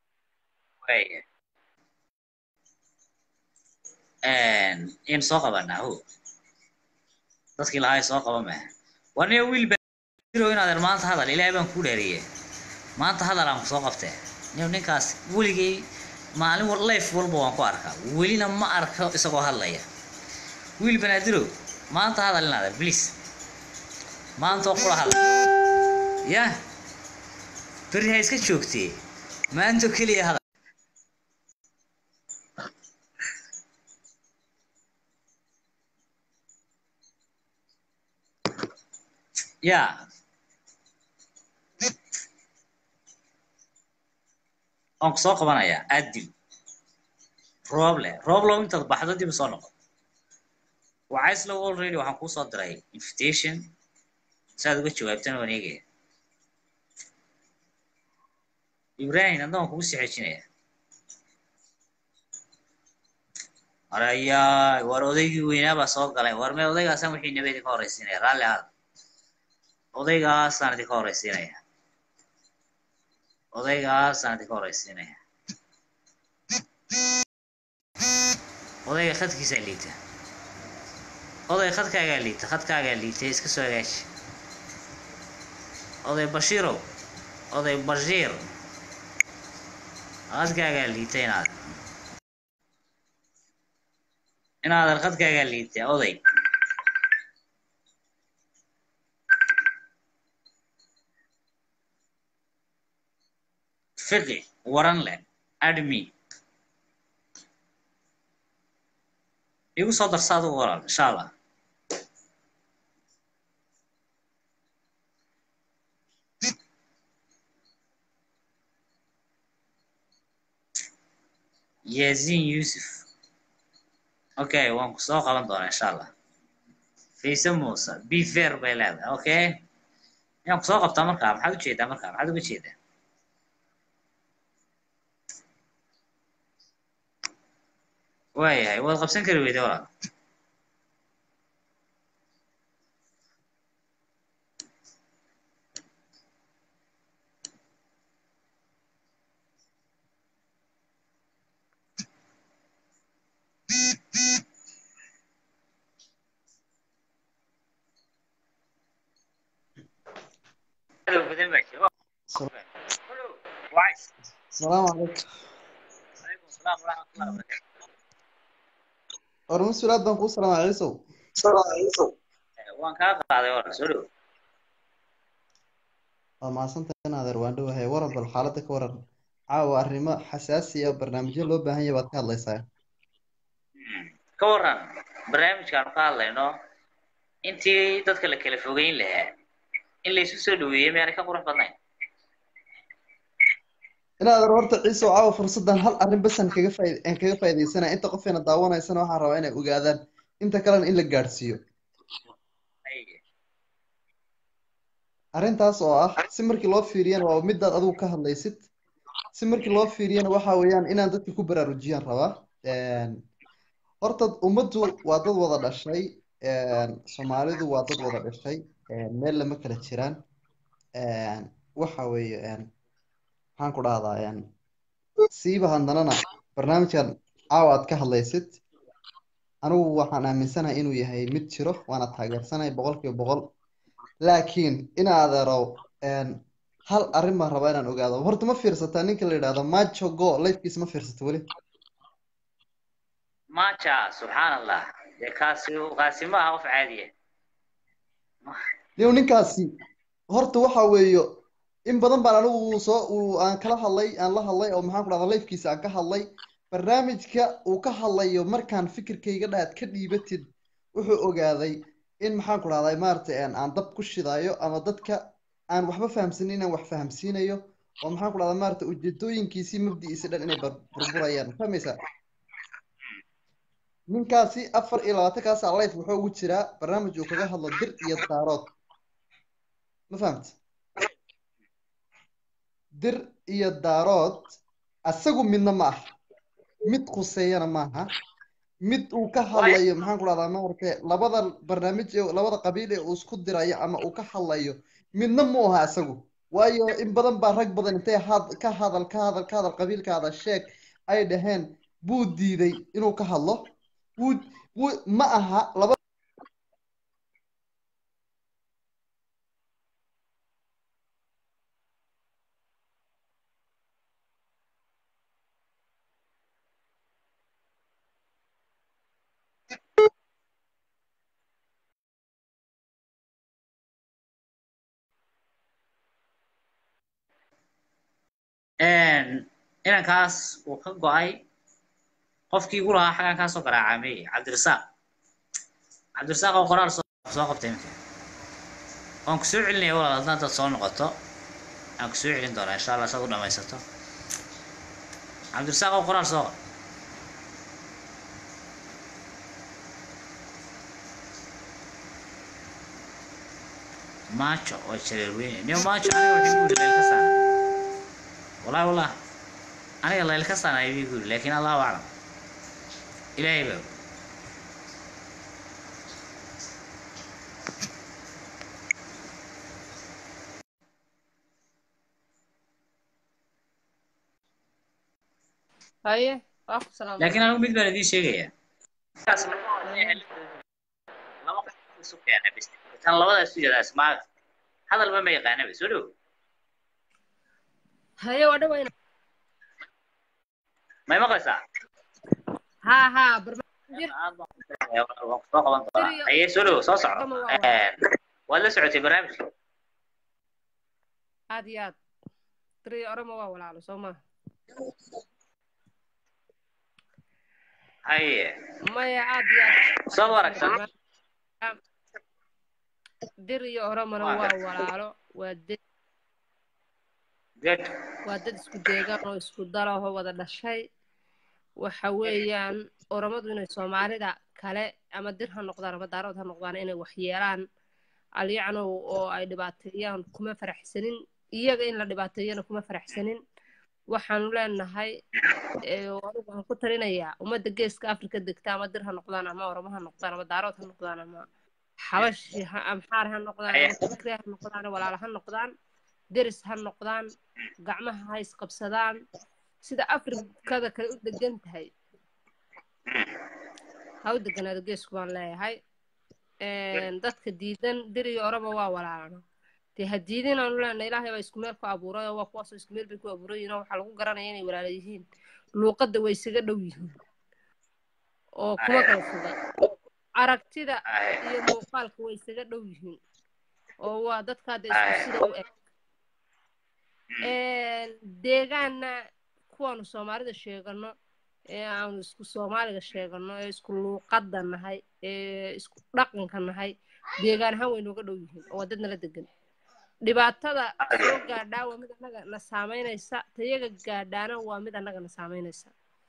Speaker 1: in soo qabanaa ho dadkii lahaa soo qaba maaha warniyo wiil baa in adeer maanta hadal ilaahay baan ku dheeriyey maanta hadal aan kusoo qabtee ninkaas weligay maalin life walba waan ku arkaa welina ma arko isagoo hadlaya wiil banaadiro maanta hadal in adeer please maanta oo kula hadla ya beri ha iska joogtee maanta keliya hadal ya aan kusoo qabanayaa adil roble intaad baxdo dib soo noqo wacayslow already waxaan kuu soo diray invitation saad uga jawaabtana waan eegaya ibrahim hadda waan kugu sii xejinaya arayaa war odaygii weynaa baa soo galay war mee odaygaasaan wixii nabadi ka horraysiinaya raalli aad odaygaasaan idinka horraysiinaya odaygaasaan idinka horraysiinaya odayga khadkiisaa liita oday khadkaagaa liita iska soo hagaaji oday bashiirow oday bashiir khadkaagaa liita inaadan khadkaagaa liita oday fiqi waran leh admi igu soo darsa adigu walaal insha allah yazin yusuf okay waan ku soo qaban doonaa insha allah fayse muuse be fair bay leedahay okay yaan ku soo qabtaa markaa maxaad ujeedaa maxaad uga jeedaa waayahay waad qabsan kari weyday walaal
Speaker 12: السلام عليكم.
Speaker 1: عليكم السلام ورحمة الله وبركاته.
Speaker 12: ورمس ولاد بنكو السلام عليكم.
Speaker 1: وان كان قاعد ورا سولو.
Speaker 12: ما صنت أنا ذا روان دوه ورا بالحالة كورا عاو الرما حساسية برنامج لو بهني وقت الله يسار.
Speaker 1: كورا برنامج كان قال لنا أنتي تدخل كلفوجين لها إلا يسوسو دويه ما يعني كقرن بدنين.
Speaker 12: أنا ضرورت عيسو عاو فرصة هل أرن بس إن كيف فايدة سنة أنت قفنا الدعوة سنة وحروينا وجادا أنت كلام إلا جارسيو. arrintaas oo ah si markii loo fiiriyana waa middaad adigu ka hadlaysid si markii loo fiiriyana waxa weeyaan inaan dadka ku baraarujiyaan rabaa horta ummaddu waa dad wada dhashay Soomaalidu waa dad wada dhashay meel lama kala jiraan waxa weeye waxaan ku dhahdaa siiba handanana barnaamijkan caawaad ka hadlaysid anigu waxaan aaminsanahay inuu yahay mid jiro waana taageersanahay 100% laakiin in aad aro hal arrin baan rabaa inaan ogaado horta ma fiirsataa ninka la yidhaahdo macho go lifekiisa ma fiirsato weli
Speaker 1: macha subxaanallah dee kaasi ma aha qof caadiya
Speaker 12: niyow ninkaasi horta waxa weeyo in badan baan anigu aan kala hadlay aan la hadlay oo maxaan ku dhahdaa lifekiisa aan ka hadlay barnaamijka uu ka hadlayo markaan fikirkayga dhaad ka dhiibatid wuxuu ogaaday in maxaan ku dhahdaa maaragtay aan dab ku shidaayo ama dadka aan waxba fahamsanin inaan wax fahamsiinayo oo maxaan ku dhahdaa maaragtay ujeedooyinkiisii mabdi'iisa dhan inay burburayaan fahmaysaa ninkaasi 24 saac life wuxuu ugu jiraa barnaamij uu kaga hadlo dir iyo daarood ma fahamta dir iyo daarood asagu midna ma aha mid khuseeyana maaha mid uu ka hadlayo maxaan ku dhahdaa maaragtay labada barnaamij labada qabiil ee uu isku dirayo ama uu ka hadlayo midna mu aha asagu waayo in badan baa rag badan intay ka hadal qabiilkaada sheeg ay dhaheen buu diiday inuu ka hadlo ma aha laba
Speaker 1: inankaas uu ka go'ay qofkii igu lahaa xagaan kaa soo garaacamay cabdirasaaq oo qoraal soo qabtay iminka waan ku soo celinaya walaal haddaan dad soo noqoto aan ku soo celin doonaa insha allah saad u dhamaysato cabdirasaaq oo qoraal soo qor macho oo jareer weyne niyo macho aniga waxay guuri leel ka saana والله أنا الله الكسر أنا يقول لكن الله أعلم إلهي بقى
Speaker 13: هاي السلام
Speaker 1: لكن أنا أمي بلدي شيء كان الله ولا سوى اسمع هذا اللي ما يقانا بسولو
Speaker 13: هاي وده وين
Speaker 1: ما يمقصا
Speaker 13: ها
Speaker 1: أي سولو صوصع ولا سعودي برنامج
Speaker 13: عاديات تري أرمى ولا على سوما
Speaker 1: هاي
Speaker 13: ما يا عاديات
Speaker 1: صورك صح
Speaker 13: دري أرمى ولا على ود waa dad isku deegaan oo isku daro oo wada dhashay waxa weeyaan oramadu inay Soomaalida kale ama dir ha noqdaan ama daarood ha noqdaan inay wax yeelaan aliyacno oo ay dhibaateeyaan kuma faraxsanin iyaga in la dhibaateeyana kuma faraxsanin waxaan leenahay waxaan ku talinayaa ummadda geeska Afrika degta ama dir ha noqdaan ama oramo ha noqdaan ama daarood ha noqdaan ama xabash ha amxaar ha noqdaan ama fikri ha noqdaan walaal ha noqdaan deris ha noqdaan gacmaha ha isqabsadaan sida Afrikada kale u degan tahay ha u deganaado geesku baan leeyahay dadka diidan diri oraba waa walaalana te hadiidin aanu leenahay ilaahay baa isku meel ku abuuray oo waa kuwaas isku meel bay ku abuurayeen waxa lagu garanaya inay walaal yihiin luuqada way isaga dhow yihiin oo kuma kala fogaan aragtida iyo muuqaalka way isaga dhow yihiin oo waa dadka isku sida u eg deegaanna kuwaanu Soomaalida sheegano aanu isku Soomaaliga sheegano isku luuqada nahay isku dhaqanka nahay deegaan ahaan way nooga dhow yihiin oo dadna la degan dhibaatada soo gaadhaa waa mid anaga na saameynaysa tayaga gaadhaana waa mid anaga na saameynaysa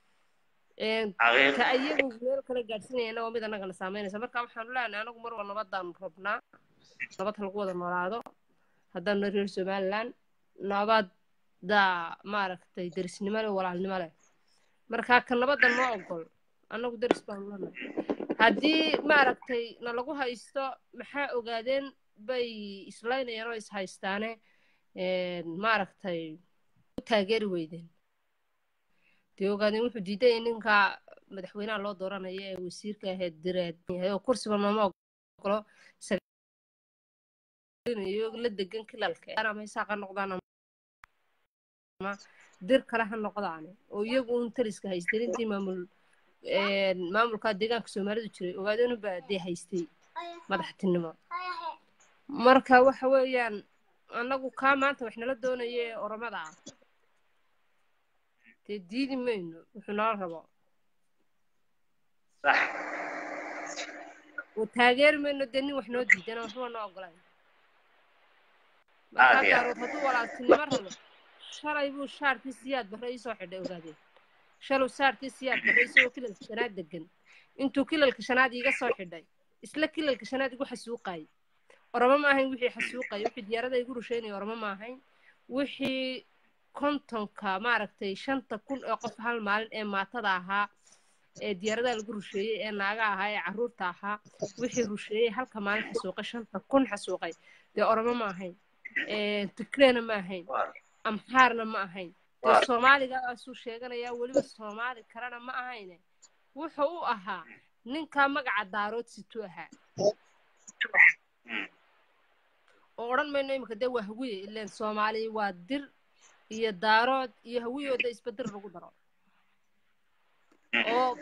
Speaker 13: ta ayagu meel kale gaadhsinayna waa mid anaga na saameynaysa marka waxaan leenahay anagu mar walba nabadaan rabnaa nabad lagu wada noolaado haddaan reer Somaliland nabadda maaragtay derisnimo leh walaalnimo leh marka ka nabadda ma ogol anagu deris baan leenahay haddii maaragtay na lagu haysto maxaa ogaadeen bay islaynayaan oo is haystaane maaragtay taageeri weydeen dee ogaadeen wuxuu diiday ninka madaxweynaha loo dooranayo ee wasiirka ahayd direed oo kursiba nooma ogolo iyo la degan kilalka ama isaaqa noqdaan ama dir kale ha noqdaan oo iyagu un taliska haysteen intii maamulka deegaanka Soomaalidu jiray ogaadeen baa dee haystay madaxtinimo marka waxa weeyaan anagu ka maanta wax nala doonayay Oromada diidi mayno wuxuu nala rabo
Speaker 1: صح
Speaker 13: وتاجر منه دني وإحنا ودي أنا وحنا ناقلين marka daarood haduu walaaltinimo rabo shalay buu shaarkii siyaad barray soo xidhay ogaadeen shalow shaarkii siyaad barray soo kilalka shanaad degan intuu kilalka shanaad iga soo xidhay isla kilalka shanaad igu xasuuqay Oromo ma ahayn wixii xasuuqay wixii diyaarada igu rusheynay Oromo ma ahayn wixii kontonka maaragtay 5,000 oo qof hal maalin ee maatada ahaa ee diyaarada lagu rusheeyay ee naaga ahaa ee caruurta ahaa wixii rusheeyay halka maalin xasuuqay 5,000 xasuuqay dee Oromo ma ahayn تكرينا ما هين أم حارنا ما هين الصومالي قال سو شيء يا ولي الصومالي كرنا ما هين وحقوقها ننكا مقعد دارود ستوها أوران ما نيم كده وهوي إلا الصومالي وادر يدارود يهوي وده يسبدر رقدره أو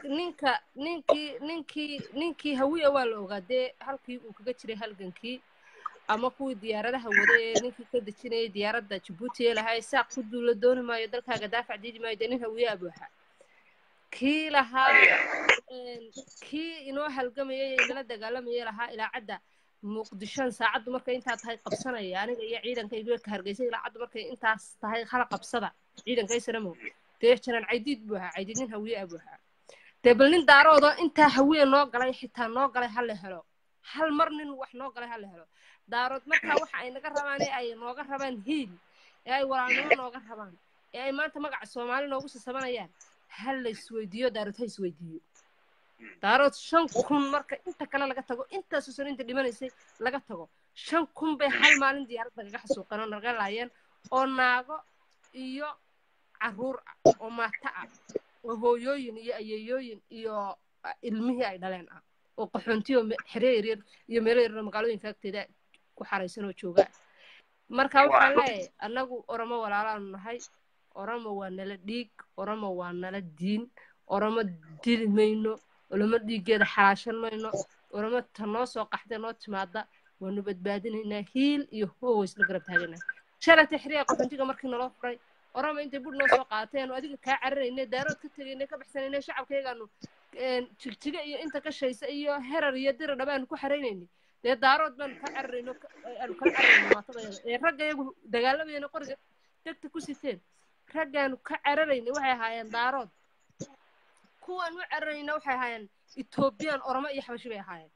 Speaker 13: ننكي هوي أول وقده هالكي وكجتري هالجنكي ama kuwii diyaaradaha waday ninkii ka dejinayay diyaaradda Djibouti ee lahaa isaaq ku duula dooni maayo dalkaaga daafac diidi maayo nin hawiye abuuxa kii lahaa kii inoo halgamayay inala dagaalamayay lahaa ilaa cadda muqdisho saacadu markay intaa tahay qabsanaya aniga iyo ciidankaygu ka hargeysay ilaa cadda markay intaas tahay khala qabsada ciidankaysana mo deejaran caydiid buuxa caydiid nin hawiye abuuxa bal nin daaroodo intaa hawiye noo galay xitaa noo galay hal la helo hal mar nin wax noo galay hal la helo daarood marka waxa ay naga rabaan ay nooga rabaan hiil ay walaalnimo nooga rabaan ay maanta magaca Soomaali noogu sasabanayaan hal la isweydiyo daarood ha isweydiyo daarood 5,000 marka inta kale laga tago inta soo inta dhimanaysay laga tago 5,000 bay hal maalin diyaarad laga xasuuqano naga laayeen oo naago iyo caruur oo maata ah oo hooyooyin iyo ayeeyooyin iyo ilmihii ay dhaleen ah oo qaxoontiyo xiriir iyo meelo magaalooyinka agteeda ku xareysan oo jooga marka waxaan leeyahay anagu Oromo walaalaan nahay Oromo waa nala dhiig Oromo waa nala diin Oromo dilmayno Oromo dhiigeeda xalaashan mayno Oromo tanoo soo qaxday noo timaada waanu badbaadinaynaa hiil iyo hoos la garab taagana shalay taxriiq qaxoontiga markii naloo furay Oromo intay bud noo soo qaateen oo adiga ka cararaynay daarood ka tagaynay ka baxsanaynay shacabkeegaanu jigjiga iyo inta ka shaysa iyo herar iyo dir dhabaan ku xareynayni dee daarood baan ka cararayno aanu ka cararayno maatada ee ragga iyagu dagaalamayna qoriga degta ku siteen raggaanu ka cararayna waxay ahaayeen daarood kuwan u cararayna waxay ahaayeen Ethiopian Oromo iyo Xabashi bay ahaayeen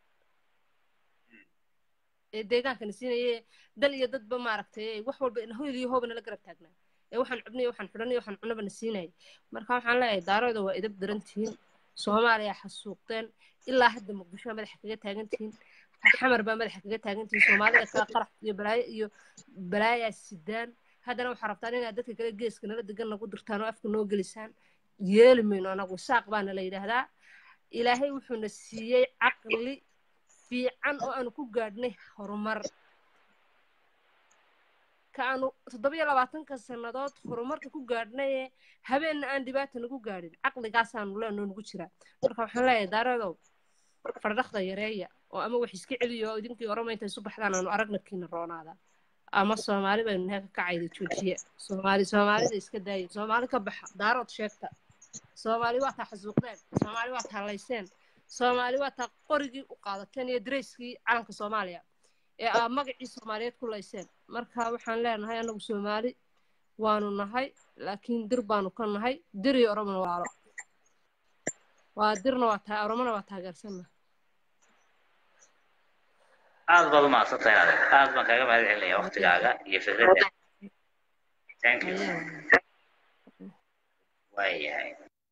Speaker 13: ee deegaankan siinayay dal iyo dadba maaragtay wax walba in hooyadii iyo hoobna la garab taagnaa ee waxaan cubnay waxaan xidhanay waxaan cunaba siinay marka waxaan leeyahay daarooda waa idab darantiin Soomaaliya xasuuqteen ilaa hadda Muqdisho madaxa kaga taagantiin xamar baa madaxa kaga taagantiin Soomaalida ka qarax iyo balaaya sidaan haddana waxa rabtaan inaad dadka kale geeska nala degan lagu dirtaan oo afka noo gelisaan yeelmayno anagu saaq baana la yiraahdaa ilaahay wuxuu na siiyay aqli fiican oo aan ku gaadhnay horumar kaanu 27 sanadood horumarka ku gaadhnay habeenna aan dhibaato nagu gaadhin aqligaasaan leenoo nagu jira marka waxaan leeyahay daarado fardaqda yareeya oo ama wax iska celiyo idinkii Oromo intay soo baxdaan aanu aragnadkiina roonaada ama Soomaali baynu naga kacayda joojiye Soomaalida iska daayay Soomaali ka baxa daarood sheegta Soomaali waa taa xasuuqdeen Soomaali waa taa layseen Soomaali waa taa qorigii u qaadateen iyo dareyskii calanka Soomaaliya ee magacii Soomaaliyeed ku layseen marka waxaan leenahay anagu Soomaali waanu nahay laakiin dir baanu ka nahay dir iyo Oromo walaalo waa dirna waa taa Oromona waa taageersanna
Speaker 1: aad baad u mahadsantahay aad baan kaaga mahad celinayaa waqtigaaga iyo fikradda thank you waayahay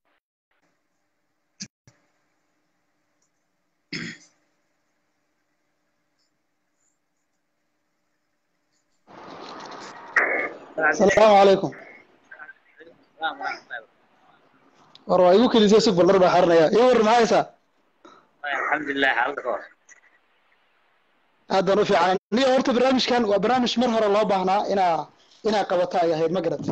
Speaker 14: السلام عليكم والله يمكن يسوق بالربع حرنا يا يور معايسا
Speaker 1: الحمد لله حالك
Speaker 14: aad baan u fiican niyo horta barnaamijkan waa barnaamij mar hore loo baahnaa inaa qabato ay ahayd ma garat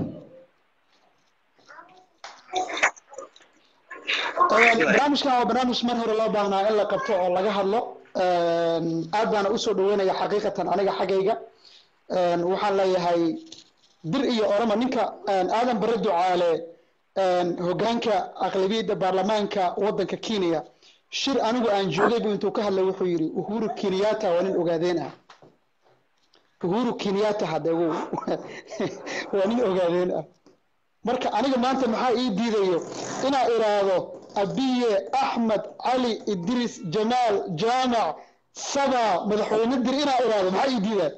Speaker 14: barnaamijkan waa barnaamij mar hore loo baahnaa in la qabto oo laga hadlo aad baana usoo dhaweynaya xaqiiqatan aniga xaggayga waxaan leeyahay dir iyo oroma ninka aadan bare ducaale hogaanka aqlabiyadda baarlamaanka waddanka Kenya shir anigu aan joogay buu intuu ka hadlay wuxuu yiri Uhuru Kenyatta waa nin ogaadeen ah Uhuru Kenyatta hadeego waa nin ogaadeen ah marka aniga maanta maxaa ii diidayo inaa iraado Abiye Ahmed Ali Idris Jamal Jamac Saba madaxweyne dir inaa iraado maxaa ii diidaa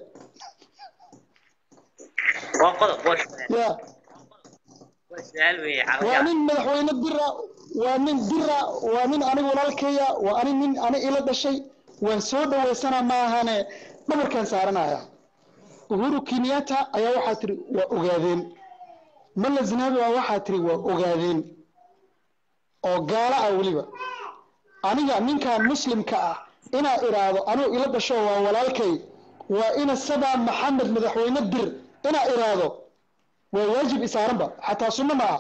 Speaker 14: waa nin madaxweyne dira waa nin dira waa nin anigu walaalkaya waa nin ani ila dhashay waan soo dhaweysana maahane dhabarkan saaranaya Uhuru Kenyatta ayaa waxaa tiri waa ogaadeen Malla Zinaabi waxaa tiri waa ogaadeen oo gaala ah waliba aniga ninkan muslimka ah inaa iraado anigu ila dhasho waa walaalkay waa ina Saba Maxamed madaxweyne dir inaa iraado waa waajib isaaranba xataa sunna ma ah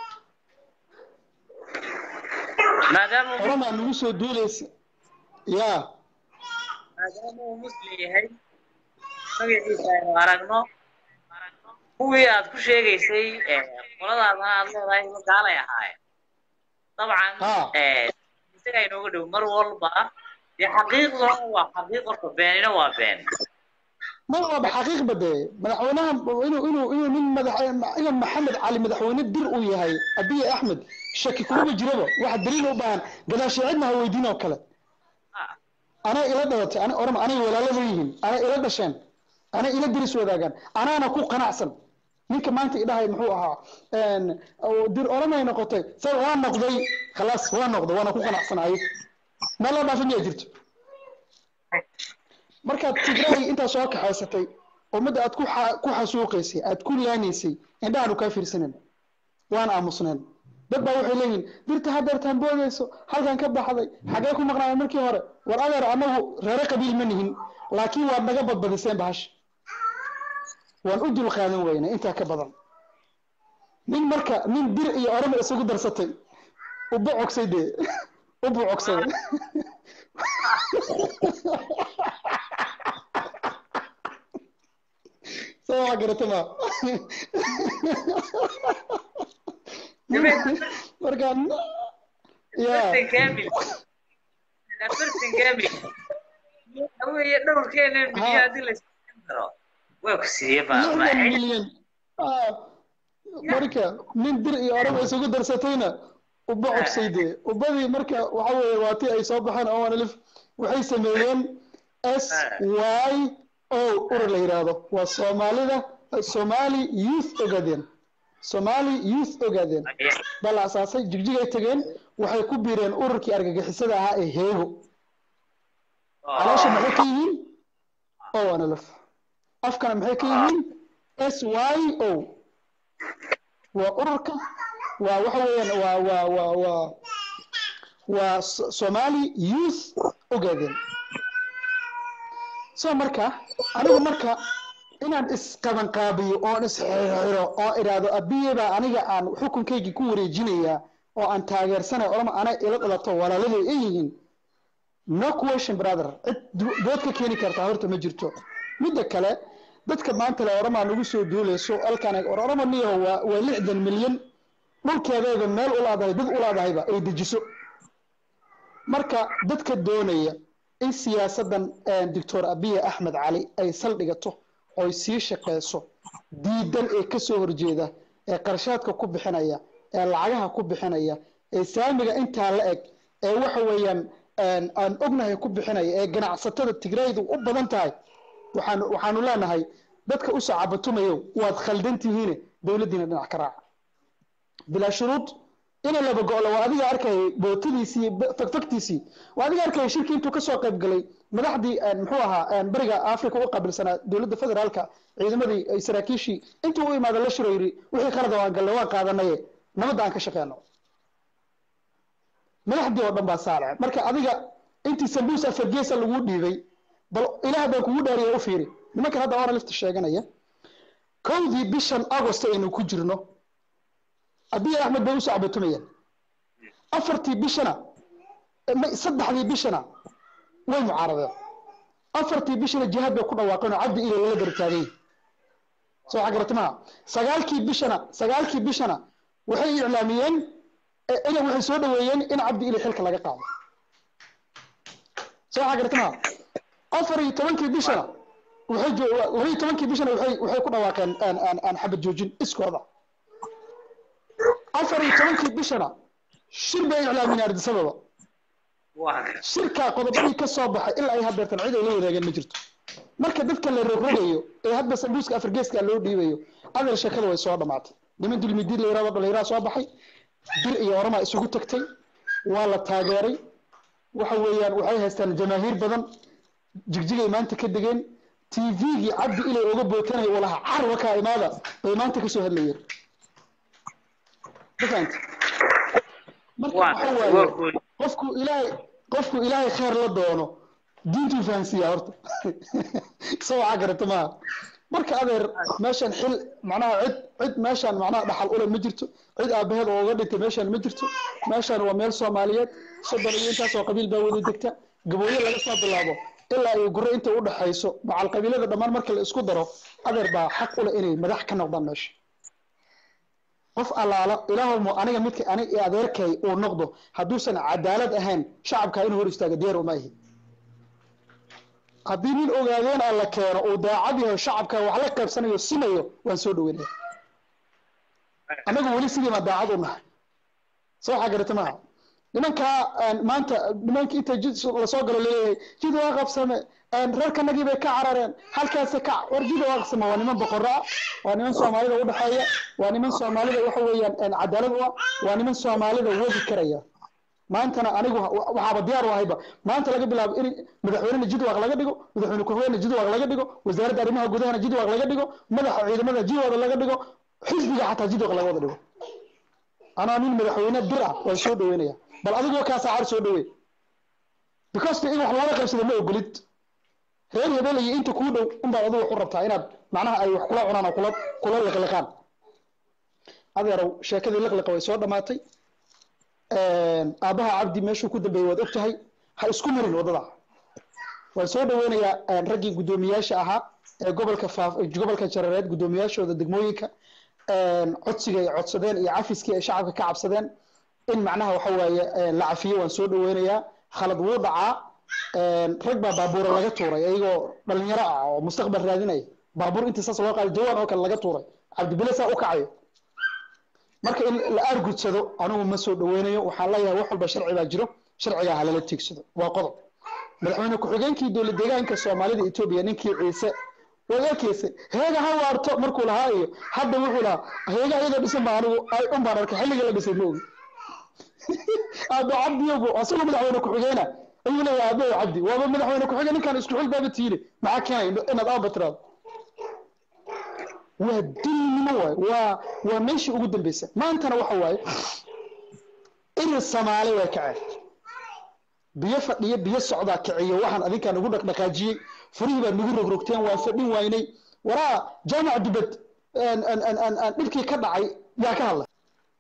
Speaker 1: maadaama
Speaker 14: oroma nagu soo duulaysa ya
Speaker 1: maadaama uu muslim yahay magaciisa aynu aragno kuwii aad ku sheegaysay qoladaadana aad leedahay ma gaalay ahaayeen dabcan isaga inooga dhow mar walba dee xaqiiqduna waa xaqiiq horta beenina waa been
Speaker 14: ما هو بحقيقة بدي مدحونها إنه من إنه محمد علي مدحونه الدر وياهي أبي أحمد شكل كله بجربه واحد دليل وبان قداش عندنا هو يدينا وكلا أنا إلى دوت أنا أرم أنا ولا لذيهم أنا إلى دشان أنا إلى درس وذاكن أنا أكون قناعسن من كمان تقدر هاي محوها إن أو در أرم أنا قطعي صار وان نقضي خلاص وان نقضي وأنا أكون قناعسن عيب ما لا ما في جرت markaad Tigray inta soo kaxaysatay umada aad ku xasuuqaysay aad ku laaneysay indhaanu ka fiirsanin waan aamusneen dad baa waxay leeyihiin dirta hadartan boodayso halkan ka baxday xagee ku maqnaa markii hore war adeer anagu reer qabiil ma nihin laakiin waad naga badbadiseen bahash waan u dul qaadan weynaa inta ka badan min dir iyo orama isugu darsatay u bocogsayde u bocogsay سوا قرتما مركان يا
Speaker 1: كامل فرسن كامل هو يدور كان البياد اللي استمر وكسيه بقى
Speaker 14: مليون مركا من دري أربع سوق درستينا وبعض سيدي وبدي مركا وحوي واتي أي صباحا أو أنا لف وحي سميين SY أو أورل يرادو وصومالي youth أجدين Somali youth أجدين بل أساسا جيجي تجين وحي كبيرين أوركي أرجع حسدا ها هيهو علاش محكيين أو أنا لف أفكار محكيين SYO وأوركا وحوين وصومالي youth أجدين soo marka anigu marka inaan isqaban qaabiyo oo isxiro oo iraado abiye ba aniga aan xukunkaygi ku wareejinaya oo aan taageersanay orama ana ila dhalato walaaladii ay yihiin no question brother doodka keeni kartaa horta ma jirto midda kale dadka maanta la orama lagu soo duulayso alkan orama niyo waa 60 milyan dhulkeeda meel u laadahay dad u laadahayba ay dejiso marka dadka doonaya in siyaasadan Dr. Abiy Ahmed Ali ay saldhigato oo sii shaqeyso diidan ee ka soo horjeeda ee qarshaadka ku bixinaya ee lacagaha ku bixinaya ee saamiga inta la eg ee waxa weeyaan aan ognahay ku bixinaya ee ganacsatada Tigraydu u badan tahay waxaanu leenahay dadka u sacabatumayo waad khaldantihiin dawladdiina dhinac ka raac bila shuruud ina la bagolo waa adiga arkay bootadiisii fakfaktiisii waa adiga arkay shirkii intuu ka soo qayb galay madaxdii muxuu ahaa bariga Afrika u qabilsanaa dawladda federaalka ciidamadii ay saraakiishii intuu u imaado la shirayri wixii qalad oo aan galay waan qaadanay nabad aan ka shaqeeyno madaxdii oo dhan baa saaray marka adiga intii sambuus afargeesa lagu dhiibay bal ilaah baa kugu dhaariya u fiiri nimankan hadda oona lifta sheeganaya kowdii bishan agost aynu ku jirno abiy axmed bay u sacbatumayaan afartii bishana saddexdii bishana way mucaaradeen afartii bishana jihaad bay ku dhawaaqeen oo cabdi ilay lala gartaagay soo xagartamaha sagaalkii bishana waxay iclaamiyeen inay waxay soo dhaweeyeen in cabdi ilay xilka laga qaado soo xagartamaha afar iyo tobankii bishana labaiyo tobankii bishana waxay ku dhawaaqeen aan xabad joojin iskooda afar iyo tobankii bishana shir bay iclaamiyeen ardisababa shirka qodobadii ka soo baxay ilaa ay hadeertan cid ay la wadaageen ma jirto marka dadka la rogrogayo ee hadba sanduuska afargeeska loo dhiibayo adal shakada way soo dhamaatay niman dulmidiid la yiraahdo dhalinyarada soo baxay dir iyo orama isugu tagtay waa la taageeray waxa weeyaan waxay haystaan jamaahiir badan jigjigay maanta ka degeen tvgii cabdi ilay uga bootanayo uu lahaa carwa ka imaada bay maanta kasoo hadlayeen dafant marka waxa waaye qofku ilaahay khayr la doono diintuu fahansiiya horta soo cagarata maaha marka adeer meeshan xil macnaha cid meeshan macnaha dhaxal ule ma jirto cid aabaheed oo uga dhintay meeshan ma jirto meeshan waa meel soomaaliyeed soddon iyo intaasoo qabiil baa wada degta gabooye laga soo bilaabo ilaa ay gure inta u dhaxayso macal qabiilada dhammaan marka la isku daro adeer baa xaq ule inay madax ka noqdaan meesha qof allaala ilaahowmo aniga midka aniga iyo adeerkay uu noqdo hadduusan cadaalad ahayn shacabka inuu hor istaaga diyaar uma ihi haddii nin ogaadeen alla keeno uu daacad yahay shacabka wax la qaybsanayo simayo waan soo dhaweynaya annagu weli sidii ma daacad u nahay soo xagarata maaha nimankaa maanta nimanka inta jid lasoo galo leeyahay jid waa qabsame reerkanagii bay ka carareen halkaasi ka war jid waa qabsame waa niman boqorro ah waa niman soomaalida u dhexeeya waa niman soomaalida waxa weeyaan cadaalad u ah waa niman soomaalida wadi karaya maantana anigu waxaaba diyaar u ahayba maanta laga bilaabo in madaxweynena jidwaaq laga dhigo madaxweyne ku-xigeenna jidwaaq laga dhigo wasaaradda arrimaha gudahana jidwaaq laga dhigo madaxa ciidamada jidwaaq laga dhigo xisbiga xataa jidwaaq laga wada dhigo anaa nin madaxweyne bir ah waan soo dhaweynaya bal adigoo kaa saacad soo dhaweey because in wax loola qaybsado ma ogolid reer hebel iyo inta kuu dhow unbaad adigu wax u rabtaa inaad macnaha ay wax kula cunaan oo kula liqliqaan adeerow sheekadii liqliqa way soo dhamaatay aabaha cabdi meeshuu ku dambeeyey waad og tahay ha isku marin waddada waan soo dhaweynayaa raggii guddoomiyaasha ahaa ee gobolka jarareed guddoomiyaashooda degmooyinka codsiga ay codsadeen iyo cafiskii ay shacabka ka cabsadeen in macnaha waxa waaye la cafiyo waan soo dhaweynayaa khalad wuu dhacaa rag baa baabuura laga tuuray iyagoo dhalinyaro ah oo mustaqbal raadinaya baabuur inta saas loo qaaday jawaan oo kale laga tuuray cabdibile saa u kacayo marka in la aargudsado anigu ma soo dhaweynayo waxaan leeyahay wax walba sharci baa jiro sharciga ha lala tiigsado waa qodob madaxweyne ku-xigeenkii dowlad deegaanka soomaalida etoobiya ninkii ciise wadaadkiisa heega ha waarto markuu lahaa iyo hadda wuxuu lahaa heega iyadoo dhisan baa anigu un baan arkay xilligii la dhisay ma ogi aabo cabdiyogu asagoo madaxweyne ku-xigeena ayuu leeyahay aabo cabdi waaba madaxweyne ku-xigeen ninkaan isku xil baaba tiile maxaa keenay inaad aaba tiraado waa dilnimo waay waa meeshii ugu dambaysa maantana waxa waaye irir soomaali way kaceen biyo fadhiyo biyo socdaa kiciyo waxaan adinkaa nagu dhaqdhaqaajiyey furihii baad nagu rogrogteen waan fadhin waynay waraa jaamac dubad dhibkii ka dhacay yaa ka hadlay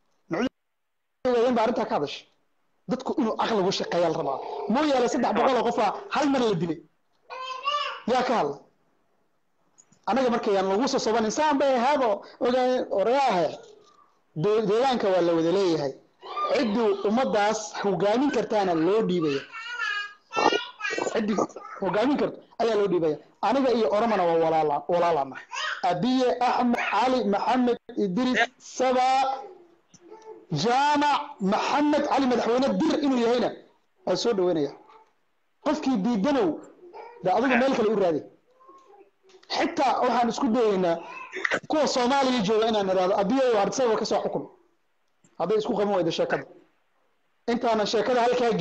Speaker 14: baa arrintaa ka hadashay dadku inuu caqligu shaqeeyaa la rabaa mooyaale 300 qofaa hal mar la dilay yaa ka hadlay anaga markayaan lagu soo soban insaan bay ahaado ogaay oraaha deegaanka waa la wada leeyahay ciddu ummadaas hogaamin kartaana loo dhiibaya ciddi hogaamin karta ayaa loo dhiibaya aniga iyo oromana waa walaalana abiye ahmed ali maxamed idris saba jaamac maxamed ali madaxweyne dir inuu yahayna waa soo dhaweynaya qofkii diidanow da adiga meel kale u raadi xitaa waxaan isku dayaynaa kuwa Soomaaliya jooga inaan niraado abiyo wardsada ka soo xukun haday isku qaban waydo sheekada intaana sheekada halka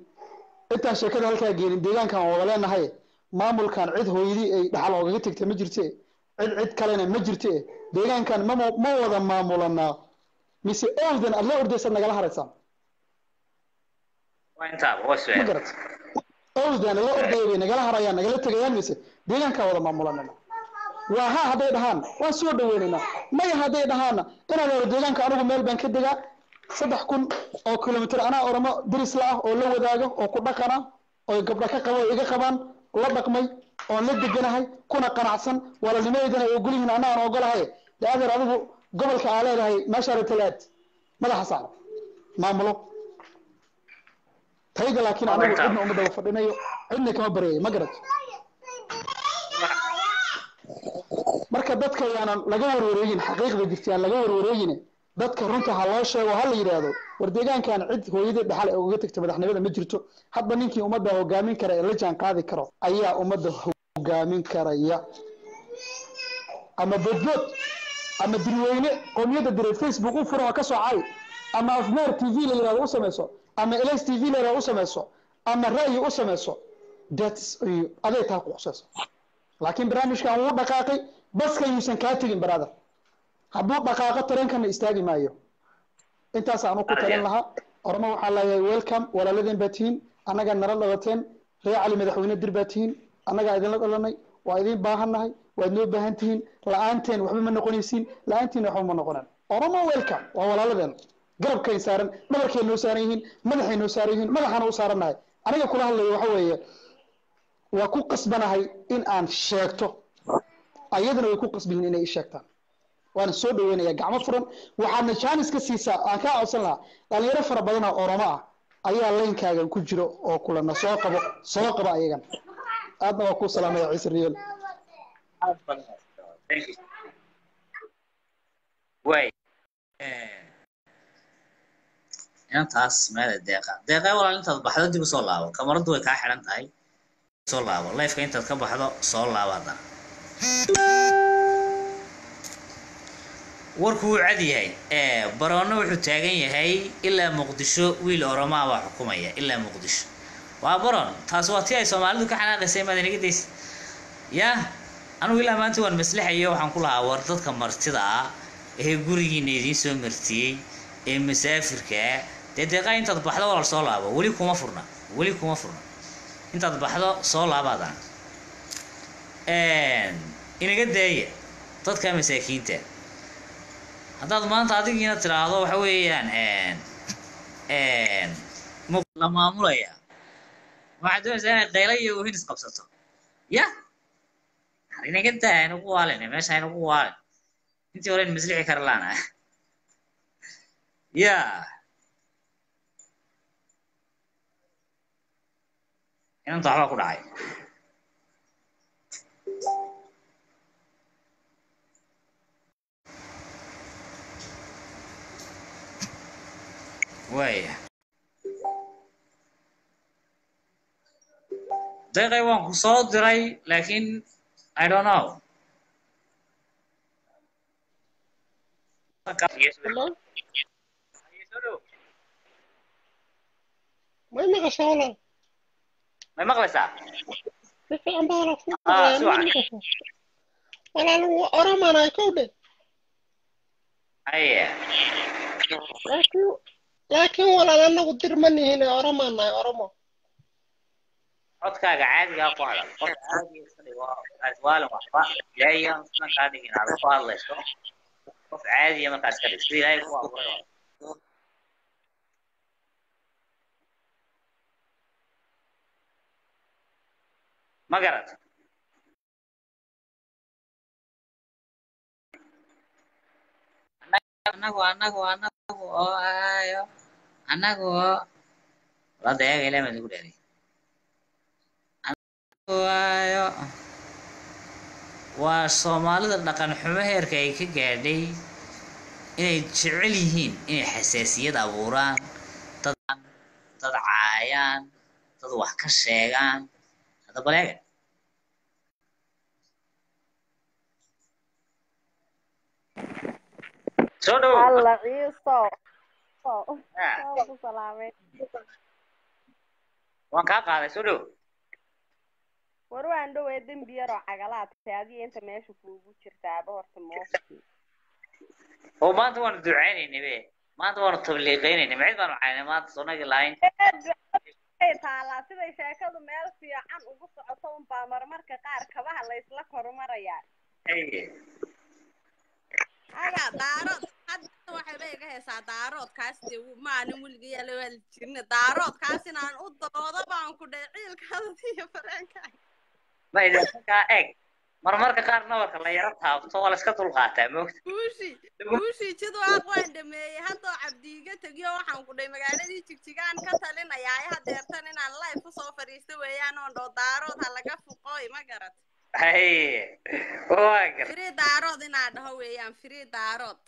Speaker 14: geenin deegaankan oo waleenahay maamulkan cid hooyadii ay dhaxal uga tagtay ma jirtee cid kalena ma jirtee deegaankan ma wada maamulana mise oodan alla ordaysan nagala haraysan
Speaker 1: waa inta wasweey
Speaker 14: awdana la ordayay nagala harayaan nagala tagayaan mise deegaanka wada maamulanana waa ha haday dhahaan waan soo dhaweynayna may haday dhahaana inaad wada deegaanka anigu meel baan ka degaa 3,000 oo kilomitir anaa oramo diris la ah oo la wadaago oo ku dhaqana oo gabdha ka qabo iga qabaan la dhaqmay oo la deganahay kuna qanacsan walaalnimadeedana ay ogol yihiin anaa aan ogolahay daadeer adigu gobolka aa leedahay meesha talaad madaxa saar maamulo tayda laakiin anigu cidna uma daba fadhinayo cidna kama bareeyo ma garad marka dadka yaanan laga warwareegin xaqiiqda jirtaan laga warwareegin dadka runta ha loo sheego ha la yiraahdo war deegaankan cid hooyada dhaxal ee uga tagtay madaxnimada ma jirto hadba ninkii ummadda hogaamin kara ee la jaan qaadi karo ayaa ummadda hogaamin karaya ama bodbod ama dirweyne qomiyada diray Facebook u furo ka soo caay ama afmeer TV la yiraahdo u sameeso ama LS TV la yiraahdo u sameeso ama ra'yi u sameeso that's aday taa ku qosayso laakiin barnaamijkan uu dhaqaaqay baska yuusan ka tagin brother hadduu dhaqaaqo tareenkana istaagi maayo intaas aan ku talan lahaa ormo waxaa leeyahay welcome walaaladeen baatiin annaga nala dhawateen reer cali madaxweyne dirbaatiin annaga idinla dhalanay waa idin baahannahay waad noo baahan tihiin la'aanteen waxba ma noqonaysiin la'aantiin waxba ma noqonaan ormo welcome waa walaaladeen garabkay saaran dhabarkay noo saaran yihiin madaxay noo saaran yihiin madaxana u saaranahay aniga kula hadlayo waxa weeye waa ku qasbanahay in aan sheegto ayadana way ku qasbihiin inay i sheegtaan waana soo dhaweynaya gacmo furan waxaadna jaanis ka siisaa aan kaa codsan lahaa dhalinyaro fara badan oo oromo ah ayaa laynkaagan ku jiro oo kulana soo qabo ayagan aadna waa ku salaamaya ciise riyeel
Speaker 1: way intaas meel deeqa walaal intaad baxdo dib u soo laabo kamaradu way kaa xiran tahay soo laabo live-ka intaad ka baxdo soo laabada warku cad yahay baroona wuxuu taagan yahay ilaa muqdisho wiil oromaa baa xukumaya ilaa muqdisho waa baron taas waa tii ay Soomaalidu ka xanaaqaysay madaniga deys ya anu ilaa maanta waan maslaxayo waxaan ku lahaa war dadka martida ah ee gurigiina idin soo martiyay ee masaafirka deeqa intaad baxdo walaal soo laabo wali kuma furna intaad baxdo soo laabada inaga daaya dadka masaakiinta haddaad maanta adigiina tiraahdo waxa weeyaan la maamulaya waxaad doonaysaa inaad qayla iyo uhin isqabsato ya inaga daa inagu waalin meesha inagu waalin intii hore maslixi kara laana ya inta waxba ku dhacay ويا دقيقة وان صوت دراي لكن I don't know.
Speaker 15: Hello? ما مغشى ولا
Speaker 1: ما مغلسة
Speaker 15: في عم بعرف ولا لو أرمانا يكوده
Speaker 1: أيه
Speaker 15: لكن ولا أنا قدر مني هنا أرمانا يا أرما
Speaker 1: codkaaga caadiga ah ku hadal cod caadi ah aswaalan waxba yaaya san qaadigiin aad ku hadlayso qof caadi ah markaas ka dhigto ilaahay ku abuuray ma garad anagu la deega ilaa ma lagu dheeray waayo waa Soomaalida dhaqan xumo heerka ay ka gaadhay inay jecel yihiin inay xasaasiyad abuuraan dad caayaan dad wax ka sheegaan hada baleega soo dhaw
Speaker 16: alla ciiso ku salaamay
Speaker 1: waan ka qaaday soo dhaw
Speaker 16: war waan dhawee dembi yar oo cagalaad taadiye inta meesha kuugu jirtaaba horta moofti
Speaker 1: oo maanta waan ducaynaynay be maanta waan tabliiqaynay mid baan caynay maanta soonagi lahayn
Speaker 16: taalaa siday sheekadu meel fiican ugu socoto unbaa marmarka qaar kabaha la isla kormarayaa aga daarood hadda waxay bay iga heesaa daaroodkaas dee maalin weliga yaala waa la jirna daaroodkaas inaan u doodo baan ku dhahay ciilkaada iyo fareenkaaga
Speaker 1: ma idinkaa eg marmarka qaar nabarka la yaro taabto waa la iska dulqaataa moogta
Speaker 16: guushii jidwaaq waan dhameeyey haddoo cabdiiga tegiyo waxaan ku dhahay magaaladii jigjigaan ka talinayaa hadeertan inaan live kusoo fadhiisto weeyaan oon dhoo daarood ha laga fuqooy ma garat free daarood inaa dhaho weeyaan free daarood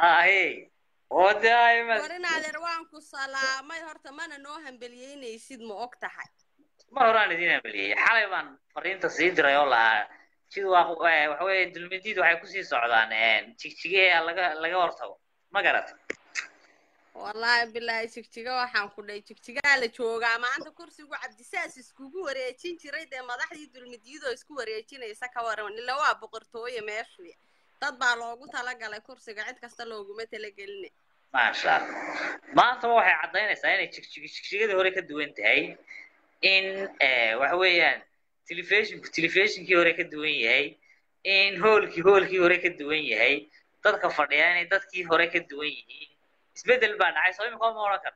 Speaker 16: war inaadeer waan ku salaamay horta mana noo hambeliyeynaysid ma og tahay
Speaker 1: mar horaan idin hambeliyey xalay baan fariinta sii diray oo lahaa jidwaaq waxa weeye dulmidiid waxay kusii socdaan jigjigee laga hortago ma garat
Speaker 16: wallaahi bilaahi jigjiga waxaan ku dhahay jigjigaa la joogaa maanta kursigu cabdisaas iskugu wareejin jiray dee madaxdii dulmidiyadoo isku wareejinaysa ka waran ila waa boqortooye meeshu dad baa loogu talagalay kursiga cid kasta looguma talageline
Speaker 1: maasha allah maanta waxay caddaynaysaa inay jigjigadii hore ka duwan tahay in waxa weeyaan telefishinkii hore ka duwan yahay in hoolkii hore ka duwan yahay dadka fadhiya inay dadkii hore ka duwan yihiin isbedel baa dhacay soo imika ma oran karno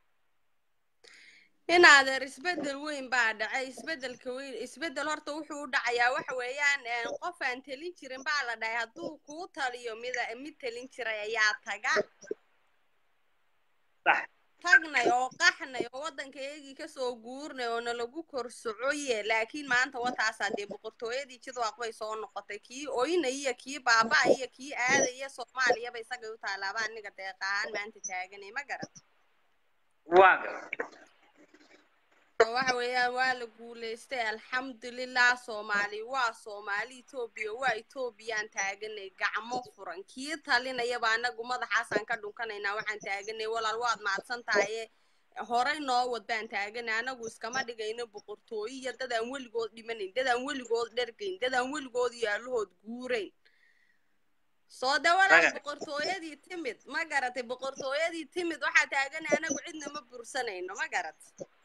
Speaker 16: inaadeer isbedel weyn baa dhacay isbedel horta wuxuu u dhacayaa waxa weeyaan qof aan talin jirin baa la dhahay hadduu kuu taliyo mid talin jiray ayaa tagnay oo qaxnay oo waddankaygii kasoo guurnay oo nalagu kor socoye laakiin maanta wataasaa dee boqortooyadii jidwaaq bay soo noqotay kii oynaya kii baaba iyo kii aadaya soomaaliyaba isagay u taalaaba aniga deeqahaan maanta taaganay ma garat waxa weeyaan waa la guulaystay alxamdulilah soomaali waa soomaali etoobiya waa etoobiyaan taaganay gacmo furan kii talinayaba anagu madaxaasaan ka dhunkanaynaa waxaan taaganay walaal waad mahadsan tahaye horey noo wad baan taaganay anagu iskama dhigayno boqortooyo iyo dadaan weligood dhimanayn dadaan weligood dhergayn dadaan weligood yaalahood guurayn soo de walaal boqortooyadii timid ma garatay boqortooyadii timid waxaa taaganay anagu cidna ma bursanayno ma garat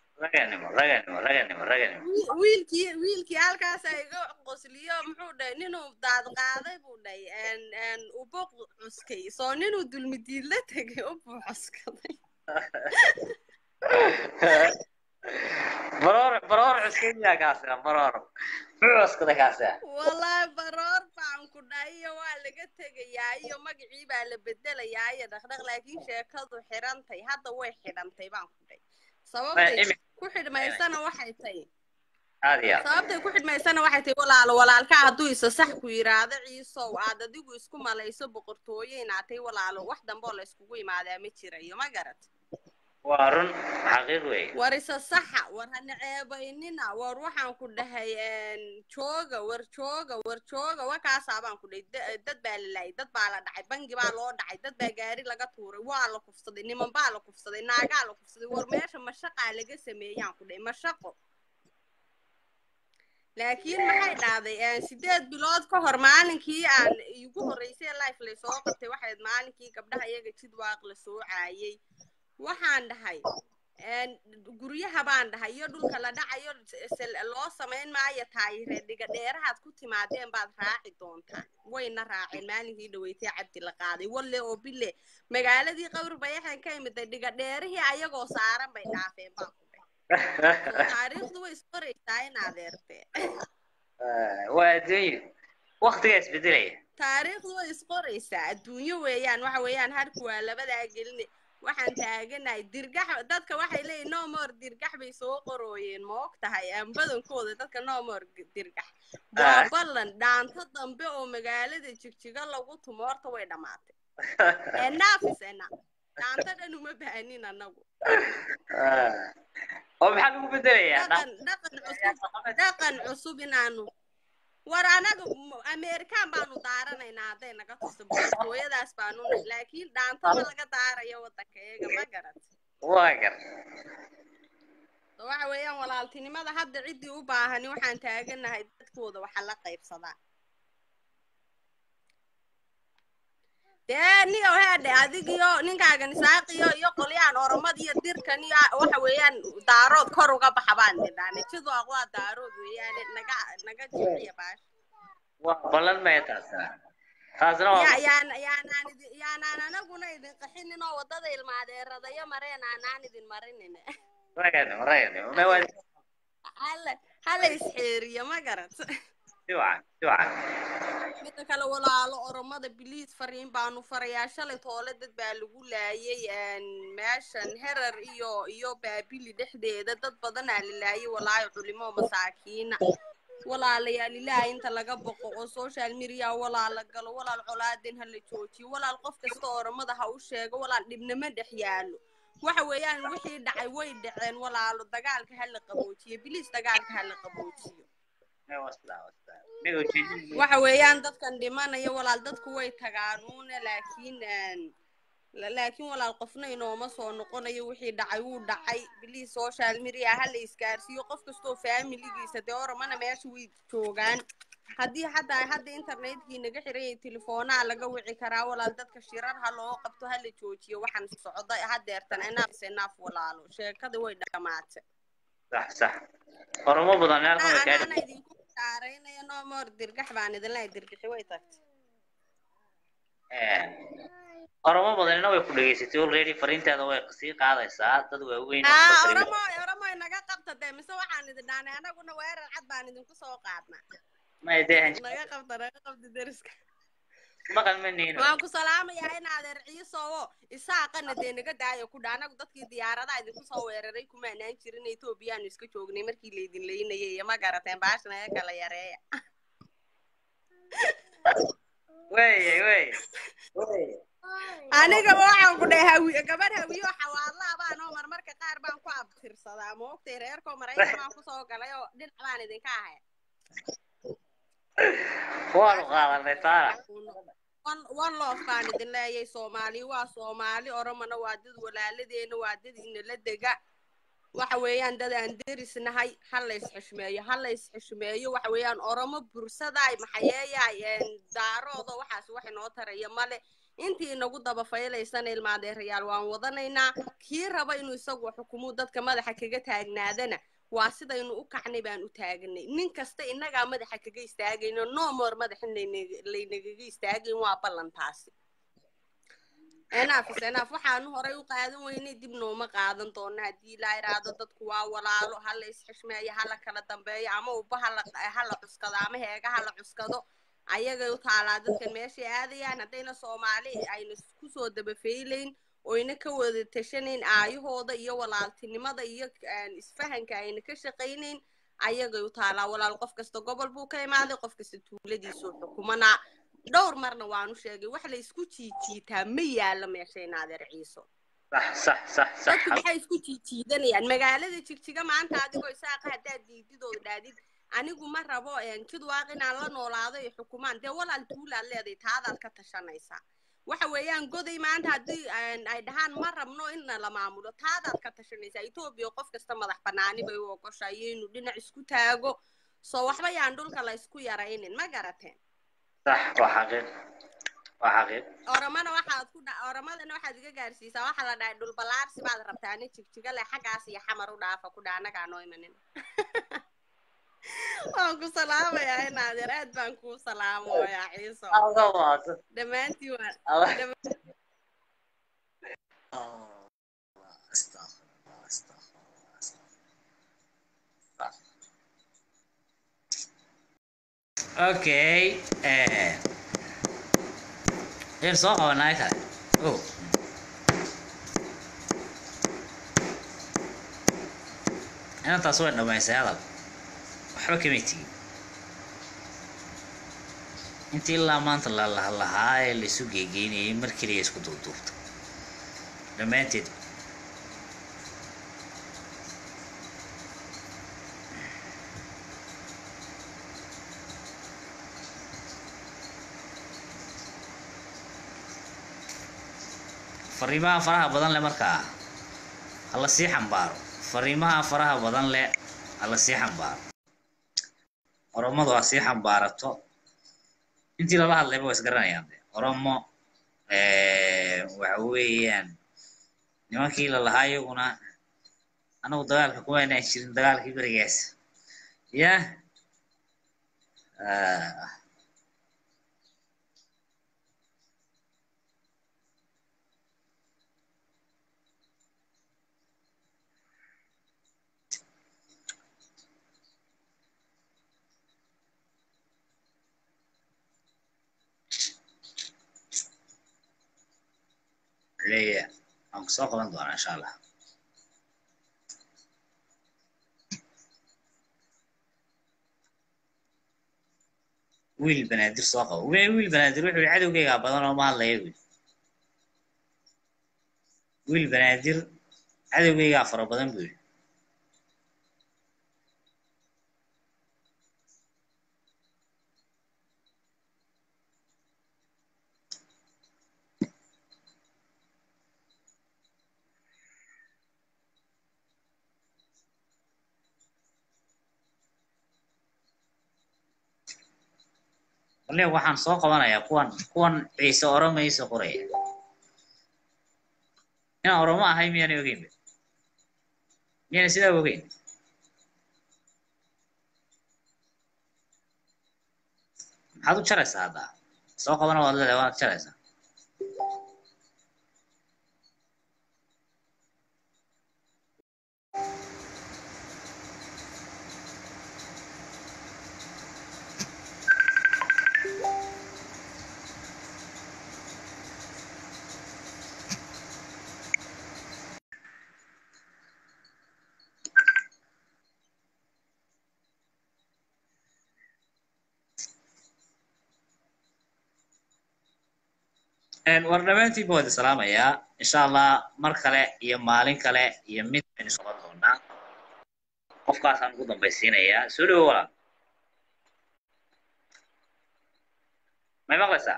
Speaker 16: wiilkii halkaasa iga qosliyo muxuu dhahay ninuu daad qaaday buu dhahay ubuq cuskay soo ninuu dulmidiid la tegay ubuu cuskaday
Speaker 1: baroor cuskaya kaasa baroor muxuu cuskaday kaasa
Speaker 16: wallaahi baroor baan ku dhahay iyo waa laga tegayaa iyo magacii baa la bedelayaa iyo dhaqdhaq laakiin sheekadu xidhantay hadda way xidhantay baan ku dhahay sababtay ku xidhmaysana waxay tahay sababtay ku xidhmaysana waxay tahay walaalkaa hadduu isa sax ku yiraahdo ciisow aad adigu isku malayso boqortooyo inaad tahay walaalo wax damboo la iskugu imaadaa ma jirayo ma garat
Speaker 1: waa run xaqiiq wey
Speaker 16: war isa saxa war hana ceebaynina war waxaan ku dhahay jooga wakaasaa baan ku dhahay dad baa la laayay dad baa la dhacay bangi baa loo dhacay dad baa gaari laga tuuray waa la kufsaday niman baa la kufsaday naagaa la kufsaday war meesha mashaqaa laga sameeyaan ku dhahay mashaqo laakiin maxay dhacday 8 bilood ka hor maalinkii aan igu horeysay life la soo qabtay waxay maalinkii gabdhaha iyaga jidwaaq la soo caayay waxaan dhahay guryaha baan dhahay iyo dhulka la dhacayo loo samayn maayo taayire dhiga dheerahaad ku timaadeen baad raaci doontaan wayna raaceen maalinkii dhaweeytay cabdi la qaaday walle oo bille magaaladii qawr bayaxan ka imid dhiga dheerihii ayagoo saaran bay dhaafeen baan ku dhahay taariikhdu way isqoraysaa in adeerte
Speaker 1: waa adduunyo waqtiga isbedelaya
Speaker 16: taariikhdu way isqoraysaa adduunyo weeyaan waxa weeyaan harku waa labadaa geline waxaan taaganahay dirgax dadka waxay leeyihiin no more dirgax bay soo qorooyeen ma og tahay badankooda dadka no more dirgax waa ballan dhaanto dambe oo magaalada jigjiga lagu tumo horta way dhammaatay enaafisena dhaanto dhan uma baahanin annagu
Speaker 1: oo maxaa lagu bedelayaa
Speaker 16: dhaqan cusub inaanu war anaga American baanu daaranaynaa hadday naga tuso boqortooyadaas baanu laakiin dhaantaba laga daarayo waddankayaga ma garat
Speaker 1: waa gar
Speaker 16: waxa weeyaan walaaltinimada hadda ciddii u baahan waxaan taaganahay dadkooda waxa la qaybsadaa dee niyo heedhe adigiyo ninkaagan isaaqiyo iyo qolyaan oromad iyo dirkan iyo waxa weeyaan daarood kor uga baxa baan nidhaane jidwaaq waa daarood weeyaane naga jiciya baash
Speaker 1: ballan may taasna
Speaker 16: yaanaan anaguna idin qaxinin oo waddada ilmaadeeradayo mareen aanaan idin marinin hala isxeeriyo ma garat midda kale walaalo oromada biliis fariin baanu farayaa shalay toole dad baa lagu laayay meeshan herar iyo baabili dhexdeeda dad badanaa la laayay walaayo culimo masaakiina walaalayaal ilaahay inta laga boqo oo social media walaala galo walaal colaadin ha la joojiyo walaal qof kasta oromada ha u sheego walaal dhibnimo dhex yaalo waxa weeyaan wixii dhacay way dhaceen walaalo dagaalka ha la qaboojiyo biliis dagaalka ha la qaboojiyo waxa weeyaan dadkan dhimanaya walaal dadku way tagaanuuna laakiin walaal qofna inooma soo noqonayo wixii dhacay wuu dhacay biliis social media ha la isgaarsiiyo qof kastoo familigiisa dee oromana meesha way joogaan haddii xataa hadda internetkii naga xirayay telefoonaa laga wici karaa walaal dadka shirar ha loo qabto ha la joojiyo waxaan socda hadeertan enough walaalo sheekada way dhamaatay
Speaker 1: صح oromo badan meel
Speaker 16: ka gaadhay saaraynayo no more dirgax baan idin la dirgaxi way tagtay
Speaker 1: oromo badanina way ku dhageysatay already fariinteeda way sii qaadaysaa dad waaweyn
Speaker 16: oromo naga qabta dee mise waxaan idin dhaanay anaguna weerar cad baan idinku soo qaadnaa naga qabta deriska waan ku salaamayaa in adeer ciisowo isaaqana dee naga daayo ku dha anagu dadkii diyaaradaha idinku soo weeraray kumaanaan jirin Etoobiyaanu iska joognay markii laydin leynayay iyo ma garateen baashna ee kala yareeya
Speaker 1: way
Speaker 16: aniga waxaan ku dhahay gabadh hawiyo xawaadla baan oo marmarka qaar baan ku abtirsadaa ma ogtay reerko Mareykanka ku soo galay oo dhinac baan idinka ahay
Speaker 1: waan qaadanay taara
Speaker 16: one love baan idin leeyahay Soomaali waa Soomaali oromana waa dad walaaladeena waa dad inala dega waxa weeyaan dad aan derisnahay hal la isxishmeeyo waxa weeyaan oromo bursada ay maxayeeyay daaroodo waxaas wax inoo taraya male intii nagu daba faylaysan ilmaadeerayaal waan wadanaynaa kii raba inuu isagu xukumo dadka madaxa kaga taagnaadana waa sidaynu u kacnay baan u taagnay nin kasta inaga madaxa kaga istaagayno no more madaxin leynagaga istaagay waa ballantaasi enough waxaanu horay u qaadan weynay dib nooma qaadan doona haddii la iraado dadku waa walaalo hala isxishmeeyo hala kala dambeeyo ama uba hala cuskado ama heega hala cuskado ayagay u taalaa dadkan meesha aadayaan haddayna Soomaali ayna ku soo daba feelayn oyna ka wada tashanayn aayahooda iyo walaaltinimada iyo isfahanka ayna ka shaqaynayn ayagay u taalaa walaal qof kasta gobol buu ka imaaday qof kasta tuuladiisu xukumana dhowr marna waanu sheegay wax la isku jiijiitaa ma yaala meesha inaadeer ciiso
Speaker 1: صح
Speaker 16: dadku waxay isku jiijiidanayaan magaalada jigjiga maanta adigoo isaaqa haddaad diididooda dhaadid anigu ma rabo jidwaaq inaan la noolaado iyo xukumaan dee walaal tuulaad leedahay taadaad ka tashanaysaa waxa weeyaan goday maanta haddii ay dhahaan ma rabno in la maamulo taadaad ka tashanaysaa Etoobiya qof kasta madax banaani bay u ogoshahay inuu dhinac isku taago soo waxba yaan dhulka la isku yaraynin ma garateen
Speaker 1: صح وحقيقي
Speaker 16: oromadana waxaad iga gaarsiisaa waxa la dhahay dhul balaarsi baad rabtaa nin jigjiga leh xaggaas iyo xamar u dhaafa ku dha anagaa noo imanin waan ku salaamayaa inaadeer aad baan kuu salaamoyaa ciiso dhammaantiin
Speaker 1: okay Em soo qabanay tahay intaas way dhamaysay hadal waxba kama tigin intii ilaa maanta la lahaa ee la isu geegeynayay mar kaliya isku duubduubta dhammaanteed fariimaha faraha badan leh markaa hala sii xambaaro fariimaha faraha badan leh hala sii xambaaro oromadu waa sii xambaarato intii lala hadlayba waa isgaranayaan oromo waxa weeyaan nimankii la lahaa iyaguna anagu dagaalka kuma aynaan jirin dagaalkii berigaas ya leeya aan kusoo qaban doonaa insha allah wiil banaadir soo qabo wiil banaadir wuxuu yidhi cadowgaygaa badan oo ma hadlaya wiil banaadir cadowgaygaa fara badan buu yidhi walle waxaan soo qabanayaa kuwan ciise oromayso qoraya inaan oromo ahay miyaanay ogeyn miyaanay sidaa ogeyn maxaad u jaraysaa hadda soo qabana waad leedahay waad jaraysaa war dhammaantiinba waad salaamayaa insha allah mar kale iyo maalin kale iyo mid aynu socon doonaa qofkaasaan ugu dambaysiinayaa soo dhawo walaal may maqlaysaa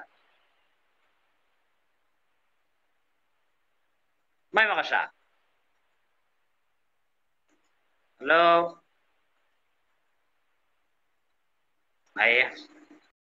Speaker 1: may maqashaa hallo haye